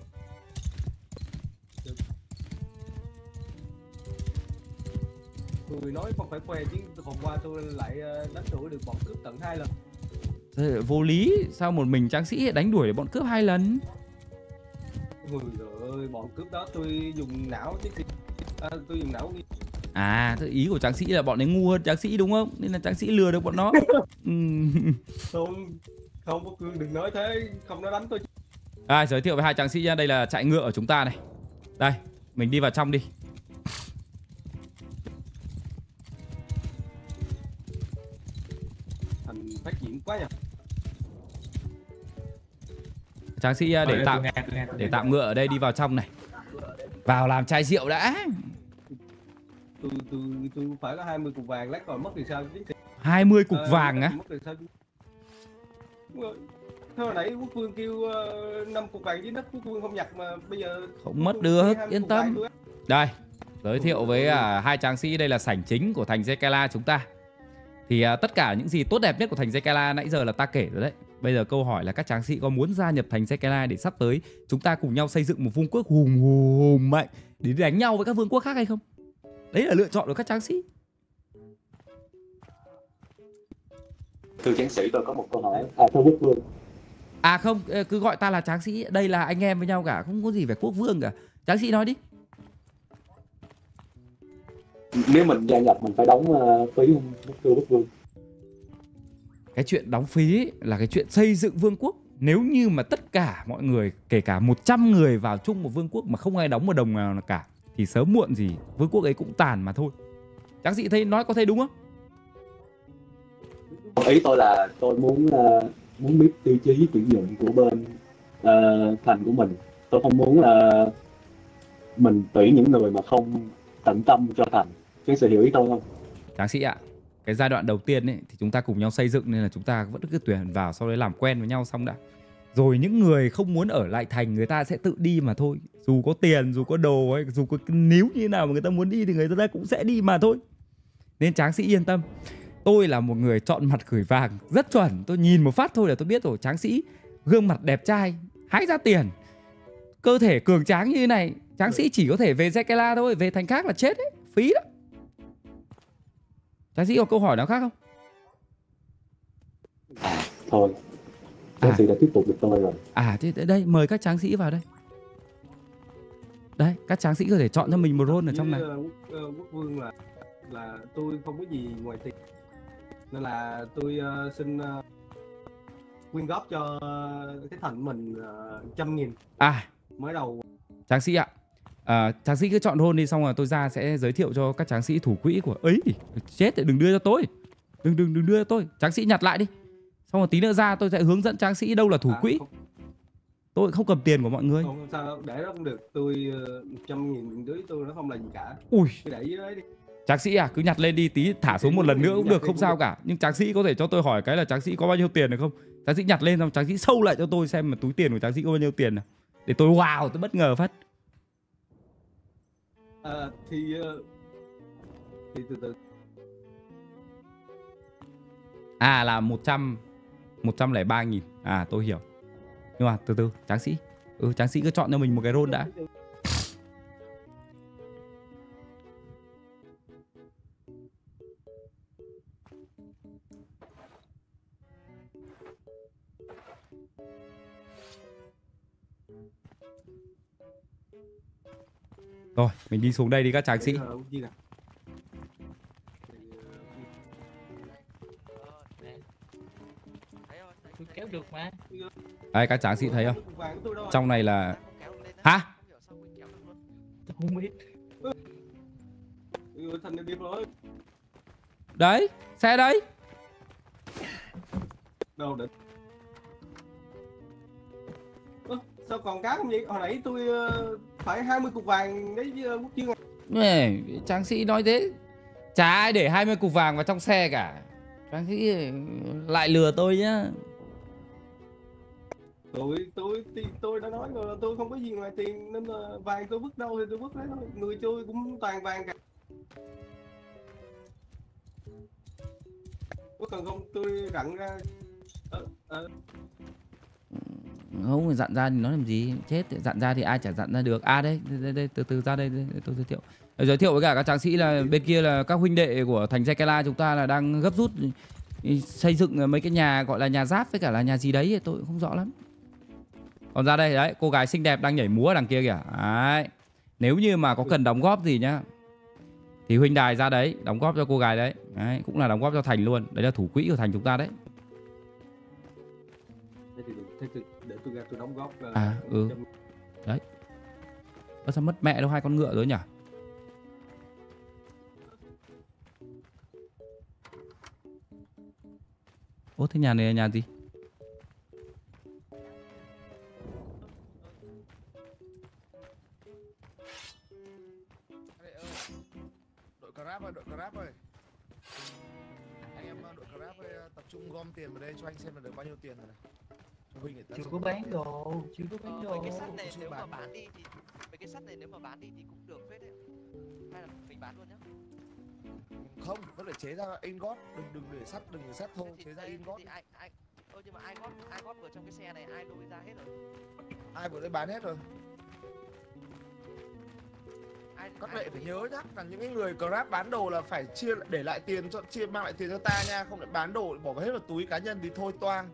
Tôi nói không phải khoe chứ hôm qua tôi lại đánh đuổi được bọn cướp tận hai lần. Thế vô lý, sao một mình tráng sĩ đánh đuổi bọn cướp hai lần? Ôi giời ơi, bọn cướp đó tôi dùng não chứ à, tôi dùng não. À, thế ý của tráng sĩ là bọn ấy ngu hơn tráng sĩ đúng không? Nên là tráng sĩ lừa được bọn nó. Không, không có Cương đừng nói thế, không nó đánh tôi. À, giới thiệu với hai tráng sĩ nha, đây là trại ngựa của chúng ta này. Đây, mình đi vào trong đi. Thành phát triển quá nhỉ. Tráng sĩ để tạm để tạm ngựa ở đây, đi vào trong này. Vào làm chai rượu đã. Tôi tôi tôi phải có hai mươi cục vàng, lát còn mất thì sao chứ? hai mươi cục à, vàng á? Thế hồi nãy Quốc Vương kêu uh, năm cục vàng dưới đất, Quốc Vương không nhặt mà bây giờ không mất được, yên tâm. Đây, giới thiệu với uh, hai tráng sĩ, đây là sảnh chính của thành Zekela chúng ta. Thì uh, tất cả những gì tốt đẹp nhất của thành Zekela nãy giờ là ta kể rồi đấy. Bây giờ câu hỏi là các tráng sĩ có muốn gia nhập thành Zekela để sắp tới chúng ta cùng nhau xây dựng một vương quốc hùng hùng mạnh để đánh nhau với các vương quốc khác hay không? Đấy là lựa chọn của các tráng sĩ. Thưa tráng sĩ, tôi có một câu hỏi. À, thưa Quốc Vương. À không, cứ gọi ta là tráng sĩ. Đây là anh em với nhau cả, không có gì phải quốc vương cả. Tráng sĩ nói đi. Nếu mình gia nhập mình phải đóng uh, phí không, thưa Quốc Vương? Cái chuyện đóng phí là cái chuyện xây dựng vương quốc. Nếu như mà tất cả mọi người, kể cả một trăm người vào chung một vương quốc mà không ai đóng một đồng nào cả, thì sớm muộn gì vương quốc ấy cũng tàn mà thôi. Tráng sĩ thấy nói có thấy đúng không? Ý tôi là tôi muốn uh, muốn biết tiêu chí tuyển dụng của bên uh, thành của mình. Tôi không muốn là uh, mình tuyển những người mà không tận tâm cho thành. Tráng sĩ hiểu ý tôi không? Tráng sĩ ạ, cái giai đoạn đầu tiên ấy, thì chúng ta cùng nhau xây dựng nên là chúng ta vẫn cứ tuyển vào, sau đấy làm quen với nhau xong đã. Rồi những người không muốn ở lại thành người ta sẽ tự đi mà thôi. Dù có tiền, dù có đồ ấy, dù có níu như thế nào mà người ta muốn đi thì người ta cũng sẽ đi mà thôi. Nên tráng sĩ yên tâm. Tôi là một người chọn mặt gửi vàng rất chuẩn. Tôi nhìn một phát thôi là tôi biết rồi. Tráng sĩ gương mặt đẹp trai, hái ra tiền. Cơ thể cường tráng như thế này, tráng sĩ chỉ có thể về Zekela thôi, về thành khác là chết đấy, phí đó. Tráng sĩ có câu hỏi nào khác không? Thôi, tráng sĩ đã thuyết phục được tôi rồi. À thế đây, mời các tráng sĩ vào đây. Đây, các tráng sĩ có thể chọn cho mình một role ở trong này. Với, uh, uh, Quốc Vương là là tôi không có gì ngoài tiền, nên là tôi uh, xin uh, quyên góp cho uh, cái thành mình uh, trăm nghìn. À, mới đầu. Tráng sĩ ạ, à, tráng sĩ cứ chọn role đi, xong rồi tôi ra sẽ giới thiệu cho các tráng sĩ thủ quỹ của ấy. Chết, đừng đưa cho tôi, đừng đừng đừng đưa cho tôi. Tráng sĩ nhặt lại đi, xong rồi tí nữa ra tôi sẽ hướng dẫn tráng sĩ đâu là thủ À, quỹ. không. Tôi không cầm tiền của mọi người. Không sao đâu, để đó cũng được. Tôi một trăm nghìn đối với tôi nó không là gì cả. Ui, Cứ để dưới đấy đi. tráng sĩ à, cứ nhặt lên đi, tí thả xuống một lần nữa cũng được, không sao cả. Nhưng tráng sĩ có thể cho tôi hỏi cái là tráng sĩ có bao nhiêu tiền được không? Tráng sĩ nhặt lên xong tráng sĩ sâu lại cho tôi xem mà túi tiền của tráng sĩ có bao nhiêu tiền nào, để tôi wow, tôi bất ngờ phát. À, thì uh, thì từ từ. À là một trăm một trăm lẻ ba nghìn. À tôi hiểu. Nhưng mà từ từ tráng sĩ, ừ tráng sĩ cứ chọn cho mình một cái role đã. Rồi mình đi xuống đây đi các tráng sĩ. Tôi kéo được mà. Đây các tráng sĩ thấy không? Trong này là... Hả? Không biết. Đấy, xe đấy. Đâu định. Ơ, sao còn cá không vậy? Hồi nãy tôi uh, phải hai mươi cục vàng đấy uh, Quốc Dương à. Này, tráng sĩ nói thế. Chả ai để hai mươi cục vàng vào trong xe cả. Tráng sĩ lại lừa tôi nhá. Tôi tôi thì tôi đã nói rồi là tôi không có gì ngoài tiền, nên là vàng tôi vứt đâu thì tôi vứt đấy thôi. Người chơi cũng toàn vàng cả. Có cần không tôi rặn ra. Ờ, ờ. Không dặn ra thì nói làm gì, chết, dặn ra thì ai chả dặn ra được. À đây, đây, đây từ từ ra đây, đây tôi giới thiệu. Giới thiệu với cả các tráng sĩ là bên kia là các huynh đệ của thành Zekela chúng ta là đang gấp rút xây dựng mấy cái nhà gọi là nhà giáp với cả là nhà gì đấy, tôi cũng không rõ lắm. Còn ra đây đấy, cô gái xinh đẹp đang nhảy múa đằng kia kìa. Đấy. Nếu như mà có cần đóng góp gì nhá thì huynh đài ra đấy đóng góp cho cô gái đấy. Đấy, cũng là đóng góp cho thành luôn. Đấy là thủ quỹ của thành chúng ta đấy. Thế thì, thế thì để tôi ra tôi đóng góp. Uh, à ừ. Trăm... Đấy. Ơ sao mất mẹ đâu, hai con ngựa rồi nhỉ? Ô thế nhà này là nhà gì? Đội Grab ơi, đội Grab ơi. Anh em đội Grab ơi, tập trung gom tiền vào đây cho anh xem là được bao nhiêu tiền rồi này. Cho huynh Chưa có bán đồ, chưa có bán đồ. Mấy cái sắt này nếu mà bán đi thì mấy cái sắt này nếu mà bán đi thì cũng được phết đấy. Hay là mình bán luôn nhá. Không, vẫn phải chế ra ingot, đừng đừng để sắt, đừng để sắt thô, chế ra ingot. Thì ai ai ơ nhưng mà ai gót ai gót vừa trong cái xe này ai lôi ra hết rồi. Ai vừa đây bán hết rồi. Các đệ phải nhớ nhá, là những cái người Grab bán đồ là phải chia để lại tiền cho chia mang lại tiền cho ta nha, không lại bán đồ bỏ hết vào túi cá nhân thì thôi toang.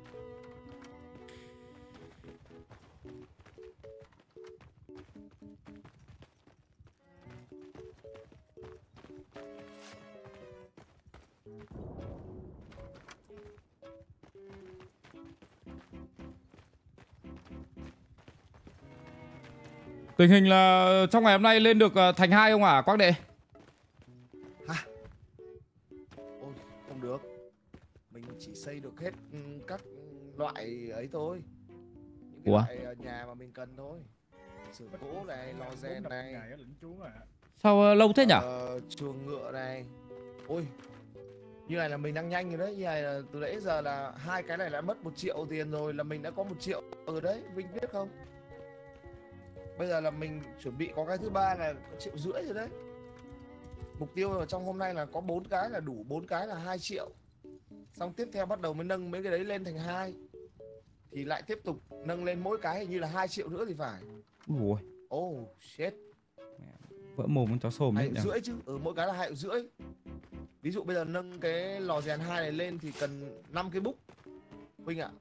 Tình hình là trong ngày hôm nay lên được thành hai không hả Quang đệ? Hả? Ôi không được. Mình chỉ xây được hết các loại ấy thôi. Những cái Ủa? loại nhà mà mình cần thôi. Sưởng gỗ này, lò rèn này. Sao lâu thế nhỉ? Ờ, chuồng ngựa này. Ôi, như này là mình đang nhanh rồi đấy. Như này là từ nãy giờ là hai cái này đã mất một triệu tiền rồi, là mình đã có một triệu ở đấy, Vinh biết không? Bây giờ là mình chuẩn bị có cái thứ ba là triệu rưỡi rồi đấy. Mục tiêu ở trong hôm nay là có bốn cái là đủ, bốn cái là hai triệu. Xong tiếp theo bắt đầu mới nâng mấy cái đấy lên thành hai. thì lại tiếp tục nâng lên mỗi cái hình như là hai triệu nữa thì phải. Ui ôi. Oh shit. Vỡ mồm con chó xồm Hai đấy triệu nhỉ. rưỡi chứ, ở mỗi cái là hai triệu rưỡi. Ví dụ bây giờ nâng cái lò rèn hai này lên thì cần năm cái búc. Huynh ạ.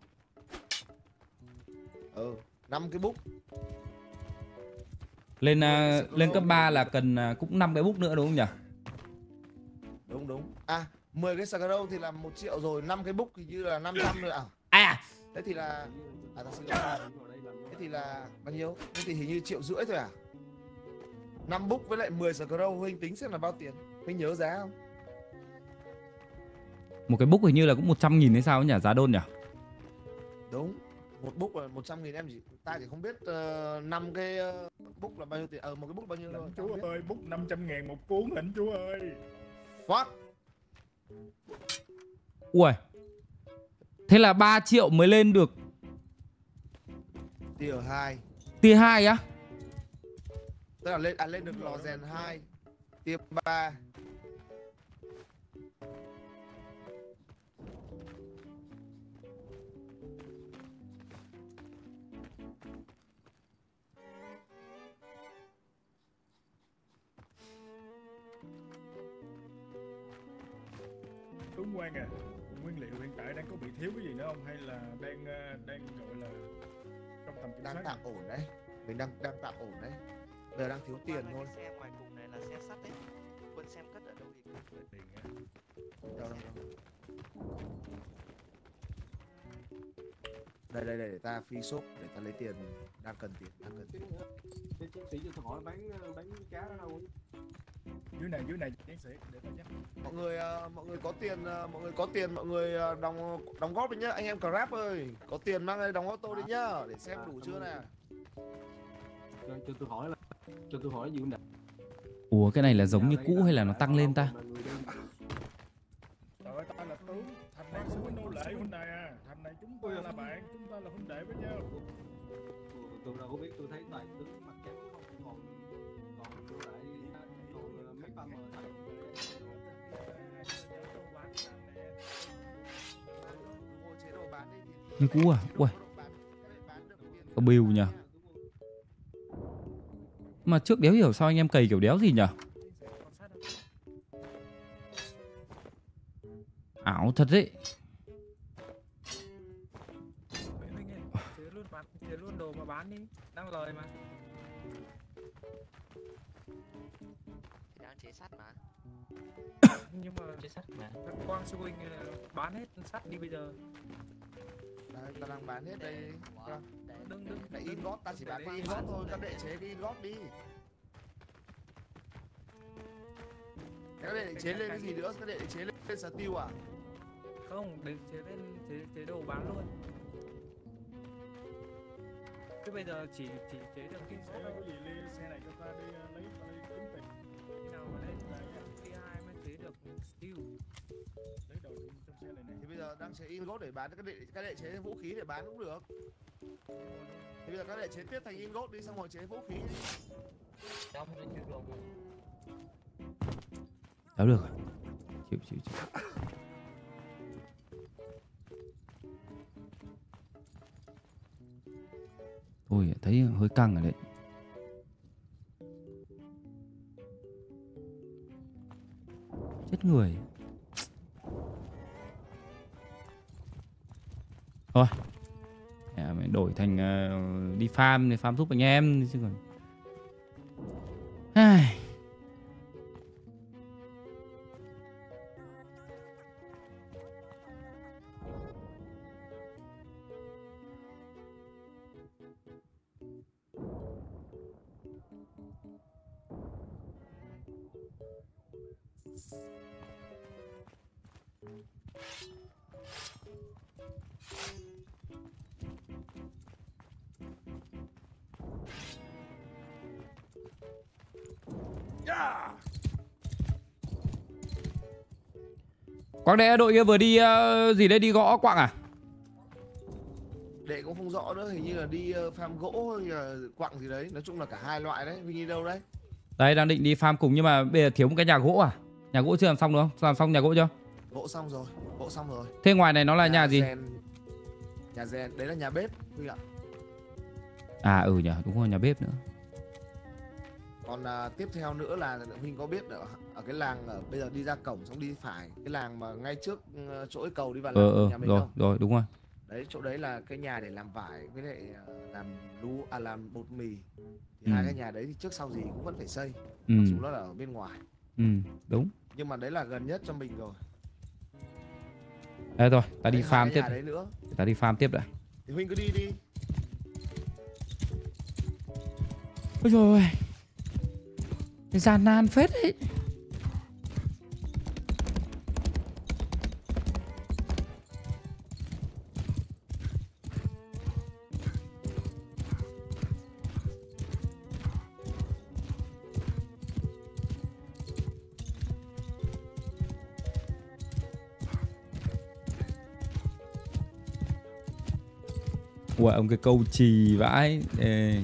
Ừ, năm cái búc. Lên uh, lên cấp ba là cần uh, cũng năm cái bút nữa đúng không nhỉ? Đúng đúng. À, mười cái Scarrow thì là một triệu rồi, năm cái búc thì như là năm trăm nữa à? À. Thế thì là à ta xin lỗi. Thế thì là bao nhiêu? Thế thì hình như triệu rưỡi thôi à? năm búc với lại mười Scarrow, Huynh tính xem là bao tiền? Huynh nhớ giá không? Một cái book hình như là cũng một trăm nghìn hay sao nhỉ, giá đôn nhỉ? Đúng. Một book là một trăm nghìn em chỉ ta chỉ không biết uh, năm cái uh, book là bao nhiêu tiền. Ờ uh, một cái book bao nhiêu thôi. Chú ơi, book năm trăm ngàn một cuốn ảnh chú ơi. What? Ui. Thế là ba triệu mới lên được tier hai. Tier hai á? Tức là lên à, lên được lò rèn hai, tier ba. Tuấn Quang à, nguyên liệu hiện tại đang có bị thiếu cái gì nữa không hay là đang đang gọi là trong tầm kiểm Đang soát? tạm ổn đấy. Mình đang đang tạm ổn đấy. Bây giờ đang thiếu tiền thôi. Xe ngoài cùng này là xe sắt đấy. Quân xem cất ở đâu thì cất tiền á. Đâu đâu đâu. Đây đây đây để ta phi shop để ta lấy tiền, đang cần tiền, đang cần tiền. Thế chiến sĩ cho tôi hỏi bán bán cá ở đâu ấy? Dưới này dưới này chiến sĩ để tôi nhắc. Mọi người uh, mọi người có tiền uh, mọi người có tiền mọi người uh, đóng đóng góp đi nhá, anh em Grab ơi, có tiền mang đây đóng góp tôi đi nhá, để xem đủ chưa nè. Cho, cho tôi hỏi là cho tôi hỏi gì nè. Ủa cái này là giống như cũ hay là nó tăng lên ta? Trời ơi, ta là tướng, thành đang sống với nô lệ huynh này à. Thành này chúng ta là bạn, chúng ta là huynh đệ với nhau. Tôi đâu có biết, tôi thấy toàn tướng mặt trắng không, còn còn tôi lại còn mấy ba mờ thành. Như cũ à? Ui. Có bìu nhỉ? Mà trước đéo hiểu sao anh em cày kiểu đéo gì nhỉ? Ảo thật đấy. Chế luôn bán, chế luôn đồ mà bán đi, đang lời mà. Đang chế sắt mà. Nhưng mà chế sắt mà. Quang sư huynh bán hết sắt đi bây giờ. Đây, ta đang bán hết đây. Đừng đừng. Cái ingot ta chỉ bán cái ingot thôi, các đệ chế cái ingot đi. Các đệ chế lên cái gì nữa? Các đệ chế lên, lên steel à? Không, để chế lên chế chế đồ bán luôn. Thế bây giờ chỉ chỉ chế được cái Xe đâu có gì đi, xe này cho ta đi uh, lấy ta đi kiếm tiền. Khi nào mà lên Tier hai mới chế được steel. Lấy đồ trong xe này này. Thì bây giờ đang chế ingot để bán, các đệ các đệ chế vũ khí để bán cũng được. Thì bây giờ các đệ chế tiếp thành ingot đi, xong rồi chế vũ khí đi. Trong cái chưa được. Đéo được. Chịu chịu chịu. Thôi thấy hơi căng rồi đấy. Chết người. Thôi à, mình đổi thành uh, đi farm để farm giúp anh em chứ còn. Ai. Quang đệ đội kia vừa đi uh, gì đấy, đi gõ quặng à? Đệ cũng không rõ nữa, hình như là đi uh, farm gỗ hay là quặng gì đấy, nói chung là cả hai loại đấy. Vinh đi đâu đấy? Đây đang định đi farm cùng nhưng mà bây giờ thiếu một cái nhà gỗ à? Nhà gỗ chưa làm xong đúng không? Làm xong nhà gỗ chưa? Gỗ xong rồi, gỗ xong rồi. Thế ngoài này nó là nhà, nhà gì? Rèn... Nhà rèn đấy là nhà bếp Huy ạ. À ừ nhỉ, đúng rồi, nhà bếp nữa. Còn à, tiếp theo nữa là Huynh có biết ở, ở cái làng ở, bây giờ đi ra cổng xong đi phải, cái làng mà ngay trước uh, chỗ cái cầu đi vào làng Ờ ờ nhà mình rồi, không? rồi đúng rồi. Đấy, chỗ đấy là cái nhà để làm vải với lại uh, làm lúa à làm bột mì. Thì Ừ. hai cái nhà đấy thì trước sau gì cũng vẫn phải xây. Ừ. Mặc dù nó là ở bên ngoài. Ừ, đúng. Nhưng mà đấy là gần nhất cho mình rồi. Đây rồi, ta đi Đấy, hai farm cái tiếp. nhà đấy nữa. Ta đi farm tiếp đã. Thì Huynh cứ đi đi. Ôi trời ơi, cái gian nan phết ấy. Ủa ông cái câu chì vãi. Ê.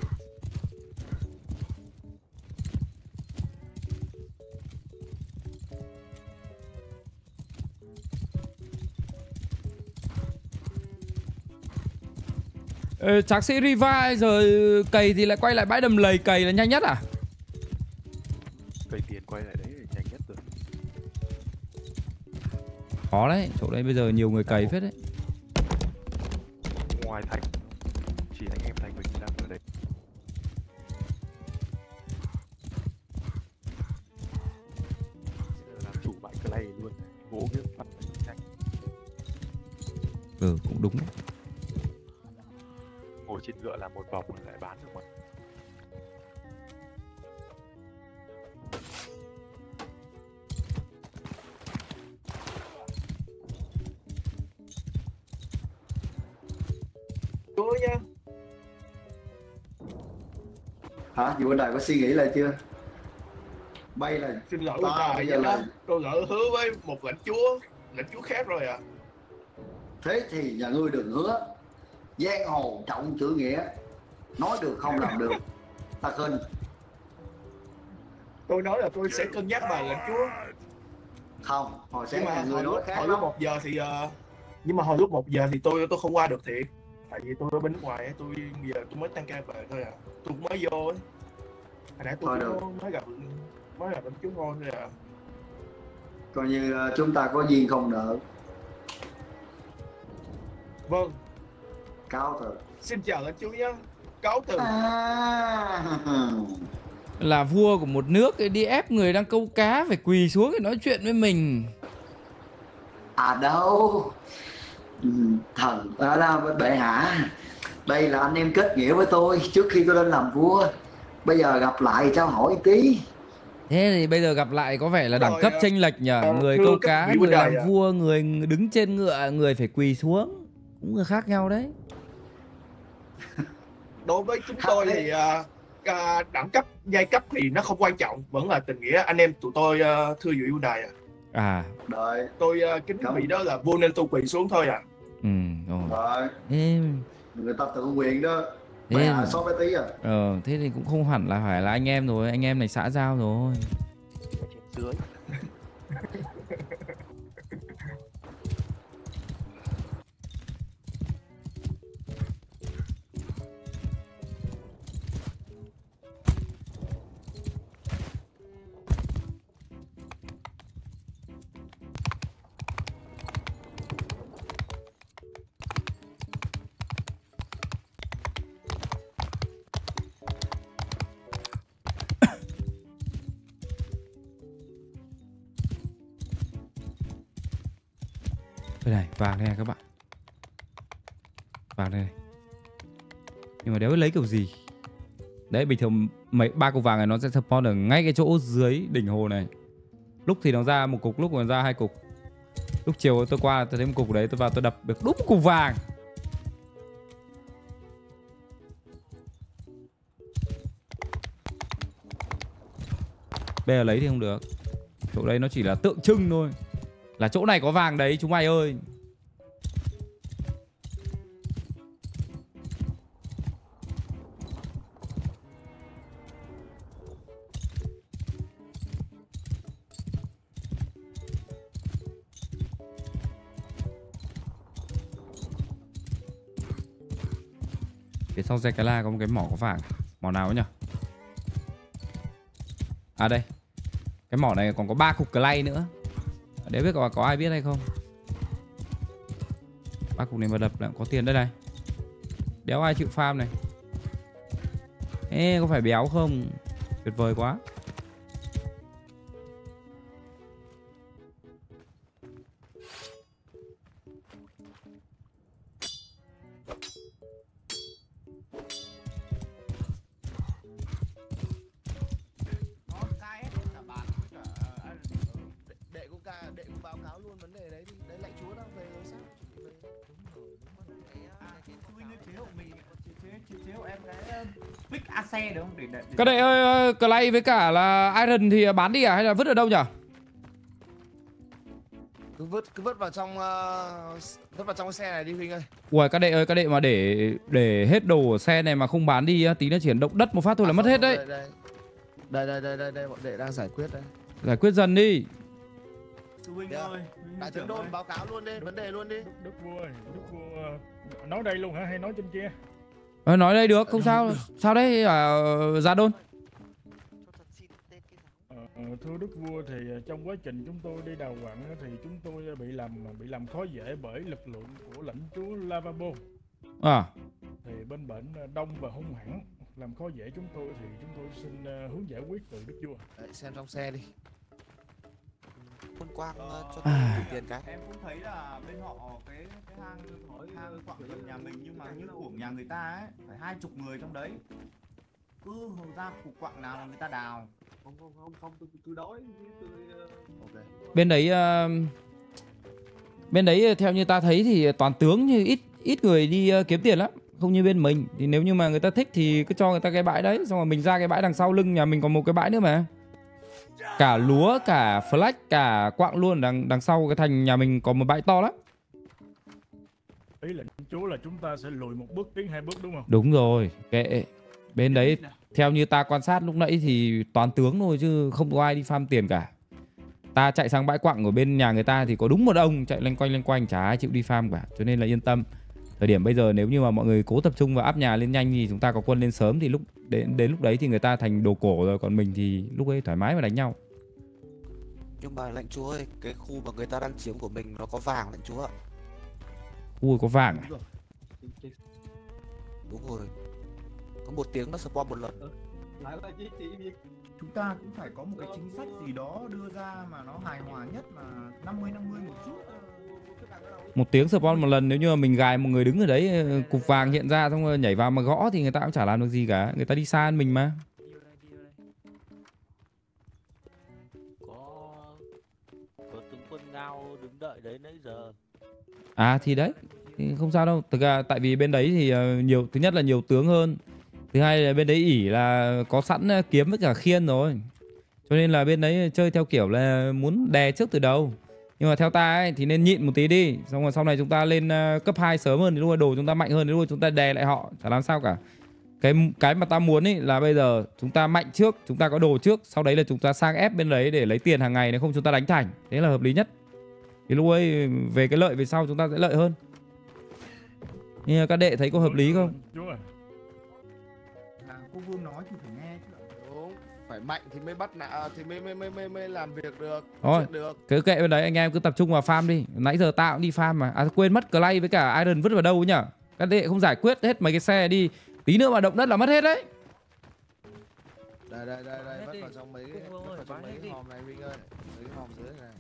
Ờ, chắc sẽ revive rồi cày thì lại quay lại bãi đầm lầy cày là nhanh nhất à? Cày tiền quay lại đấy là nhanh nhất rồi. Khó đấy, chỗ đấy bây giờ nhiều người cày phết đấy. Ngoài thành chỉ anh em thành mình đang ở đây. Giờ làm chủ bãi clay luôn, gỗ cái phần nhanh. Ừ, cũng đúng đấy. Ngồi trên ngựa làm một vòng rồi lại bán được một. Chúa nha. Hả? Vụ anh Đài có suy nghĩ lại chưa? Bay là Xin lỗi ta Huynh Đài bây vậy giờ đó. là Tôi lỡ hứa với một lãnh chúa, lãnh chúa khác rồi à. thế thì nhà ngươi đừng hứa. Giang hồ trọng chữ nghĩa, nói được không làm được. Ta khinh. Tôi nói là tôi sẽ cân nhắc mà lãnh chúa. Không, hồi Nhưng sáng mà nhà ngươi hồi nói lúc, khác hồi lắm. lúc một giờ thì uh, nhưng mà hồi lúc một giờ thì tôi tôi không qua được thiệt. Tại vì tôi ở bên ngoài ấy, tôi giờ tôi mới tăng ca về thôi à. Tôi cũng mới vô ấy. Hồi nãy tôi Thôi cũng mới gặp mới gặp lãnh chúa ngon thôi à. Coi như ờ, chúng ta có duyên không nợ. Vâng. Cáo từ. Xin chào lãnh chúa nhé. Cáo từ. À. Là vua của một nước ấy, đi ép người đang câu cá phải quỳ xuống để nói chuyện với mình. À đâu. Ừ, thần à, là bệ hạ. Đây là anh em kết nghĩa với tôi trước khi tôi lên làm vua. Bây giờ gặp lại trao hỏi tí. Thế thì bây giờ gặp lại có vẻ là đẳng Rồi, cấp à, chênh lệch nhỉ. à, Người thưa câu các cá, vị người huynh đài làm à. vua, người đứng trên ngựa, người phải quỳ xuống. Cũng là khác nhau đấy. Đối với chúng tôi thì uh, uh, đẳng cấp, giai cấp thì nó không quan trọng, vẫn là tình nghĩa anh em tụi tôi. Uh, thưa vị vua đài à. À. Đợi. Tôi uh, kính vị đó là vua nên tôi quỳ xuống thôi à. Ừ, rồi. Rồi. Ê, Người ta tự quyền đó. Thế Bệ là- hạ xót bé tí à. Ờ, thế thì cũng không hẳn là phải là anh em rồi. Anh em này xã giao rồi. Dưới. Đây này, vàng đây này các bạn. Vàng đây này. Nhưng mà đéo biết lấy kiểu gì. Đấy, bình thường mấy ba cục vàng này nó sẽ spawn ở ngay cái chỗ dưới đỉnh hồ này. Lúc thì nó ra một cục, lúc thì nó ra hai cục. Lúc chiều tôi qua tôi thấy một cục đấy, tôi vào tôi đập được đúng một cục vàng. Bây giờ lấy thì không được. Chỗ đây nó chỉ là tượng trưng thôi. Là chỗ này có vàng đấy chúng mày ơi. Phía sau Zekala có một cái mỏ có vàng. Mỏ nào ấy nhỉ? À đây. Cái mỏ này còn có ba cục clay nữa. Để biết có, có ai biết hay không? Ba cục này mà đập là có tiền đây này. Đéo ai chịu farm này. Ê, có phải béo không? Tuyệt vời quá. Đệ cũng ca đệ cũng báo cáo luôn vấn đề đấy đi. Đấy lãnh chúa đang về rồi sao? xe được không? Để, để, để... Các đệ ơi, clay với cả là iron thì bán đi à hay là vứt ở đâu nhỉ? Cứ vứt cứ vứt vào trong uh, vứt vào trong cái xe này đi Huynh ơi. Ui, các đệ ơi, các đệ mà để để hết đồ ở xe này mà không bán đi tí nó chỉ động đất một phát thôi là mất hết đấy. Đây đây đây đây đây, đây bọn đệ đang giải quyết đây. Giải quyết dần đi. Sư Huynh ơi, Đại tướng đồn báo cáo luôn đi, vấn đề luôn đi. Đức, Đức vua ơi, Đức vua nói đây luôn hả hay nói trên kia? Ờ, nói đây được, không sao. Sao đấy à, Gia Đôn? Ờ, thưa Đức vua thì trong quá trình chúng tôi đi đào quặng thì chúng tôi bị làm bị làm khó dễ bởi lực lượng của lãnh chúa Lavabo. À. Thì bên bệnh đông và hung hãn làm khó dễ chúng tôi thì chúng tôi xin hướng giải quyết từ Đức vua. Đấy, xem trong xe đi. Quân Quang uh, cho à. tôi tiền cái. Em cũng thấy là bên họ cái cái hang hang quặng gần nhà mình nhưng mà như của nhà người ta ấy phải hai chục người trong đấy. Cứ ra cục quặng nào là người ta đào. Không không không không tôi tôi đói tôi okay. Bên đấy uh, bên đấy theo như ta thấy thì toàn tướng như ít ít người đi uh, kiếm tiền lắm, không như bên mình. Thì nếu như mà người ta thích thì cứ cho người ta cái bãi đấy, xong rồi mình ra cái bãi đằng sau lưng nhà mình còn một cái bãi nữa mà. Cả lúa, cả flash, cả quặng luôn, đằng đằng sau cái thành nhà mình có một bãi to lắm. Ý là chú là chúng ta sẽ lùi một bước tiến hai bước đúng không? Đúng rồi, kệ. Bên đấy theo như ta quan sát lúc nãy thì toàn tướng thôi chứ không có ai đi farm tiền cả. Ta chạy sang bãi quặng của bên nhà người ta thì có đúng một ông chạy loanh quanh loanh quanh, chả ai chịu đi farm cả. Cho nên là yên tâm. Thời điểm bây giờ nếu như mà mọi người cố tập trung và áp nhà lên nhanh thì chúng ta có quân lên sớm thì lúc đến đến lúc đấy thì người ta thành đồ cổ rồi, còn mình thì lúc ấy thoải mái mà đánh nhau. Nhưng mà lãnh chúa ơi, cái khu mà người ta đang chiếm của mình nó có vàng lãnh chúa ạ. Ui, có vàng à? Đúng rồi. Có một tiếng nó spawn một lần. Lại là gì chị gì? Chúng ta cũng phải có một cái chính sách gì đó đưa ra mà nó hài hòa nhất, mà năm mươi năm mươi một chút. Một tiếng spawn một lần, nếu như mà mình gài một người đứng ở đấy, cục vàng hiện ra xong rồi nhảy vào mà gõ thì người ta cũng chả làm được gì cả. Người ta đi xa hơn mình mà. Có có tướng quân Ngao đứng đợi đấy nãy giờ. À thì đấy, thì không sao đâu. Thực ra tại vì bên đấy thì nhiều, thứ nhất là nhiều tướng hơn. Thứ hai là bên đấy ỉ là có sẵn kiếm với cả khiên rồi. Cho nên là bên đấy chơi theo kiểu là muốn đè trước từ đầu. Nhưng mà theo ta ấy, thì nên nhịn một tí đi. Xong rồi sau này chúng ta lên cấp hai sớm hơn thì lúc đồ chúng ta mạnh hơn, thì lúc chúng ta đè lại họ, chả làm sao cả. Cái cái mà ta muốn ấy là bây giờ chúng ta mạnh trước, chúng ta có đồ trước, sau đấy là chúng ta sang ép bên đấy để lấy tiền hàng ngày, nếu không chúng ta đánh thành. Thế là hợp lý nhất. Thì lúc ấy về cái lợi về sau chúng ta sẽ lợi hơn. Nhưng các đệ thấy có hợp lý không? Cô Vương nói thì phải nghe chứ. Đúng, phải mạnh thì mới bắt nạ thì mới mới mới mới, mới làm việc được. Thôi, cứ kệ bên đấy, anh em cứ tập trung vào farm đi. Nãy giờ tao cũng đi farm mà. À quên mất clay với cả iron vứt vào đâu nhỉ? Các đệ không giải quyết hết mấy cái xe đi. Tí nữa mà động đất là mất hết đấy. Đây đây đây đây, vứt vào trong mấy vứt vào trong mấy cái hòm này Vinh ơi. Mấy cái hòm dưới này.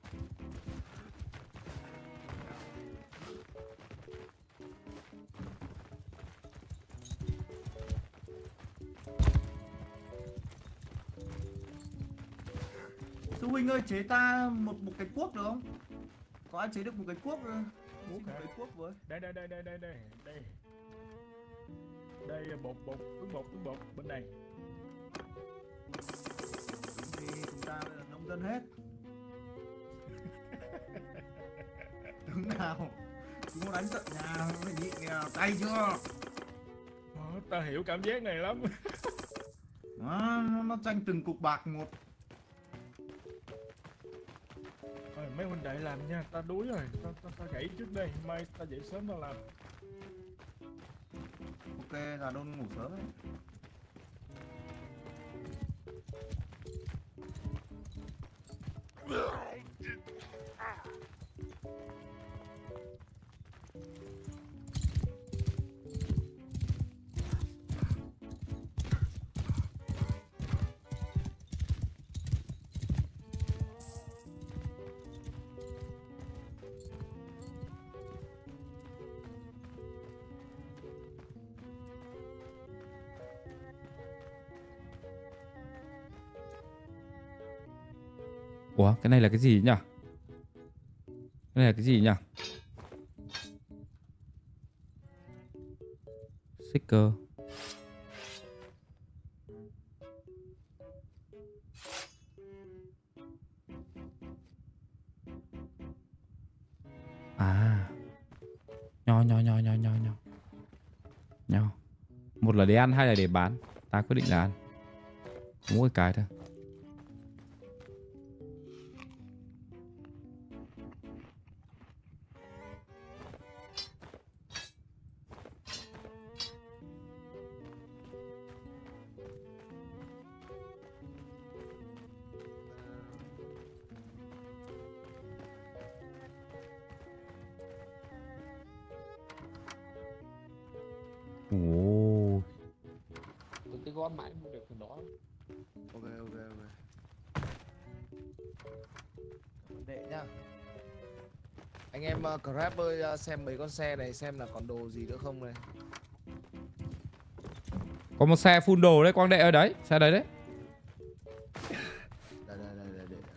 Sư huynh ơi, chế ta một một cái cuốc được không? Có ai chế được một cái cuốc không? Một cái cuốc với. Đây đây đây đây đây đây đây. Đây bột bột tướng bột tướng bột bên này. Thì chúng ta là nông dân hết. Tướng nào chúng nó đánh tận nhà phải nhịn nè, tay chưa? Ờ, ta hiểu cảm giác này lắm. Đó, nó, nó tranh từng cục bạc một. Thôi, mấy huynh đệ làm nha, ta đuối rồi, ta, ta, ta gãy trước đây, mai ta dậy sớm ta làm. ok là Đôn ngủ sớm ấy. Ủa cái này là cái gì nhỉ? Cái này là cái gì nhỉ? Sticker. À, nho nho nho nho nho nho nho. Một là để ăn, hai là để bán. Ta quyết định là ăn. Mỗi cái thôi. Ồ. Tôi cái gói mãi mua được từ đó. Ok ok ok. Đệ nhá. Anh em uh, Grab ơi, uh, xem mấy con xe này xem là còn đồ gì nữa không này. Có một xe full đồ đấy, Quang Đệ ở đấy, xe đấy đấy. Đây đây đây đây, đây.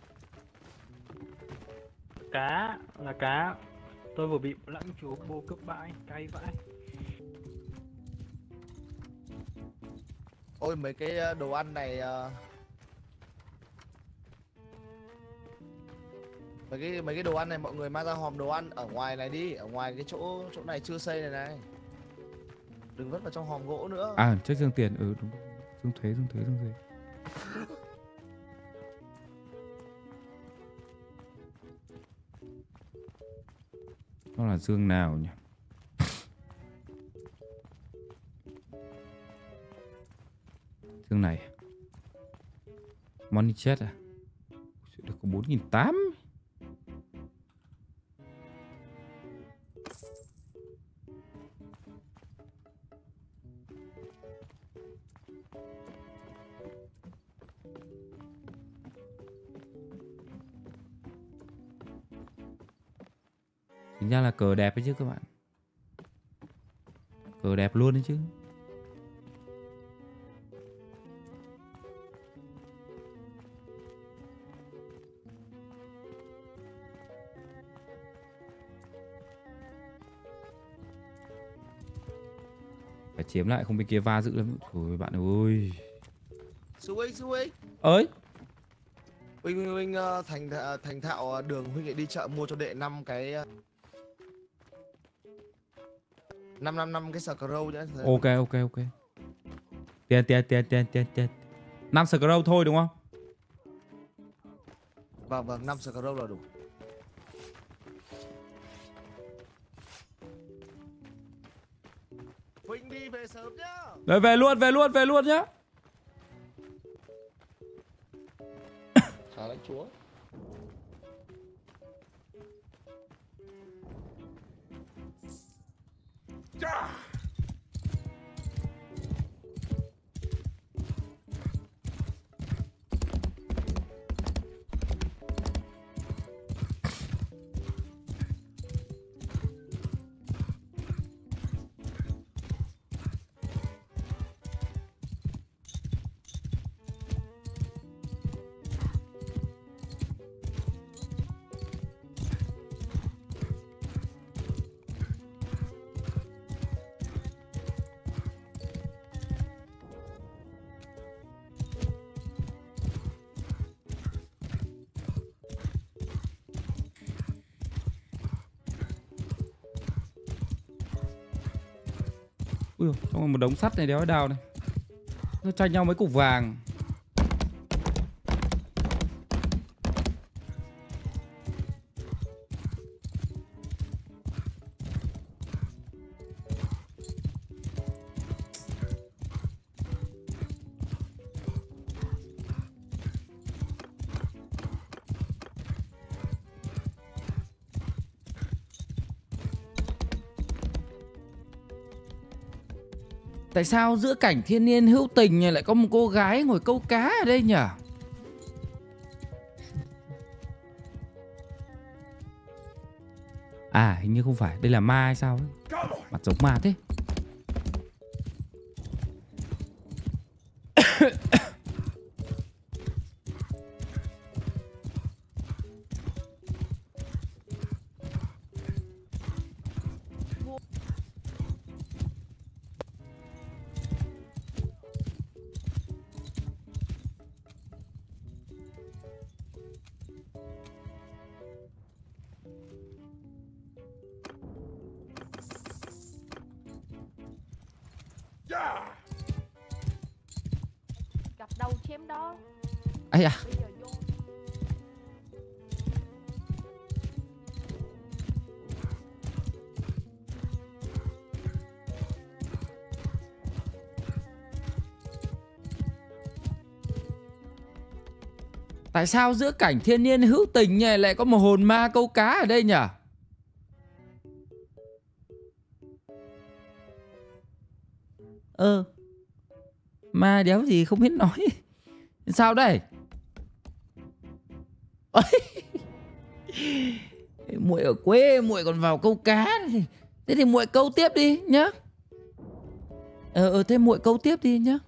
Cá là cá. Tôi vừa bị lãnh chúa bô cướp bãi, cay vãi. Ôi mấy cái đồ ăn này uh... mấy cái mấy cái đồ ăn này mọi người mang ra hòm đồ ăn ở ngoài này đi, ở ngoài cái chỗ chỗ này chưa xây này này. Đừng vứt vào trong hòm gỗ nữa. À, check dương tiền, ừ đúng. Dương thuế, dương thuế, dương thuế. Nó là dương nào nhỉ? Dương này. Money chết à? Được có bốn nghìn tám trăm. Chính ra là cờ đẹp đấy chứ các bạn. Cờ đẹp luôn đấy chứ. Phải chiếm lại, không bên kia va dữ lắm. Thôi bạn ơi. Sư huynh, sư huynh. Ơi. Huynh huynh, huynh uh, thành uh, thành thạo uh, đường huynh lại đi chợ mua cho đệ năm cái uh, năm năm năm cái scroll nhá. Ok ok ok. Tiền tiền tiền tiền tiền tiền. năm scroll thôi đúng không? Vâng vâng, năm scroll là đủ. Huynh đi về sớm nhá. Rồi về luôn, về luôn, về luôn nhá. Chào lãnh chúa. Ui dồi, trong một đống sắt này đéo đào này. Nó tranh nhau mấy cục vàng. Tại sao giữa cảnh thiên nhiên hữu tình lại có một cô gái ngồi câu cá ở đây nhỉ? À hình như không phải, đây là ma hay sao ấy. Mặt giống ma thế. Gặp đầu chém đó. Ây à. Tại sao giữa cảnh thiên nhiên hữu tình này lại có một hồn ma câu cá ở đây nhỉ? Ơ ma đéo gì không biết nói. Sao đây? Muội ở quê muội còn vào câu cá. Thế thì muội câu tiếp đi nhá. Ờ ờ thế muội câu tiếp đi nhá.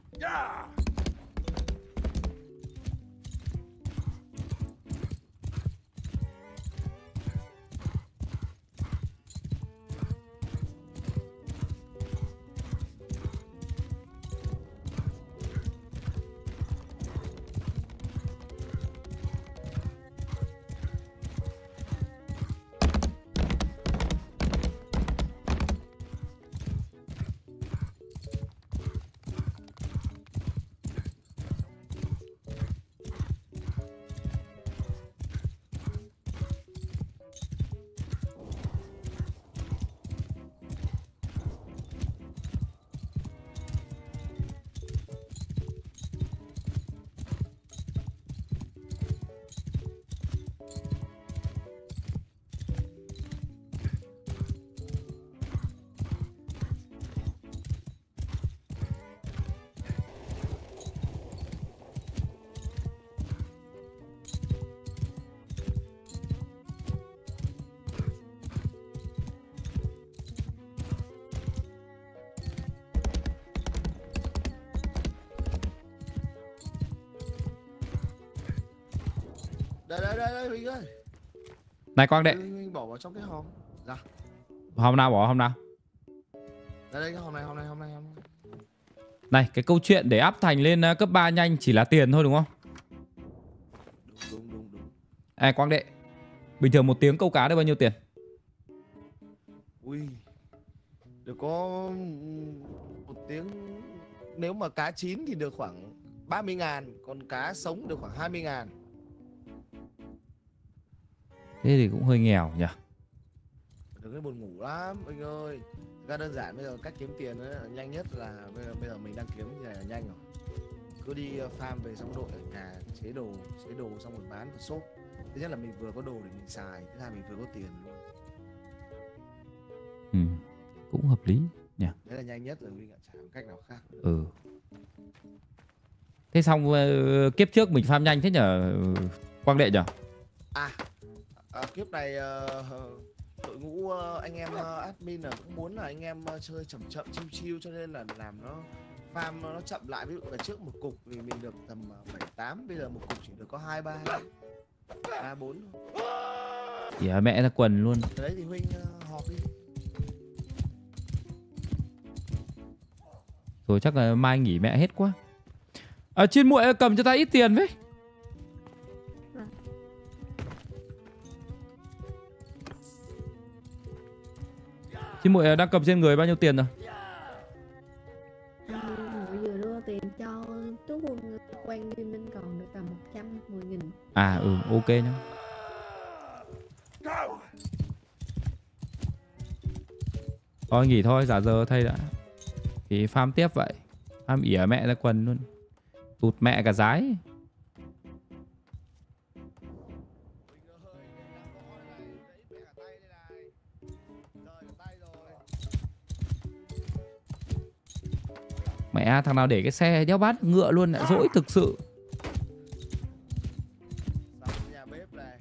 Đây đây đây đây Huỳnh ơi. Này Quang đệ. Huỳnh bỏ vào trong cái hòm. Dạ. Hòm nào bỏ hòm nào? Đây đây cái hòm này hòm này hòm này hòm này. Này cái câu chuyện để áp thành lên cấp ba nhanh chỉ là tiền thôi đúng không? Đúng đúng đúng. À Quang đệ. Bình thường một tiếng câu cá được bao nhiêu tiền? Ui. Được có một tiếng. Nếu mà cá chín thì được khoảng ba mươi ngàn. Còn cá sống được khoảng hai mươi ngàn. Thế thì cũng hơi nghèo nhỉ. Đừng cái buồn ngủ lắm anh ơi. Ra đơn giản bây giờ cách kiếm tiền ấy, nhanh nhất là bây giờ, bây giờ mình đang kiếm như này là nhanh rồi. Cứ đi farm về xong đội ở nhà chế đồ, chế đồ xong rồi bán và shop. Thứ nhất là mình vừa có đồ để mình xài, thứ hai mình vừa có tiền luôn. Ừ, cũng hợp lý nhỉ. Đấy là nhanh nhất rồi, mình chả có cách nào khác. Ừ. Thế xong uh, kiếp trước mình farm nhanh thế nhở Quang đệ nhở? À, à kiếp này uh, đội ngũ uh, anh em uh, admin là cũng muốn là anh em uh, chơi chậm chậm chiêu chiêu cho nên là làm nó farm nó chậm lại. Ví dụ là trước một cục thì mình được tầm bảy tám, bây giờ một cục chỉ được có hai ba ba bốn thôi. Dạ mẹ ra quần luôn. Đấy thì Huynh uh, họp đi. Rồi chắc là mai nghỉ mẹ hết quá. À, Chiên muội cầm cho ta ít tiền với. Chiên muội đang cầm trên người bao nhiêu tiền rồi? Muội vừa đưa tiền cho chú Quân Quang Kim Minh còn được tầm một trăm mười nghìn. À ừ ok nhá. Thôi nghỉ thôi, giả giờ thay đã. Thì farm tiếp vậy. Farm ỉa mẹ ra quần luôn. Tụt mẹ cả dái. Mẹ thằng nào để cái xe đéo bát ngựa luôn lại dỗi thực sự. Nhà bếp này.